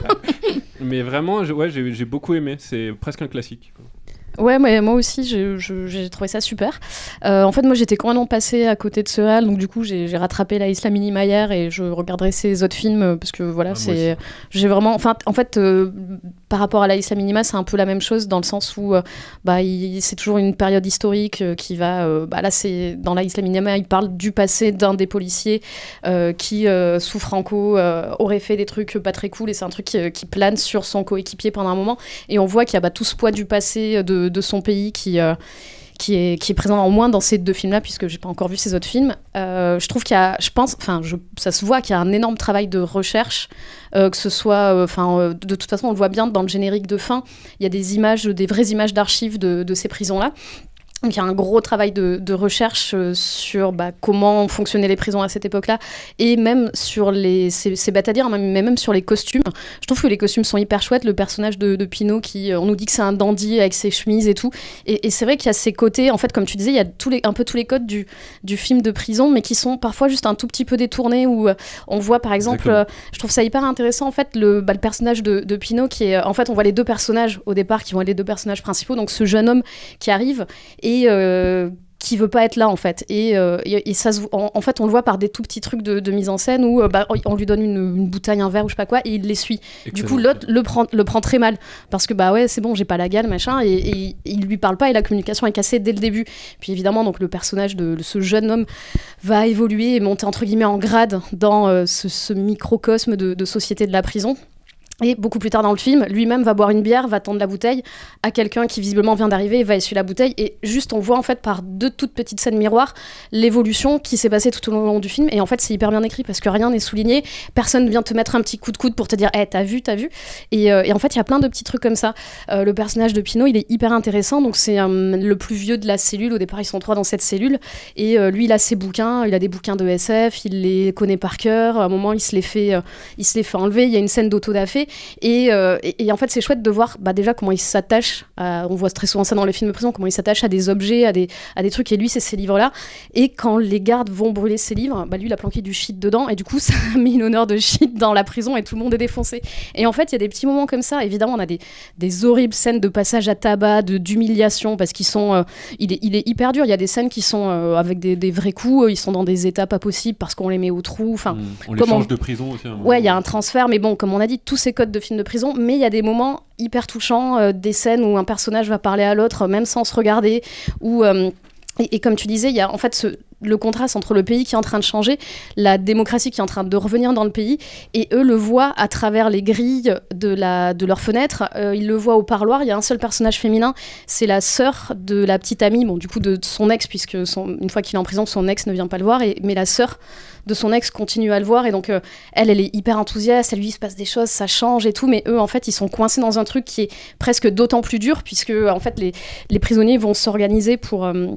mais vraiment ouais, j'ai, j'ai beaucoup aimé, c'est presque un classique, quoi. Ouais, mais moi aussi, j'ai, je, j'ai trouvé ça super. Euh, en fait, moi, j'étais complètement passée à côté de ce réal, donc du coup, j'ai, j'ai rattrapé la Isla Minima hier et je regarderai ses autres films parce que voilà, ah, c'est, j'ai vraiment, enfin, en fait, euh, par rapport à la Isla Minima, c'est un peu la même chose dans le sens où, euh, bah, il, c'est toujours une période historique euh, qui va, euh, bah là, c'est dans la Isla Minima, il parle du passé d'un des policiers euh, qui, euh, sous Franco, euh, aurait fait des trucs pas très cool, et c'est un truc qui, qui plane sur son coéquipier pendant un moment, et on voit qu'il y a bah, tout ce poids du passé de de son pays qui, euh, qui, est, qui est présent au moins dans ces deux films-là, puisque j'ai pas encore vu ces autres films. Euh, je trouve qu'il y a, je pense, enfin, ça se voit qu'il y a un énorme travail de recherche, euh, que ce soit, enfin, euh, de toute façon, on le voit bien dans le générique de fin, il y a des images, des vraies images d'archives de, de ces prisons-là. Donc il y a un gros travail de, de recherche euh, sur bah, comment fonctionnaient les prisons à cette époque-là, et même sur les, c'est, c'est bête à dire, mais même sur les costumes. Je trouve que les costumes sont hyper chouettes. Le personnage de, de Pino, qui, on nous dit que c'est un dandy avec ses chemises et tout, et, et c'est vrai qu'il y a ces côtés, en fait, comme tu disais, il y a tous les, un peu tous les codes du, du film de prison, mais qui sont parfois juste un tout petit peu détournés, où euh, on voit par exemple, euh, je trouve ça hyper intéressant en fait, le, bah, le personnage de, de Pino, qui est, en fait, on voit les deux personnages au départ, qui vont être les deux personnages principaux, donc ce jeune homme qui arrive, et et euh, qui veut pas être là en fait, et, euh, et, et ça se, en, en fait on le voit par des tout petits trucs de, de mise en scène où euh, bah, on lui donne une, une bouteille, un verre ou je sais pas quoi, et il l'essuie. Excellent. Du coup l'autre le prend, le prend très mal parce que bah ouais c'est bon, j'ai pas la gale machin, et, et, et il lui parle pas, et la communication est cassée dès le début. Puis évidemment donc le personnage de, de ce jeune homme va évoluer et monter entre guillemets en grade dans euh, ce, ce microcosme de, de société de la prison. Et beaucoup plus tard dans le film, lui-même va boire une bière, va tendre la bouteille à quelqu'un qui visiblement vient d'arriver, et va essuyer la bouteille. Et juste, on voit en fait par deux toutes petites scènes miroirs l'évolution qui s'est passée tout au long du film. Et en fait, c'est hyper bien écrit parce que rien n'est souligné. Personne vient te mettre un petit coup de coude pour te dire hey, « t'as vu, t'as vu ?» et, euh, et en fait, il y a plein de petits trucs comme ça. Euh, le personnage de Pino, il est hyper intéressant. Donc, c'est euh, le plus vieux de la cellule. Au départ, ils sont trois dans cette cellule. Et euh, lui, il a ses bouquins. Il a des bouquins de S F. Il les connaît par cœur. À un moment, il se les fait, euh, il se les fait enlever. Il y a une scène d'autodafé. Et, euh, et, et en fait c'est chouette de voir bah, déjà comment il s'attache à, on voit très souvent ça dans les films de prison, comment il s'attache à des objets, à des, à des trucs, et lui c'est ces livres là, et quand les gardes vont brûler ces livres, bah, lui il a planqué du shit dedans, et du coup ça a mis une odeur de shit dans la prison et tout le monde est défoncé. Et en fait il y a des petits moments comme ça, évidemment on a des, des horribles scènes de passage à tabac, de, d'humiliation, parce qu'ils sont euh, il, est, il est hyper dur, il y a des scènes qui sont euh, avec des, des vrais coups, ils sont dans des états pas possibles parce qu'on les met au trou, enfin, mmh, on les change on... de prison aussi, hein, ouais il y a un transfert, mais bon comme on a dit tous ces codes de films de prison, mais il y a des moments hyper touchants, euh, des scènes où un personnage va parler à l'autre même sans se regarder, où euh, et, et comme tu disais il y a en fait ce le contraste entre le pays qui est en train de changer, la démocratie qui est en train de revenir dans le pays, et eux le voient à travers les grilles de, la, de leur fenêtre, euh, ils le voient au parloir, il y a un seul personnage féminin, c'est la sœur de la petite amie, bon du coup de, de son ex, puisque son, une fois qu'il est en prison, son ex ne vient pas le voir, et, mais la sœur de son ex continue à le voir, et donc euh, elle, elle est hyper enthousiaste, elle lui il se passe des choses, ça change et tout, mais eux en fait ils sont coincés dans un truc qui est presque d'autant plus dur, puisque en fait les, les prisonniers vont s'organiser pour... Euh,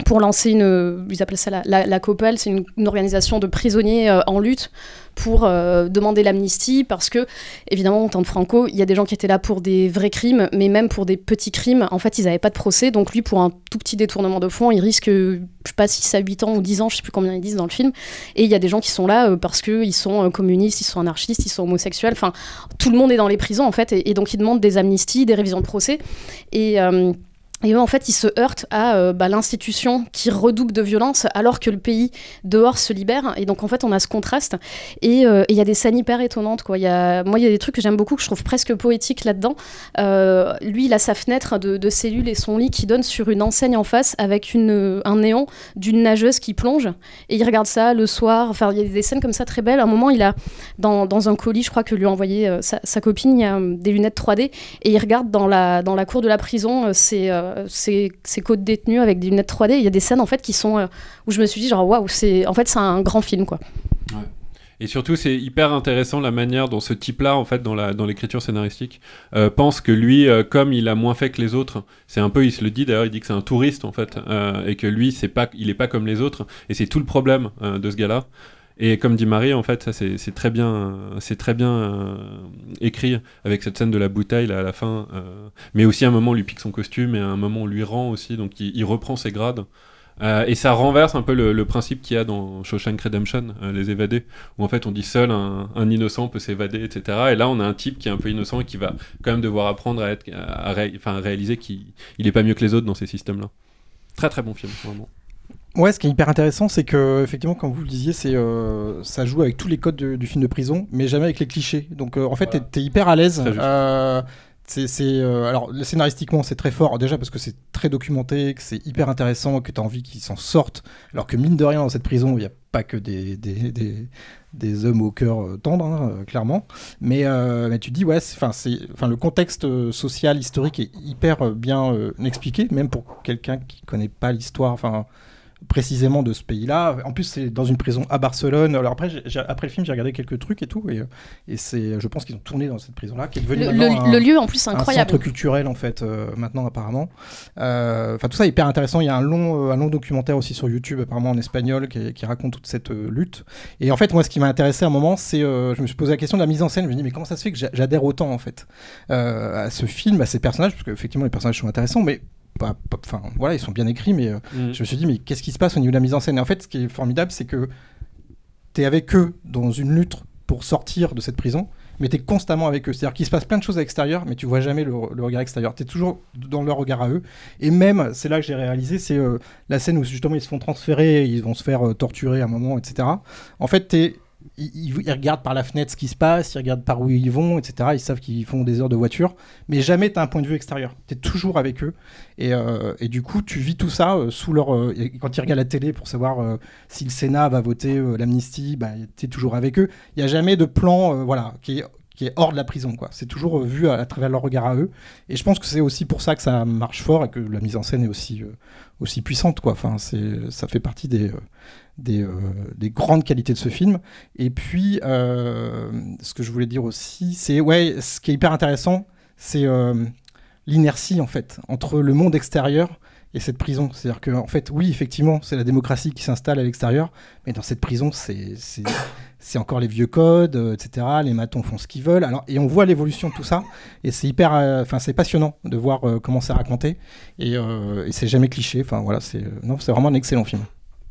pour lancer une, ils appellent ça la, la, la COPEL, c'est une, une organisation de prisonniers euh, en lutte pour euh, demander l'amnistie, parce que, évidemment, au temps de Franco, il y a des gens qui étaient là pour des vrais crimes, mais même pour des petits crimes, en fait, ils n'avaient pas de procès, donc lui, pour un tout petit détournement de fonds, il risque, je sais pas, six à huit ans ou dix ans, je sais plus combien ils disent dans le film, et il y a des gens qui sont là euh, parce qu'ils sont euh, communistes, ils sont anarchistes, ils sont homosexuels, enfin, tout le monde est dans les prisons, en fait, et, et donc ils demandent des amnisties, des révisions de procès, et... Euh, Et eux, en fait, ils se heurtent à euh, bah, l'institution qui redouble de violence alors que le pays dehors se libère. Et donc, en fait, on a ce contraste. Et il euh, y a des scènes hyper étonnantes, quoi. Y a... Moi, il y a des trucs que j'aime beaucoup, que je trouve presque poétiques là-dedans. Euh, lui, il a sa fenêtre de, de cellule et son lit qui donne sur une enseigne en face avec une, un néon d'une nageuse qui plonge. Et il regarde ça le soir. Enfin, il y a des scènes comme ça très belles. À un moment, il a, dans, dans un colis, je crois que lui a envoyé euh, sa, sa copine, il y a euh, des lunettes trois D. Et il regarde dans la, dans la cour de la prison, euh, c'est... Euh, Ses, ses côtes détenues avec des lunettes trois D. Il y a des scènes en fait qui sont euh, où je me suis dit genre waouh, c'est en fait c'est un grand film quoi. Ouais. Et surtout, c'est hyper intéressant la manière dont ce type-là, en fait, dans, la, dans l'écriture scénaristique, euh, pense que lui, euh, comme il a moins fait que les autres, c'est un peu, il se le dit d'ailleurs, il dit que c'est un touriste en fait, euh, et que lui, c'est pas, il est pas comme les autres, et c'est tout le problème euh, de ce gars-là. Et comme dit Marie, en fait, ça c'est, c'est très bien, c'est très bien euh, écrit avec cette scène de la bouteille là, à la fin. Euh, mais aussi à un moment on lui pique son costume et à un moment on lui rend aussi, donc il, il reprend ses grades. Euh, et ça renverse un peu le, le principe qu'il y a dans Shawshank Redemption, euh, les évadés, où en fait on dit seul un, un innocent peut s'évader, et cetera. Et là on a un type qui est un peu innocent et qui va quand même devoir apprendre à, être, à, ré, à réaliser qu'il il est pas mieux que les autres dans ces systèmes-là. Très très bon film, vraiment. Ouais, ce qui est hyper intéressant, c'est que effectivement, comme vous le disiez, c'est euh, ça joue avec tous les codes de, du film de prison, mais jamais avec les clichés. Donc euh, en fait, voilà. t'es, t'es hyper à l'aise. Euh, c'est, c'est euh, alors scénaristiquement, c'est très fort déjà parce que c'est très documenté, que c'est hyper intéressant, que t'as envie qu'ils s'en sortent. Alors que mine de rien, dans cette prison, il n'y a pas que des des, des des hommes au cœur euh, tendre, hein, euh, clairement. Mais, euh, mais tu te dis, ouais, enfin, c'est, enfin, le contexte euh, social, historique est hyper euh, bien euh, expliqué, même pour quelqu'un qui connaît pas l'histoire. Enfin. Précisément de ce pays-là. En plus, c'est dans une prison à Barcelone. Alors après, j'ai, après le film, j'ai regardé quelques trucs et tout, et, et c'est, je pense qu'ils ont tourné dans cette prison-là, qui est devenue le, maintenant le, un, le lieu en plus incroyable. Un centre culturel en fait, euh, maintenant apparemment. Enfin, euh, tout ça est hyper intéressant. Il y a un long, euh, un long documentaire aussi sur YouTube, apparemment en espagnol, qui, qui raconte toute cette euh, lutte. Et en fait, moi, ce qui m'a intéressé à un moment, c'est, euh, je me suis posé la question de la mise en scène. Je me dis, mais comment ça se fait que j'adhère autant en fait euh, à ce film, à ces personnages, parce qu'effectivement, les personnages sont intéressants, mais Pas, pas, enfin, voilà, ils sont bien écrits, mais euh, mmh. je me suis dit, mais qu'est-ce qui se passe au niveau de la mise en scène ? Et en fait, ce qui est formidable, c'est que t'es avec eux dans une lutte pour sortir de cette prison, mais t'es constamment avec eux. C'est-à-dire qu'il se passe plein de choses à l'extérieur, mais tu vois jamais le, le regard extérieur. T'es toujours dans leur regard à eux. Et même, c'est là que j'ai réalisé, c'est euh, la scène où justement ils se font transférer, ils vont se faire euh, torturer à un moment, et cetera. En fait, t'es Ils, ils regardent par la fenêtre ce qui se passe, ils regardent par où ils vont, et cetera. Ils savent qu'ils font des heures de voiture, mais jamais tu as un point de vue extérieur. Tu es toujours avec eux. Et, euh, et du coup, tu vis tout ça euh, sous leur. Euh, quand ils regardent la télé pour savoir euh, si le Sénat va voter euh, l'amnistie, bah, tu es toujours avec eux. Il n'y a jamais de plan euh, voilà, qui est, qui est hors de la prison, quoi. C'est toujours euh, vu à, à travers leur regard à eux. Et je pense que c'est aussi pour ça que ça marche fort et que la mise en scène est aussi, euh, aussi puissante, quoi. Enfin, c'est, ça fait partie des. Euh, Des, euh, des grandes qualités de ce film. Et puis, euh, ce que je voulais dire aussi, c'est, ouais, ce qui est hyper intéressant, c'est euh, l'inertie, en fait, entre le monde extérieur et cette prison. C'est-à-dire que, en fait, oui, effectivement, c'est la démocratie qui s'installe à l'extérieur, mais dans cette prison, c'est, c'est, c'est encore les vieux codes, euh, et cetera. Les matons font ce qu'ils veulent. Alors, et on voit l'évolution de tout ça, et c'est hyper, enfin, euh, c'est passionnant de voir euh, comment c'est raconté, et, euh, et c'est jamais cliché. Enfin, voilà, c'est, euh, non, c'est vraiment un excellent film.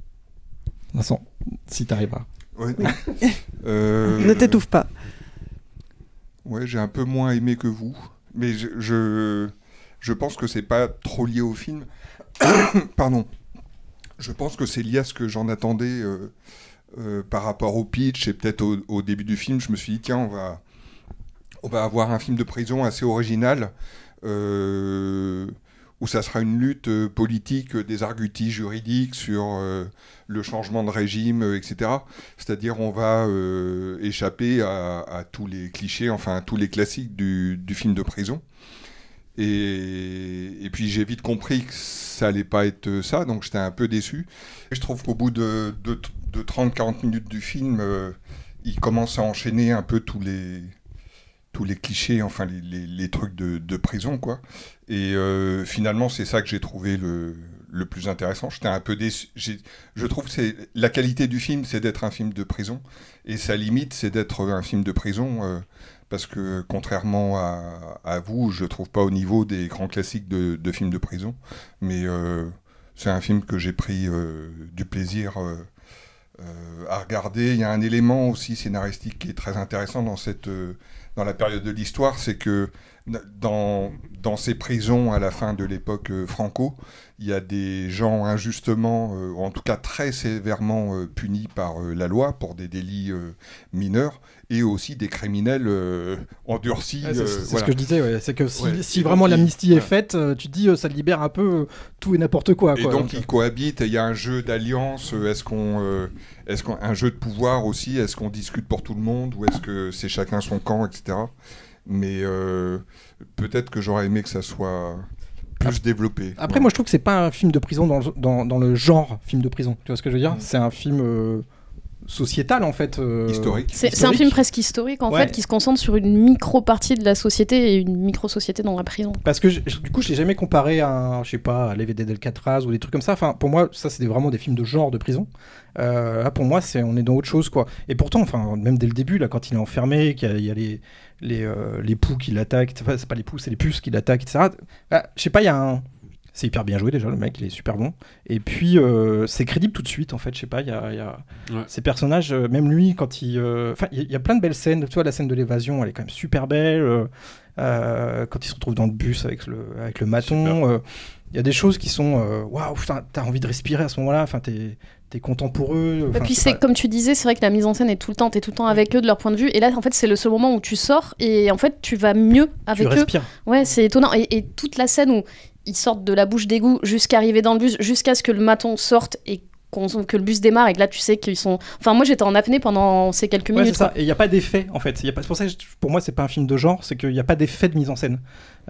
Vincent, si t'arriveras. Ouais. euh... Ne t'étouffe pas. Ouais, j'ai un peu moins aimé que vous, mais je, je, je pense que c'est pas trop lié au film. Pardon. Je pense que c'est lié à ce que j'en attendais euh, euh, par rapport au pitch et peut-être au, au début du film. Je me suis dit, tiens, on va, on va avoir un film de prison assez original. Euh, où ça sera une lutte euh, politique, euh, des arguties juridiques sur euh, le changement de régime, euh, et cetera. C'est-à-dire on va euh, échapper à, à tous les clichés, enfin à tous les classiques du, du film de prison. Et, et puis j'ai vite compris que ça allait pas être ça, donc j'étais un peu déçu. Et je trouve qu'au bout de, de, de trente à quarante minutes du film, euh, il commence à enchaîner un peu tous les... tous les clichés, enfin les, les, les trucs de, de prison, quoi. Et euh, finalement, c'est ça que j'ai trouvé le, le plus intéressant. J'étais un peu déçu. J'ai, je trouve que c'est, la qualité du film, c'est d'être un film de prison. Et sa limite, c'est d'être un film de prison. Euh, parce que, contrairement à, à vous, je ne trouve pas au niveau des grands classiques de, de films de prison. Mais euh, c'est un film que j'ai pris euh, du plaisir euh, euh, à regarder. Il y a un élément aussi scénaristique qui est très intéressant dans cette... Euh, dans la période de l'histoire, c'est que dans, dans ces prisons à la fin de l'époque euh, Franco, il y a des gens injustement, euh, ou en tout cas très sévèrement euh, punis par euh, la loi pour des délits euh, mineurs, et aussi des criminels euh, endurcis. Ouais, c'est euh, c'est voilà. ce que je disais, ouais. C'est que si, Ouais. si Et vraiment donc, l'amnistie il- est faite, euh, tu te dis euh, ça libère un peu euh, tout et n'importe quoi. Et quoi. donc ils cohabitent, et il y a un jeu d'alliance, euh, est-ce qu'on, euh, est-ce qu'on, un jeu de pouvoir aussi, est-ce qu'on discute pour tout le monde, ou est-ce que c'est chacun son camp, et cetera. Mais euh, peut-être que j'aurais aimé que ça soit plus développé. Après, moi je trouve que c'est pas un film de prison dans le, dans, dans le genre film de prison. Tu vois ce que je veux dire ? C'est un film euh, sociétal en fait. euh, Historique. C'est c'est un film presque historique en Ouais. fait qui se concentre sur une micro-partie de la société et une micro-société dans la prison. Parce que je- du coup, je l'ai jamais comparé à, un, je sais pas, à l'E V D d'Alcatraz ou des trucs comme ça. Enfin, pour moi, ça, c'est des- vraiment des films de genre de prison. Euh, là, pour moi, c'est, on est dans autre chose, quoi. Et pourtant, enfin, même dès le début, là, quand il est enfermé, qu'il y a, il y a les, les, euh, les poux qui l'attaquent, enfin, c'est pas les poux, c'est les puces qui l'attaquent, et cetera. Bah, je sais pas, il y a un. C'est hyper bien joué déjà, le mec, il est super bon. Et puis, euh, c'est crédible tout de suite, en fait. Je sais pas, il y a, il y a... Ouais. ces personnages, euh, même lui, quand il. euh, Enfin, il y, a- il y a plein de belles scènes. Tu vois, la scène de l'évasion, elle est quand même super belle. euh, euh, quand il se retrouve dans le bus avec le, avec le maton. euh, Il y a des choses qui sont. euh, Waouh, putain, t'as envie de respirer à ce moment-là. Enfin, t'es, t'es content pour eux. Et Enfin, puis je sais c'est pas. comme tu disais, c'est vrai que la mise en scène est tout le temps, t'es tout le temps avec eux de leur point de vue. Et là, en fait, c'est le seul moment où tu sors et en fait, tu vas mieux avec eux. respires. Ouais, c'est étonnant. Et, et toute la scène où ils sortent de la bouche d'égout jusqu'à arriver dans le bus, jusqu'à ce que le maton sorte et qu'on- que le bus démarre et que là, tu sais qu'ils sont. Enfin, moi, j'étais en apnée pendant ces quelques Ouais, minutes. c'est ça. quoi. Et il n'y a pas d'effet, en fait. Il y a pas... C'est pour ça que je- pour moi, c'est pas un film de genre, c'est qu'il n'y a pas d'effet de mise en scène.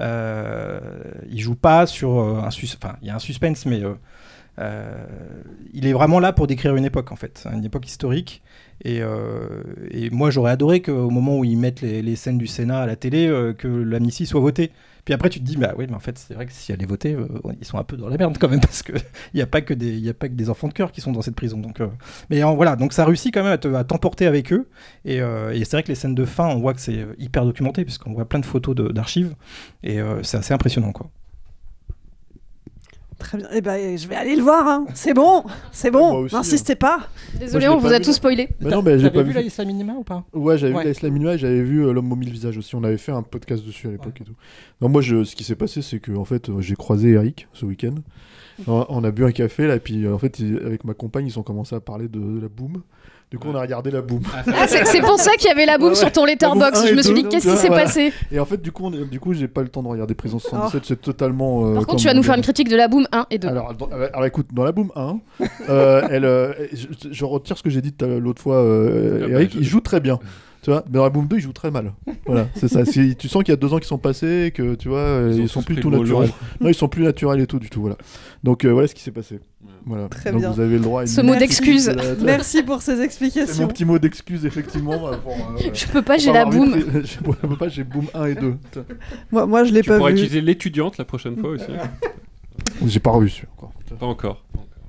Euh... Il joue pas sur euh, un sus... Enfin, il y a un suspense, mais euh, euh, il est vraiment là pour décrire une époque, en fait. Une époque historique. Et, euh, et moi, j'aurais adoré qu'au moment où ils mettent les, les scènes du Sénat à la télé, euh, que l'amnistie soit votée. Puis après, tu te dis, bah oui, mais en fait, c'est vrai que si elle est votée, euh, ils sont un peu dans la merde quand même, parce qu'il n'y a, pas que des- y a pas que des enfants de cœur qui sont dans cette prison. Donc, euh, mais euh, voilà, donc ça réussit quand même à, te- à t'emporter avec eux. Et, euh, et c'est vrai que les scènes de fin, on voit que c'est hyper documenté, puisqu'on voit plein de photos de- d'archives. Et euh, c'est assez impressionnant, quoi. Très bien. Eh ben, je vais aller le voir. Hein. C'est bon, c'est Moi bon. aussi, N'insistez pas. Désolé, Moi, je on l'ai vous pas a vu, tout là. spoilé. Bah non, mais j'ai T'avais pas vu vu. la Isla Minima ou pas ? Ouais, j'avais Ouais. vu la Isla Minima et j'avais vu euh, L'homme au mille visages aussi. On avait fait un podcast dessus à l'époque et tout. Non, moi, je, ce qui s'est passé, c'est que en fait, euh, j'ai croisé Eric ce week-end. On, on a bu un café là, et puis euh, en fait, ils- avec ma compagne, ils ont commencé à parler de, de la boom. Du coup, on a regardé la boom. Ah, c'est c'est pour ça qu'il y avait la boum Ouais, sur ouais. ton La boom un letterbox. Je et me suis deux, dit, qu'est-ce tu qui vois, s'est voilà. passé Et en fait, du coup, on est- du coup, j'ai pas le temps de regarder Prison soixante-dix-sept. C'est totalement. euh, Par contre, comme tu vas nous on faire dit. une critique de la boum un et deux. Alors, dans- alors, écoute, dans la Boom un, euh, elle, euh, je, je retire ce que j'ai dit tout à l'autre fois, euh, Ah bah, Eric, je- il joue très bien. Tu vois, mais dans la Boom deux, il joue très mal. Voilà, c'est ça. Si, tu sens qu'il y a deux ans qui sont passés, et que tu vois, euh, Ils ils, ont sont tous plus pris tout le mot naturels. long. Non, ils sont plus naturels et tout du tout. Voilà. Donc euh, voilà ce qui s'est passé. Voilà. Très Donc bien. vous avez le droit à une Ce mot petite- d'excuse. euh, Merci pour ces C'est mon explications. petit mot d'excuse, effectivement. euh, pour, euh, voilà. Je peux pas, j'ai Pour la avoir boum. vu- Je peux pas, j'ai Boom un et deux. Moi, moi, je l'ai Tu pas pourras vu. utiliser l'étudiante la prochaine fois aussi. J'ai pas revu celui encore. Pas encore.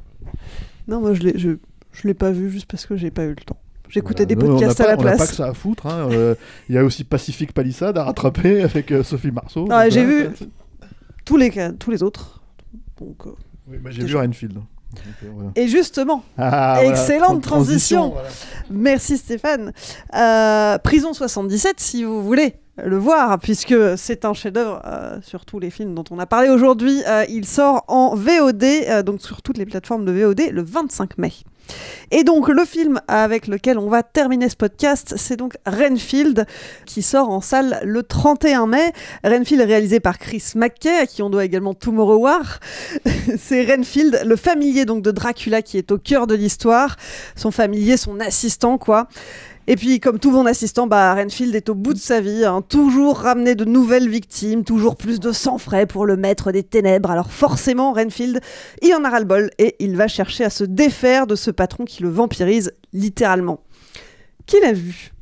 Non, moi, je l'ai, je, je l'ai pas vu juste parce que j'ai pas eu le temps. J'écoutais Voilà. des Nous, on podcasts n'a à pas- la On n'a pas place. que ça à foutre. hein. Euh, Il y a aussi Pacific Palisade à rattraper avec euh, Sophie Marceau. Ah, Donc, j'ai voilà, vu c'est- tous les, cas- tous les autres. Donc, euh, Oui, bah, j'ai Déjà. vu Renfield. Donc, euh, voilà. Et justement, Ah, voilà. excellente Tran- transition. voilà. Merci Stéphane. Euh, Prison soixante-dix-sept, si vous voulez le voir, puisque c'est un chef-d'œuvre euh, sur tous les films dont on a parlé aujourd'hui. Euh, il sort en V O D, euh, donc sur toutes les plateformes de V O D, le vingt-cinq mai. Et donc le film avec lequel on va terminer ce podcast, c'est donc Renfield, qui sort en salle le trente et un mai. Renfield est réalisé par Chris McKay, à qui on doit également Tomorrow War. C'est Renfield, le familier donc de Dracula, qui est au cœur de l'histoire. Son familier, son assistant, quoi. Et puis, comme tout bon assistant, bah, Renfield est au bout de sa vie, hein, toujours ramener de nouvelles victimes, toujours plus de sang frais pour le maître des ténèbres. Alors forcément, Renfield, il en a ras-le-bol et il va chercher à se défaire de ce patron qui le vampirise littéralement. Qui l'a vu ?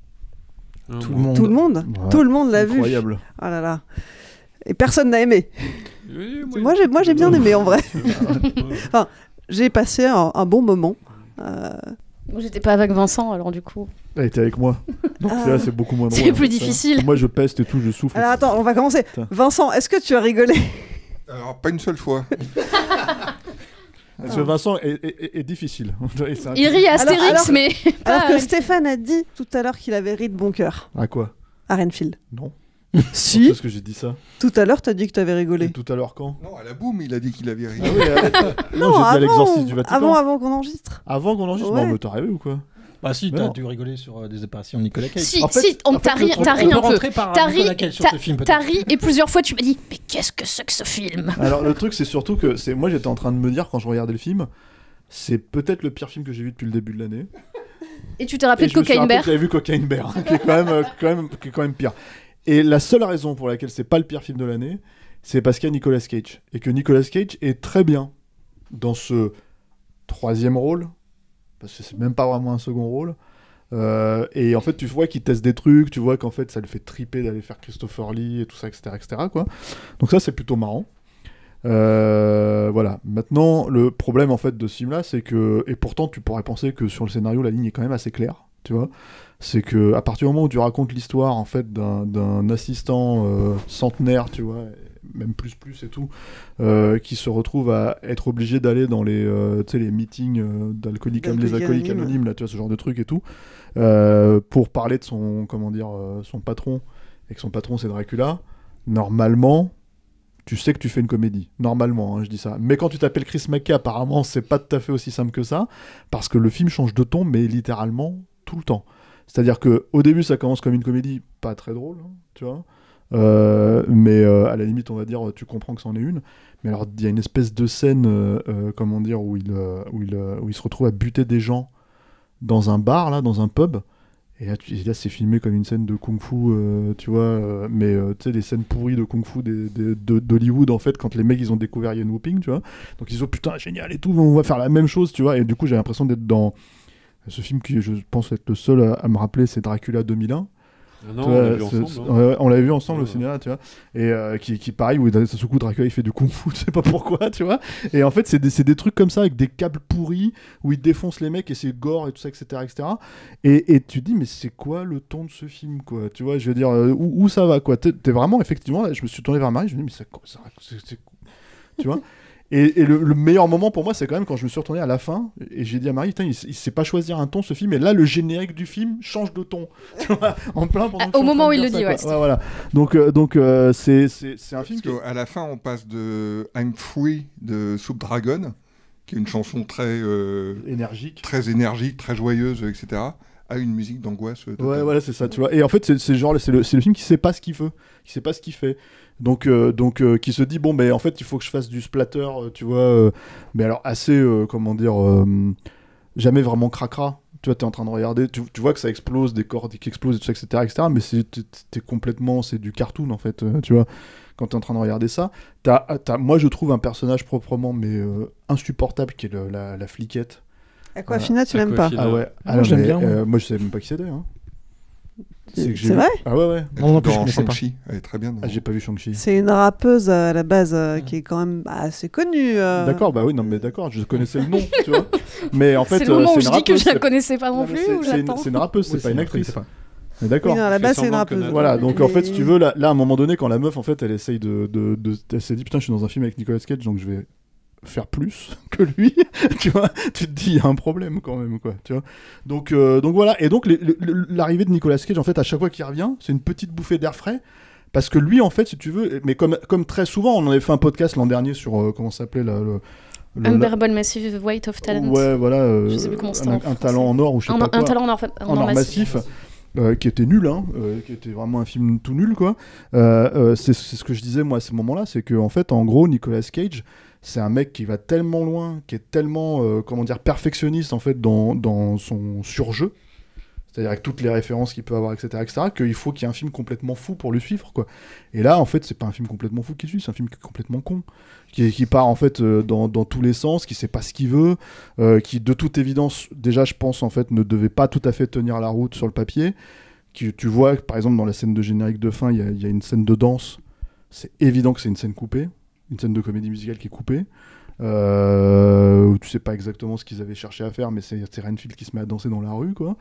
Tout le monde. Tout le monde, Ouais. tout le monde l'a vu. Incroyable. Oh là là. Et personne n'a aimé. Oui, Moi, j'ai, moi, j'ai bien aimé en vrai. Enfin, j'ai passé un, un bon moment. Euh, Moi, j'étais pas avec Vincent, alors du coup. Elle était avec moi. Donc Ah. là, c'est beaucoup moins drôle. C'est en plus fait, ça. difficile. Moi, je peste et tout, je souffle. Alors attends, on va commencer. Putain. Vincent, est-ce que tu as rigolé? Alors, pas une seule fois. Parce que Vincent est, est- est- est difficile. Et c'est un- Il rit à Alors- Astérix, alors- mais Alors pas... que Stéphane a dit tout à l'heure qu'il avait ri de bon cœur À quoi? à Renfield. Non. Si, Parce que j'ai dit ça. tout à l'heure, t'as dit que t'avais rigolé. Et tout à l'heure quand? Non, à la boum, il a dit qu'il avait ri. Ah oui, euh, non, Non, j'ai dit à avant, l'exorcisme du Vatican. avant, avant qu'on enregistre. Avant qu'on enregistre? Ouais. Non, mais t'as rêvé ou quoi? Bah si, Mais t'as non. dû rigoler sur euh, des apparitions de Nicolas Cage. Si, En fait- si, on en fait, t'a le ri, truc- t'as on ri peut un peu. rentrer par T'as Nicolas ri, Cage sur t'as- ce film, peut-être. t'as ri, et plusieurs fois tu m'as dit « Mais qu'est-ce que c'est que ce film ?» Alors le truc c'est surtout que c'est moi j'étais en train de me dire quand je regardais le film, c'est peut-être le pire film que j'ai vu depuis le début de l'année. Et tu t'es rappelé Et de je me suis Cocaine rappelé Bear. que j'avais vu Cocaine Bear, qui est quand même, euh, quand même, qui est quand même pire. Et la seule raison pour laquelle c'est pas le pire film de l'année, c'est parce qu'il y a Nicolas Cage et que Nicolas Cage est très bien dans ce troisième rôle, parce que c'est même pas vraiment un second rôle. Euh, et en fait, tu vois qu'il teste des trucs, tu vois qu'en fait, ça le fait triper d'aller faire Christopher Lee et tout ça, et cetera, et cetera quoi. Donc ça, c'est plutôt marrant. Euh, voilà. Maintenant, le problème en fait de ce film-là, c'est que, et pourtant, tu pourrais penser que sur le scénario, la ligne est quand même assez claire, tu vois. C'est que à partir du moment où tu racontes l'histoire en fait d'un, d'un assistant euh, centenaire, tu vois, même plus plus et tout, euh, qui se retrouve à être obligé d'aller dans les, euh, tu sais, les meetings euh, d'alcooliques, les D'alcooliques alcooliques anonymes. anonymes, là, tu vois, ce genre de trucs et tout, euh, pour parler de son, comment dire, euh, son patron, et que son patron c'est Dracula. Normalement, tu sais que tu fais une comédie. Normalement, hein, je dis ça. Mais quand tu t'appelles Chris McKay, apparemment, c'est pas tout à fait aussi simple que ça, parce que le film change de ton, mais littéralement tout le temps. C'est-à-dire que au début, ça commence comme une comédie pas très drôle, hein, tu vois. Euh, mais euh, à la limite, on va dire, tu comprends que c'en est une. Mais alors, il y a une espèce de scène, euh, euh, comment dire, où il, euh, où, il, euh, où il se retrouve à buter des gens dans un bar, là, dans un pub. Et là, tu- et là, c'est filmé comme une scène de kung-fu, euh, tu vois, euh, mais euh, tu sais, les scènes pourries de kung-fu des, des- de- d'Hollywood, en fait, quand les mecs, ils ont découvert Ian Whooping, tu vois. Donc ils disent, oh putain, génial et tout, on va faire la même chose, tu vois. Et du coup, j'ai l'impression d'être dans ce film qui, je pense, être le seul à, à me rappeler, c'est Dracula deux mille un. Ah non, Tu on vois, l'a vu ce- ensemble. ce- hein. ouais, on l'avait vu ensemble au Ouais. cinéma, tu vois. Et euh, qui, qui, pareil, où d'un seul coup, Dracula, il fait du kung-fu, tu sais pas pourquoi, tu vois. Et en fait, c'est des, c'est des trucs comme ça, avec des câbles pourris, où il défonce les mecs, et c'est gore, et tout ça, et cetera, et cetera. Et, et tu te dis, mais c'est quoi le ton de ce film, quoi? Tu vois, je veux dire, euh, où, où ça va, quoi? T'es, t'es vraiment, effectivement, là, je me suis tourné vers Marie, je me dis, mais ça, ça- c'est, c'est- tu vois. Et, et le, le meilleur moment pour moi, c'est quand même quand je me suis retourné à la fin et j'ai dit à Marie, putain, il, il sait pas choisir un ton ce film. Et là, le générique du film change de ton. Tu vois, en plein pendant que Au je suis en moment train où de il dire le ça, dit, quoi. ouais, c'était- Ouais, voilà. Donc, euh, donc euh, c'est, c'est, c'est un film Parce qui. qu'à la fin, on passe de I'm Free de Soup Dragon, qui est une chanson très, euh, énergique, très énergique, très joyeuse, et cetera, à une musique d'angoisse. euh, Ouais, totale. voilà, c'est ça, tu vois. Et en fait, c'est, c'est genre, c'est le, c'est le film qui sait pas ce qu'il veut, qui sait pas ce qu'il fait. Donc, euh, donc euh, qui se dit, bon, ben en fait, il faut que je fasse du splatter, euh, tu vois. euh, mais alors, assez, euh, comment dire, euh, jamais vraiment cracra. Tu vois, t'es en train de regarder, tu, tu vois que ça explose, des corps qui explosent, et tout ça, et cetera, et cetera. Mais c'est, t'es, t'es complètement, c'est du cartoon, en fait, euh, tu vois. Quand t'es en train de regarder ça, t'as, t'as, moi, je trouve un personnage proprement, mais euh, insupportable, qui est le- la, la fliquette. Aquafina, tu l'aimes pas? Aquafina. Ah ouais. Ah, Ah, moi, j'aime mais, bien, moi. euh, moi, je savais même pas qui c'était. Hein. C'est que j'ai c'est vu- vrai? Ah ouais, ouais. Elle Non, non est plus, je dans connaissais pas. Shang-Chi, elle est très bien. dans- Ah, j'ai pas vu Shang-Chi. C'est une rappeuse euh, à la base euh, qui est quand même bah, assez connue. euh. D'accord, bah oui, non, mais d'accord, je connaissais le nom, tu vois. Mais en fait, C'est le moment euh, où c'est je une dis que rappeuse, je la c'est- connaissais pas non Non, mais plus c'est- ou c'est une- j'attends. C'est une rappeuse, c'est Oui, pas une je actrice. connaissais pas. Mais d'accord. Oui, non, à la Fait base, c'est une semblant de rappeuse. connaître. Voilà, donc en fait, si Mais- tu veux, là, là, à un moment donné, quand la meuf, en fait, elle essaye de. de, de, elle s'est dit, putain, je suis dans un film avec Nicolas Cage, donc je vais faire plus que lui, tu vois, tu te dis, il y a un problème quand même, quoi, tu vois. Donc, euh, donc voilà, et donc les- le- le- l'arrivée de Nicolas Cage, en fait, à chaque fois qu'il revient, c'est une petite bouffée d'air frais, parce que lui, en fait, si tu veux, mais comme, comme très souvent, on en avait fait un podcast l'an dernier sur, euh, comment ça s'appelait, là, le... le- Unbearable Massive Weight of Talent. Ouais, voilà, euh, Je sais plus comment c'était un, en un français. talent en or ou je sais Un, pas un quoi. talent en or, en en or or massif. massif, euh, qui était nul, hein, euh, qui était vraiment un film tout nul, quoi. Euh, euh, c'est c'est ce que je disais moi à ce moment-là, c'est que en fait, en gros, Nicolas Cage, c'est un mec qui va tellement loin, qui est tellement, euh, comment dire, perfectionniste en fait dans, dans son surjeu. C'est-à-dire avec toutes les références qu'il peut avoir, et cetera, et cetera, qu'il faut qu'il y ait un film complètement fou pour le suivre, quoi. Et là, en fait, c'est pas un film complètement fou qui suit, c'est un film qui est complètement con, qui, qui part en fait euh, dans, dans tous les sens, qui sait pas ce qu'il veut, euh, qui de toute évidence, déjà, je pense en fait, ne devait pas tout à fait tenir la route sur le papier, qui, tu vois, par exemple, dans la scène de générique de fin, il y, y a une scène de danse. C'est évident que c'est une scène coupée, une scène de comédie musicale qui est coupée. Euh, où tu sais pas exactement ce qu'ils avaient cherché à faire, mais c'est, c'est Renfield qui se met à danser dans la rue, quoi.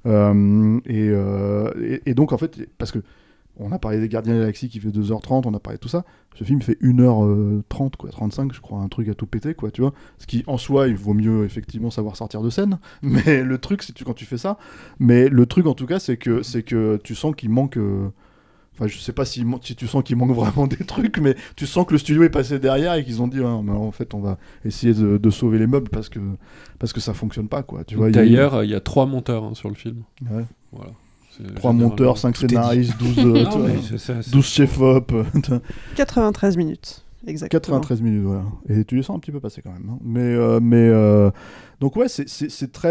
Euh, et, euh, et, et donc, en fait, parce que on a parlé des Gardiens de la Galaxie qui fait deux heures trente, on a parlé de tout ça. Ce film fait une heure trente, quoi, trente-cinq, je crois, un truc à tout péter, quoi, tu vois. Ce qui, en soi, il vaut mieux, effectivement, savoir sortir de scène. Mais le truc, c'est tu, quand tu fais ça. Mais le truc, en tout cas, c'est que, c'est que tu sens qu'il manque. Euh... Enfin, je sais pas si, si tu sens qu'il manque vraiment des trucs, mais tu sens que le studio est passé derrière et qu'ils ont dit, ah, mais en fait, on va essayer de, de sauver les meubles parce que, parce que ça fonctionne pas, quoi. Tu vois, d'ailleurs, il y a... y a trois monteurs hein, sur le film. Ouais. Voilà. trois monteurs, cinq scénaristes, douze, euh, non, c'est ça, c'est... douze chefs-op. quatre-vingt-treize minutes, exactement. quatre-vingt-treize minutes, voilà. Et tu les sens un petit peu passer quand même. Hein. Mais, euh, mais euh... donc ouais, c'est, c'est, c'est très...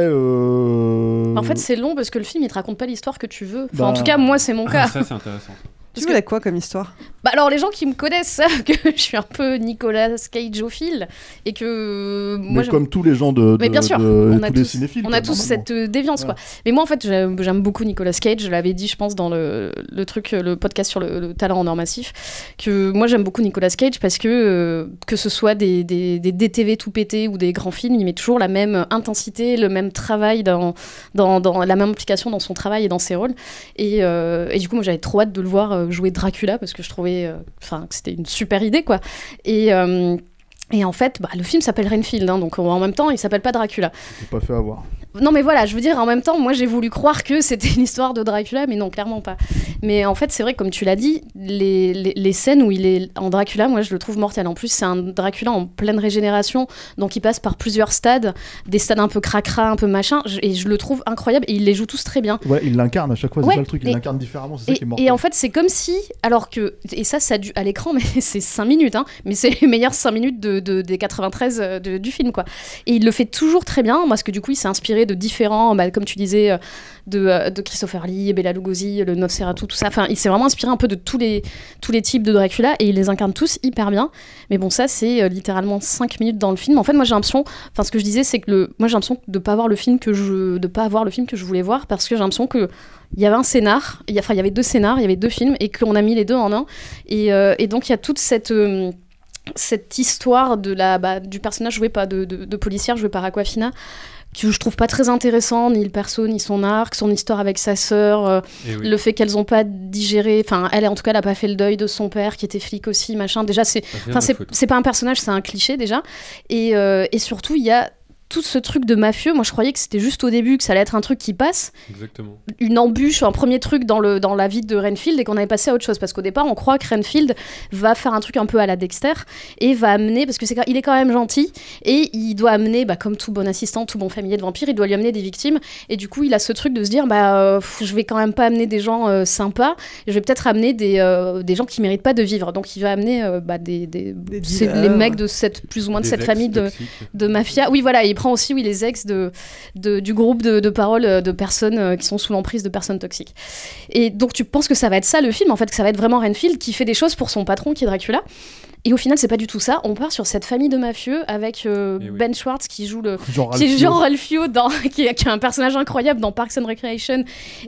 Euh... En fait, c'est long parce que le film, il te raconte pas l'histoire que tu veux. Enfin, bah... en tout cas, moi, c'est mon cas. Ah, ça, c'est intéressant. Tu voulais quoi comme histoire ? Bah alors les gens qui me connaissent savent que je suis un peu Nicolas Cageophile et que moi mais j'aime... comme tous les gens de, de mais bien sûr, de, on tous a les tous, cinéphiles, on a tous cette euh, déviance ouais. quoi. Mais moi en fait j'aime, j'aime beaucoup Nicolas Cage. Je l'avais dit je pense dans le, le truc, le podcast sur le, le talent en or massif, que moi j'aime beaucoup Nicolas Cage parce que euh, que ce soit des, des, des D T V tout pétés ou des grands films, il met toujours la même intensité, le même travail dans, dans, dans la même implication dans son travail et dans ses rôles. Et, euh, et du coup moi j'avais trop hâte de le voir jouer Dracula parce que je trouvais enfin euh, que c'était une super idée quoi. Et euh, et en fait bah, le film s'appelle Renfield hein, donc en même temps il s'appelle pas Dracula. C'est pas fait avoir. Non mais voilà, je veux dire en même temps moi j'ai voulu croire que c'était une histoire de Dracula mais non clairement pas. Mais en fait c'est vrai comme tu l'as dit, les, les, les scènes où il est en Dracula, moi je le trouve mortel. En plus c'est un Dracula en pleine régénération, donc il passe par plusieurs stades, des stades un peu cracra, un peu machin, et je le trouve incroyable et il les joue tous très bien. Ouais, il l'incarne à chaque fois, c'est ouais, ça le truc, il et, l'incarne différemment, c'est et, ça qui est mortel. Et en fait c'est comme si, alors que, et ça ça dure à l'écran mais c'est cinq minutes, hein, mais c'est les meilleures cinq minutes de, de, des quatre-vingt-treize de, du film quoi. Et il le fait toujours très bien, parce que du coup il s'est inspiré de différents, bah, comme tu disais, de, de Christopher Lee, Bela Lugosi, le Nosferatu, tout ça. Enfin, il s'est vraiment inspiré un peu de tous les, tous les types de Dracula et il les incarne tous hyper bien. Mais bon, ça, c'est euh, littéralement cinq minutes dans le film. En fait, moi, j'ai l'impression, enfin, ce que je disais, c'est que le, moi, j'ai l'impression de pas avoir le film que je, de pas avoir le film que je voulais voir parce que j'ai l'impression que il y avait un scénar, il y, enfin, il y avait deux scénars, il y avait deux films et qu'on a mis les deux en un. Et, euh, et donc, il y a toute cette euh, cette histoire de la, bah, du personnage joué par de, de, de policière joué par Awkwafina, que je trouve pas très intéressant, ni le perso, ni son arc, son histoire avec sa sœur, euh, oui. le fait qu'elles ont pas digéré, enfin elle en tout cas elle a pas fait le deuil de son père qui était flic aussi, machin. Déjà c'est, enfin c'est, c'est pas un personnage, c'est un cliché déjà. Et, euh, et surtout il y a tout ce truc de mafieux, moi je croyais que c'était juste au début, que ça allait être un truc qui passe. Exactement. Une embûche, un premier truc dans, le, dans la vie de Renfield et qu'on avait passé à autre chose. Parce qu'au départ, on croit que Renfield va faire un truc un peu à la Dexter et va amener, parce qu'il est quand même gentil, et il doit amener, bah, comme tout bon assistant, tout bon familier de vampire, il doit lui amener des victimes. Et du coup, il a ce truc de se dire, bah, euh, je vais quand même pas amener des gens euh, sympas, je vais peut-être amener des, euh, des gens qui méritent pas de vivre. Donc il va amener euh, bah, des, des, des c'est les mecs de cette, plus ou moins de des cette famille de, de mafia. Oui, voilà, il prend aussi oui, les ex de, de, du groupe de, de parole de personnes euh, qui sont sous l'emprise de personnes toxiques. Et donc tu penses que ça va être ça le film, en fait, que ça va être vraiment Renfield qui fait des choses pour son patron qui est Dracula. Et au final, c'est pas du tout ça. On part sur cette famille de mafieux avec euh, oui. Ben Schwartz qui joue le Jean qui est Jean Ralphio dans qui est, qui est un personnage incroyable dans Parks and Recreation,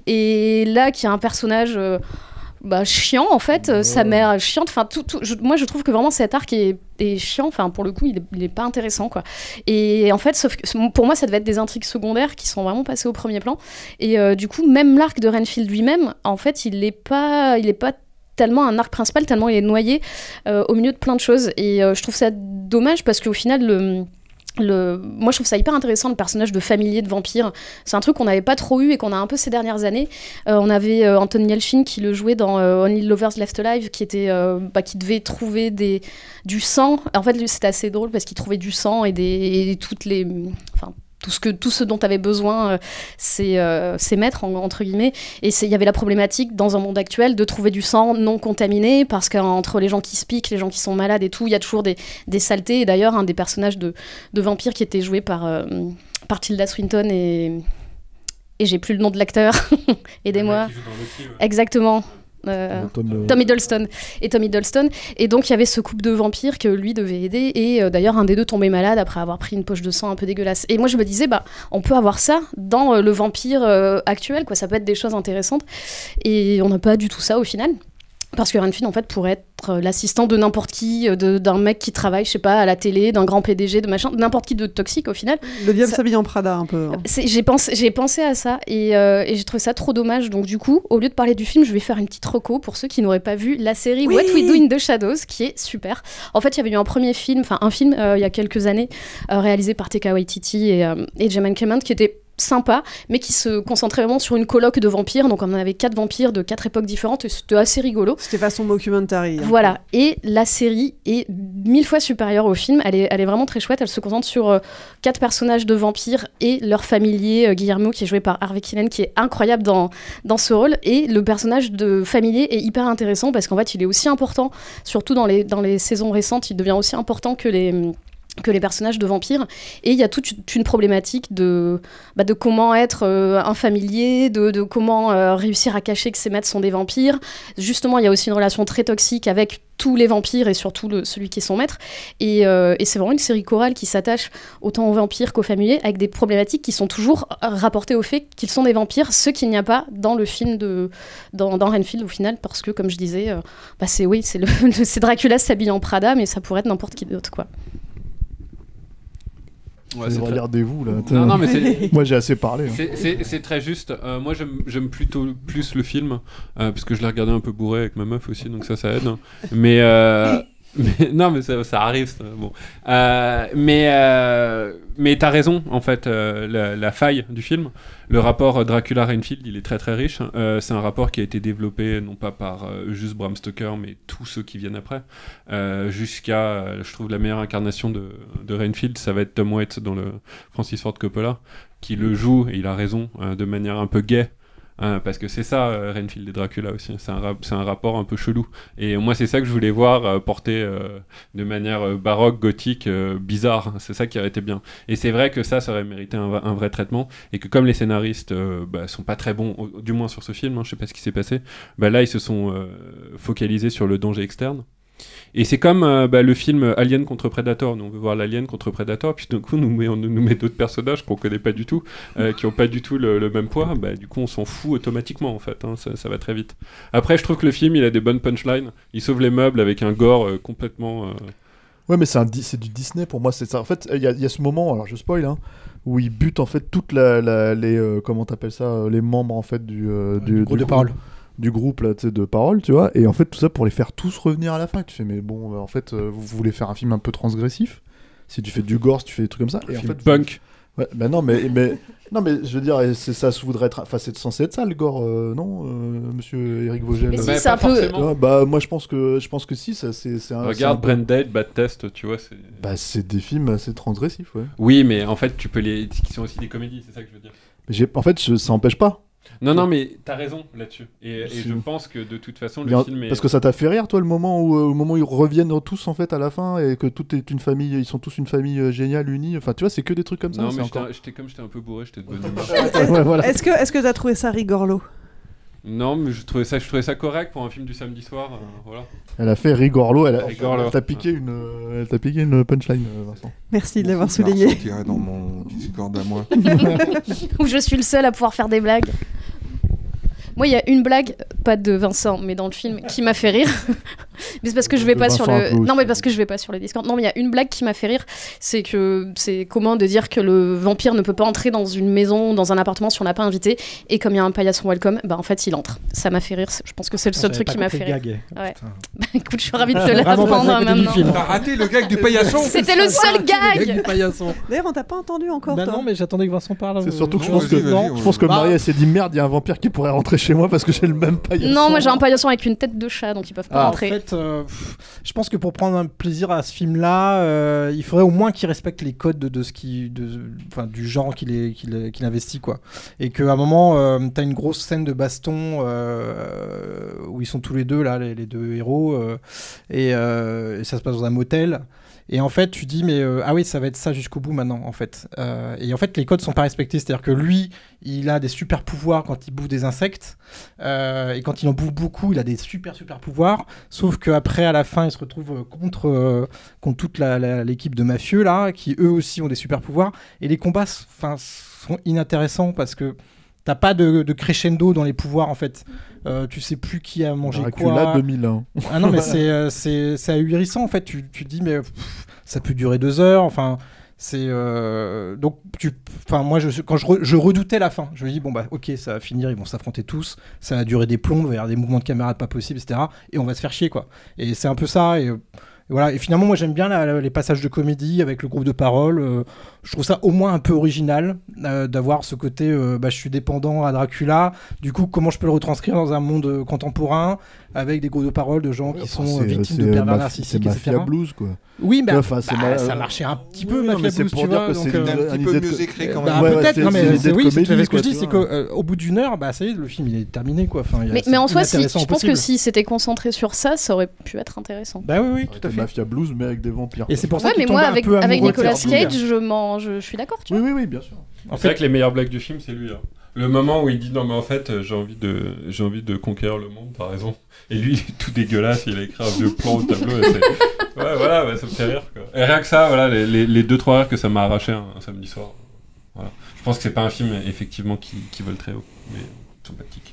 et là qui est un personnage euh, bah, chiant en fait, oh. Sa mère chiante, enfin tout, tout je, moi je trouve que vraiment cet arc est, est chiant, enfin pour le coup il est, il est pas intéressant quoi. Et en fait sauf que, pour moi ça devait être des intrigues secondaires qui sont vraiment passées au premier plan, et euh, du coup même l'arc de Renfield lui-même en fait il est pas il est pas tellement un arc principal, tellement il est noyé euh, au milieu de plein de choses, et euh, je trouve ça dommage parce qu'au final le Le... moi je trouve ça hyper intéressant, le personnage de familier de vampire, c'est un truc qu'on n'avait pas trop eu et qu'on a un peu ces dernières années. Euh, on avait euh, Anton Yelchin qui le jouait dans euh, Only Lovers Left Alive, qui était euh, bah, qui devait trouver des du sang. En fait lui c'était assez drôle parce qu'il trouvait du sang et des et toutes les enfin tout ce que tout ce dont tu avais besoin, euh, c'est euh, c'est maître en, entre guillemets. Et il y avait la problématique dans un monde actuel de trouver du sang non contaminé, parce qu'entre les gens qui se piquent, les gens qui sont malades et tout, il y a toujours des, des saletés. Et d'ailleurs un des personnages de, de vampire qui était joué par euh, par Tilda Swinton et et j'ai plus le nom de l'acteur. Aidez-moi. Qui joue dans Loki, ouais. Exactement. Euh, Tom, euh... Tom Hiddleston et Tom Hiddleston et donc il y avait ce couple de vampires que lui devait aider et euh, d'ailleurs un des deux tombait malade après avoir pris une poche de sang un peu dégueulasse et moi je me disais bah on peut avoir ça dans euh, le vampire euh, actuel quoi, ça peut être des choses intéressantes et on n'a pas du tout ça au final. Parce que Renfield, en fait, pourrait être l'assistant de n'importe qui, de, d'un mec qui travaille, je sais pas, à la télé, d'un grand P D G, de machin, n'importe qui de toxique au final. Le diable s'habille en Prada un peu. Hein. C'est, j'ai, pensé, j'ai pensé à ça et, euh, et j'ai trouvé ça trop dommage. Donc du coup, au lieu de parler du film, je vais faire une petite reco pour ceux qui n'auraient pas vu la série oui What We Do in the Shadows, qui est super. En fait, il y avait eu un premier film, enfin un film euh, il y a quelques années, euh, réalisé par Taika Waititi et, euh, et James Cameron, qui était sympa, mais qui se concentrait vraiment sur une colloque de vampires. Donc on avait quatre vampires de quatre époques différentes et c'était assez rigolo. C'était façon mockumentary. Hein. Voilà. Et la série est mille fois supérieure au film. Elle est, elle est vraiment très chouette. Elle se concentre sur euh, quatre personnages de vampires et leur familier, euh, Guillermo, qui est joué par Harvey Keitel, qui est incroyable dans, dans ce rôle. Et le personnage de familier est hyper intéressant parce qu'en fait, il est aussi important, surtout dans les, dans les saisons récentes, il devient aussi important que les... que les personnages de vampires et il y a toute une problématique de, bah, de comment être euh, un familier, de, de comment euh, réussir à cacher que ses maîtres sont des vampires. Justement, il y a aussi une relation très toxique avec tous les vampires et surtout le, celui qui est son maître et, euh, et c'est vraiment une série chorale qui s'attache autant aux vampires qu'aux familiers avec des problématiques qui sont toujours rapportées au fait qu'ils sont des vampires, ce qu'il n'y a pas dans le film de dans, dans Renfield au final parce que comme je disais euh, bah, c'est, oui, c'est, le, c'est Dracula s'habille en Prada mais ça pourrait être n'importe qui d'autre quoi. Ouais, regardez-vous là. Non, non, mais c'est... moi j'ai assez parlé. Hein. C'est, c'est, c'est très juste. Euh, moi j'aime, j'aime plutôt plus le film euh, parce que je l'ai regardé un peu bourré avec ma meuf aussi, donc ça ça aide. Mais, euh... mais non, mais ça, ça arrive. Ça, bon. Euh, mais euh... mais t'as raison en fait. Euh, la, la faille du film, le rapport Dracula-Renfield, il est très très riche. Euh, c'est un rapport qui a été développé non pas par euh, juste Bram Stoker, mais tous ceux qui viennent après. Euh, jusqu'à, euh, je trouve la meilleure incarnation de, de Renfield, ça va être Tom Waits dans le Francis Ford Coppola, qui le joue et il a raison euh, de manière un peu gaie. Hein, parce que c'est ça, euh, Renfield et Dracula aussi, c'est un, rap- c'est un rapport un peu chelou. Et moi, c'est ça que je voulais voir euh, porté euh, de manière euh, baroque, gothique, euh, bizarre. C'est ça qui aurait été bien. Et c'est vrai que ça, ça aurait mérité un, un vrai traitement. Et que comme les scénaristes euh, bah, sont pas très bons, au, du moins sur ce film, hein, je sais pas ce qui s'est passé, bah, là, ils se sont euh, focalisés sur le danger externe. Et c'est comme euh, bah, le film Alien contre Predator. Nous, on veut voir l'Alien contre Predator, puis d'un coup, on nous met, on nous met d'autres personnages qu'on connaît pas du tout, euh, qui ont pas du tout le, le même poids. Bah, du coup, on s'en fout automatiquement, en fait. Hein, ça, ça va très vite. Après, je trouve que le film, il a des bonnes punchlines. Il sauve les meubles avec un gore euh, complètement... Euh... Ouais, mais c'est, un, c'est du Disney, pour moi. C'est ça. En fait, il y, y a ce moment, alors je spoil, hein, où il bute, en fait, toutes la, la, les... Euh, comment t'appelles ça, les membres, en fait, du... Euh, ouais, du, du groupe du de parole. du groupe là, de parole, tu vois, et en fait tout ça pour les faire tous revenir à la fin. Tu fais mais bon, en fait, euh, vous voulez faire un film un peu transgressif. Si tu fais du gore, si tu fais des trucs comme ça, et en film fait, punk. Ouais, ben non, mais mais non, mais je veux dire, c'est ça, se voudrait être, enfin c'est censé être ça le gore, euh, non, euh, Monsieur Eric Vogel. Mais si, bah, c'est un peu. Ouais, bah moi je pense que je pense que si, ça c'est. c'est un, Regarde c'est un... Brandale, Bad Test, tu vois, c'est. Bah c'est des films assez transgressifs, ouais. Oui, mais en fait, tu peux les, qui sont aussi des comédies, c'est ça que je veux dire. Mais j'ai, en fait, je... ça empêche pas. Non, non, mais t'as raison là-dessus. Et, et je pense que de toute façon, le a... film est... Parce que ça t'a fait rire, toi, le moment où, euh, au moment où ils reviennent tous, en fait, à la fin, et que tout est une famille, ils sont tous une famille euh, géniale, unie. Enfin, tu vois, c'est que des trucs comme ça. Non, c'est mais encore... j'étais, j'étais, comme j'étais un peu bourré, j'étais de bonne humeur. Ouais, voilà. Est-ce que est-ce que t'as trouvé ça rigorlo? Non, mais je trouvais ça, je trouvais ça correct pour un film du samedi soir. Euh, voilà. Elle a fait rigorlo, elle, a... Rigorlo. elle t'a piqué une, elle t'a piqué une punchline, Vincent. Merci de l'avoir souligné. Je dans mon Discord à moi. Où je suis le seul à pouvoir faire des blagues. Moi, il y a une blague, pas de Vincent, mais dans le film, qui m'a fait rire. Mais c'est parce que je vais de pas Vincent sur le. Claus, Non, mais parce que je vais pas sur le Discord. Non, mais il y a une blague qui m'a fait rire. C'est que c'est comment de dire que le vampire ne peut pas entrer dans une maison, dans un appartement si on l'a pas invité. Et comme il y a un paillasson welcome, bah en fait il entre. Ça m'a fait rire. Je pense que c'est le seul truc qui m'a fait rire. Gag. Ouais. Bah écoute, je suis ravie de te l'apprendre maintenant. T'as raté le gag du paillasson. C'était le seul gag. D'ailleurs, on t'a pas entendu encore. Bah toi. non, mais j'attendais que Vincent parle. C'est surtout que je Non, pense vas-y, que, vas-y, non, ouais. je pense que Bah. Marie elle s'est dit merde, il y a un vampire qui pourrait rentrer chez moi parce que j'ai le même paillasson. Non, moi j'ai un paillasson avec une tête de chat, donc ils peuvent pas Ah, rentrer. En fait, fait, euh, pff, je pense que pour prendre un plaisir à ce film-là, euh, il faudrait au moins qu'il respecte les codes de, de ce qui, de, enfin, du genre qu'il, est, qu'il, est, qu'il investit, quoi. Et qu'à un moment, euh, t'as une grosse scène de baston euh, où ils sont tous les deux là, les, les deux héros, euh, et, euh, et ça se passe dans un motel. Et en fait, tu dis, mais euh, ah oui, ça va être ça jusqu'au bout maintenant, en fait. Euh, et en fait, les codes sont pas respectés. C'est-à-dire que lui, il a des super pouvoirs quand il bouffe des insectes. Euh, et quand il en bouffe beaucoup, il a des super, super pouvoirs. Sauf qu'après, à la fin, il se retrouve contre, euh, contre toute la, la, l'équipe de mafieux, là, qui eux aussi ont des super pouvoirs. Et les combats sont inintéressants parce que t'as pas de, de crescendo dans les pouvoirs, en fait. Euh, tu sais plus qui a mangé Dracula quoi. deux mille un. Ah non, mais c'est, euh, c'est, c'est ahurissant, en fait. Tu, tu te dis, mais pff, ça peut durer deux heures. Enfin, c'est... Euh... Donc, tu... enfin, moi, je, quand je, re, je redoutais la fin, je me dis, bon, bah, ok, ça va finir, ils vont s'affronter tous. Ça va durer des plombs, il va y avoir des mouvements de caméra pas possibles, et cetera. Et on va se faire chier, quoi. Et c'est un peu ça, et... Et voilà. Et finalement, moi, j'aime bien la, la, les passages de comédie avec le groupe de parole. Euh, je trouve ça au moins un peu original euh, d'avoir ce côté euh, bah, je suis dépendant à Dracula. Du coup, comment je peux le retranscrire dans un monde euh, contemporain avec des groupes de parole de gens qui sont c'est, victimes c'est de pervers maf- narcissiques, c'est et cetera. Mafia Blues, quoi. Oui, mais enfin, c'est bah, ma- ça marchait un petit peu, Oui, non, Mafia mais c'est Blues, pour tu dire vois. que donc, c'est euh, une- un une petit peu idée de- mieux écrit quand bah, même. Ouais, peut-être, c'est- non, c'est une mais idée c'est, de oui, c'est comédie, ce que je quoi, dis, tu c'est vois. qu'au bout d'une heure, bah, ça y est, le film il est terminé, quoi. Enfin, il y a- Mais, c'est mais en soi, si, inintéressant je au pense que possible. si c'était concentré sur ça, ça aurait pu être intéressant. Bah oui, oui, tout à C'était fait. Mafia Blues, mais avec des vampires. Et c'est pour ça Ouais, qu'il mais tombe moi, un avec, peu avec amoureux de Nicolas Sarkozy. Cage, je, m'en, je, je suis d'accord, tu Oui, vois. oui, oui, bien sûr. En C'est fait, vrai que les meilleures blagues du film, c'est lui. Hein. Le moment où il dit non mais en fait euh, j'ai envie de j'ai envie de conquérir le monde, t'as raison. Et lui il est tout dégueulasse, il a écrit un vieux plan au tableau. Et c'est... Ouais voilà, ouais, ça me fait rire quoi. Et rien que ça, voilà les, les, les deux trois rires que ça m'a arraché un, un samedi soir. Voilà. Je pense que c'est pas un film effectivement qui, qui vole très haut, mais sympathique.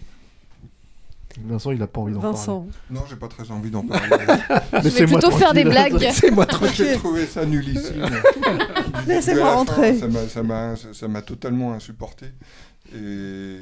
Vincent, il a pas envie d'en Vincent. Non, j'ai pas très envie d'en parler. Je vais plutôt faire des blagues. Laissez-moi tranquille. J'ai trouvé ça nullissime. Laissez-moi À la fin, rentrer. Ça m'a, ça, m'a, ça m'a totalement insupporté. Et...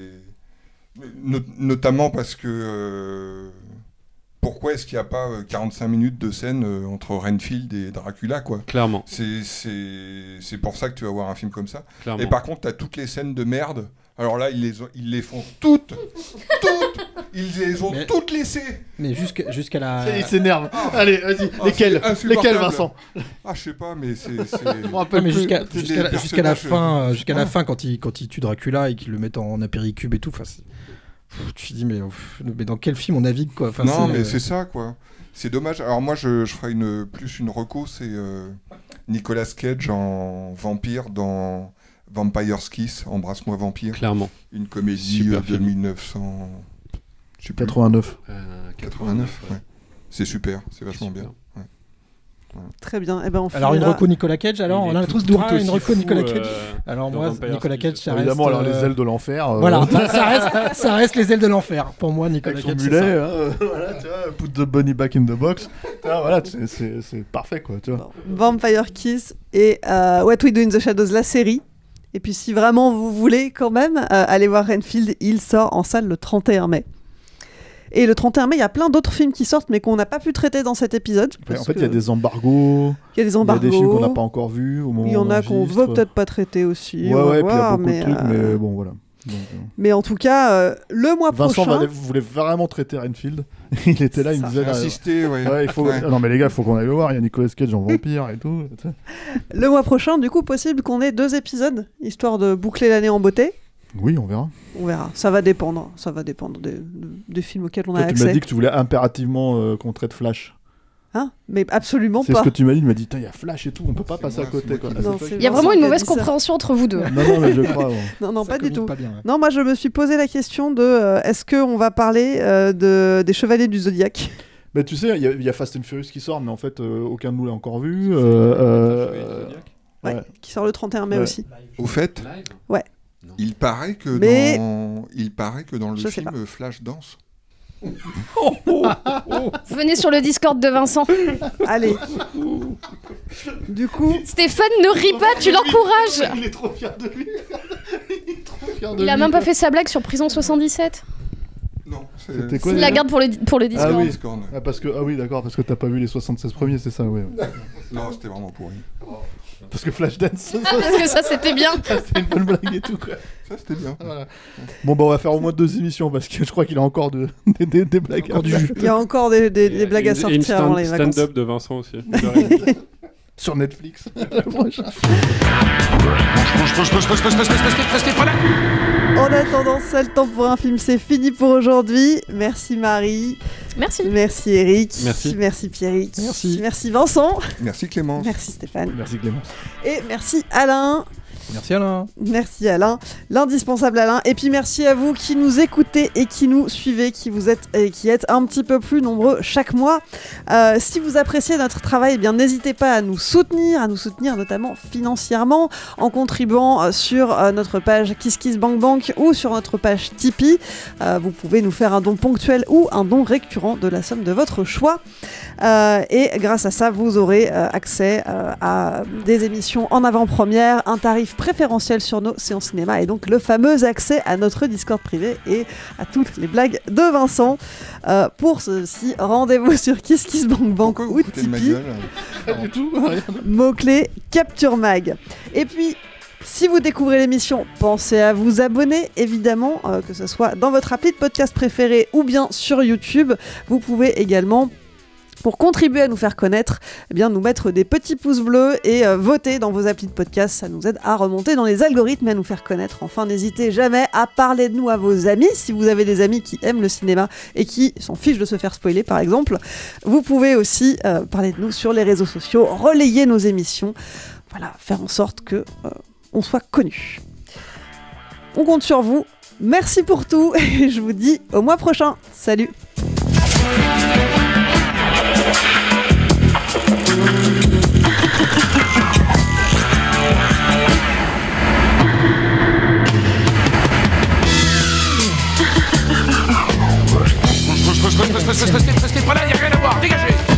No- notamment parce que... euh, Pourquoi est-ce qu'il n'y a pas euh, quarante-cinq minutes de scène euh, entre Renfield et Dracula, quoi. Clairement. C'est, c'est, c'est pour ça que tu vas voir un film comme ça. Clairement. Et par contre, tu as toutes les scènes de merde. Alors là, ils les, ont- ils les font toutes. Toutes. Ils les ont Mais- toutes laissées. Mais jusqu'à, jusqu'à la. Il s'énerve. Allez, vas-y. Ah, Lesquels c'est insupportable. Lesquels, Vincent Ah, je sais pas, mais c'est... c'est... Je me Ouais, rappelle mais plus. jusqu'à, c'est jusqu'à, des la, jusqu'à la personnages, fin, euh, jusqu'à la ah. fin quand il, quand il tue Dracula et qu'ils le mettent en, en apéricube et tout, enfin, c'est- pff, tu te dis mais, pff, mais dans quel film on navigue quoi. Enfin, non, c'est, mais euh, c'est ça, quoi. C'est dommage. Alors moi, je, je ferais une, plus une reco, c'est euh, Nicolas Cage en vampire dans Vampire's Kiss, Embrasse-moi vampire. Clairement. Une comédie Super euh, de film. mille neuf cent quatre-vingt-neuf. Euh, quatre-vingt-neuf. Ouais. C'est super, c'est vachement Super. bien. Ouais. Très bien. Eh ben, on Alors une finira- reco Nicolas Cage, alors Il on est a tout- tous tout droit à une aussi reco fou, Nicolas euh, Cage. Alors dans moi, Vampire Nicolas Kiss. Cage, ça reste. Évidemment, alors les euh, ailes de l'enfer. euh, Voilà, ça reste, ça reste les ailes de l'enfer. Pour moi, Nicolas Avec son Cage. c'est mulet, ça. hein, euh, voilà, tu vois, put the bunny back in the box. Tu vois, voilà, c'est, c'est, c'est parfait, quoi, tu vois. Vampire Kiss et euh, What We Do in the Shadows, la série. Et puis si vraiment vous voulez quand même euh, aller voir Renfield, il sort en salle le trente et un mai. Et le trente et un mai, il y a plein d'autres films qui sortent mais qu'on n'a pas pu traiter dans cet épisode. Ouais, parce en fait, il que y a des embargos. il y a des Il y a embargos. des films qu'on n'a pas encore vus au moment Il y en où on a qu'on enregistre. veut peut-être pas traiter aussi. Ouais, on va ouais, puis il y a voir, beaucoup mais, de trucs, euh, mais bon, voilà. Donc, euh, mais en tout cas, euh, le mois Vincent prochain... va- voulait vraiment traiter Renfield. Il était là, il me ça. disait... J'ai là, insisté, ouais. ouais, il faut... Ouais. Non mais les gars, il faut qu'on aille le voir. Il y a Nicolas Cage en vampire et tout. tu sais. Le mois prochain, du coup, possible qu'on ait deux épisodes, histoire de boucler l'année en beauté. Oui, on verra. On verra. Ça va dépendre. Ça va dépendre des, des films auxquels on a Toi, tu accès. m'as dit que tu voulais impérativement euh, qu'on traite Flash. Hein Mais absolument C'est pas. ce que tu m'as dit. Tu m'as dit, il y a Flash et tout, on peut pas C'est passer moi, à côté. c'est Quoi. moi Ah, qui c'est Non, toi c'est qui- Il y a Vincent vraiment qui une a mauvaise dit ça. compréhension entre vous deux. Non, non, mais je crois. ouais. Non, non, Ça pas du communique tout. pas bien, ouais. Non, moi je me suis posé la question de euh, est-ce qu'on va parler euh, de, des Chevaliers du Zodiaque. Mais tu sais, il y, a- il y a Fast and Furious qui sort, mais en fait, euh, aucun de nous l'a encore vu. Euh, euh, Ouais, ouais. qui sort le trente et un mai Ouais. aussi. Au fait, Ouais. il paraît que Mais- dans, il paraît que dans le Je sais film pas. Flash danse. Venez sur le Discord de Vincent. Allez. Du coup, Stéphane, ne ris pas, tu l'encourages. Il est trop fier de lui. Il est trop fier de Il a lui, même quoi. pas fait sa blague sur Prison soixante-dix-sept. Non, c'est... C'était quoi Il déjà la garde pour le, pour le Discord. Ah oui. Discord, ouais. Ah, parce que, ah oui, d'accord, parce que t'as pas vu les soixante-seize premiers, c'est ça, ouais. ouais. Non, c'était vraiment pourri. Parce que Flashdance. Parce que ça, c'était bien. C'était une bonne blague et tout, quoi. Ça, c'était bien. Voilà. Bon, bah, on va faire au moins deux émissions parce que je crois qu'il a encore de, des, des, des blagues. Encore du jus. Il y a encore des, des, des blagues à Une- sortir une stand- avant les vacances. stand-up de Vincent aussi. Sur Netflix. Le prochain. En attendant, c'est le temps pour un film, c'est fini pour aujourd'hui. Merci Marie. Merci. Merci Eric. Merci. Merci Pierrick. Merci. Merci Vincent. Merci Clémence. Merci Stéphane. Merci Clémence. Et merci Alain. Merci Alain. Merci Alain, l'indispensable Alain. Et puis merci à vous qui nous écoutez et qui nous suivez, qui vous êtes et qui êtes un petit peu plus nombreux chaque mois. Euh, si vous appréciez notre travail, eh bien n'hésitez pas à nous soutenir, à nous soutenir notamment financièrement en contribuant euh, sur euh, notre page KissKissBankBank ou sur notre page Tipeee. Euh, vous pouvez nous faire un don ponctuel ou un don récurrent de la somme de votre choix. Euh, et grâce à ça, vous aurez euh, accès euh, à des émissions en avant-première, un tarif préférentiel sur nos séances cinéma et donc le fameux accès à notre Discord privé et à toutes les blagues de Vincent. Euh, pour ceci, rendez-vous sur KissKissBankBank ou Foutez de ma Tipeee. gueule. Pas du tout. Rien. Mot-clé Capture Mag. Et puis, si vous découvrez l'émission, pensez à vous abonner, évidemment, euh, que ce soit dans votre appli de podcast préféré ou bien sur YouTube. Vous pouvez également, pour contribuer à nous faire connaître, eh bien, nous mettre des petits pouces bleus et euh, voter dans vos applis de podcast. Ça nous aide à remonter dans les algorithmes et à nous faire connaître. Enfin, n'hésitez jamais à parler de nous à vos amis. Si vous avez des amis qui aiment le cinéma et qui s'en fichent de se faire spoiler, par exemple, vous pouvez aussi euh, parler de nous sur les réseaux sociaux, relayer nos émissions. Voilà, faire en sorte que euh, on soit connu. On compte sur vous. Merci pour tout et je vous dis au mois prochain. Salut. Restez pas là, y a rien à voir, dégagez!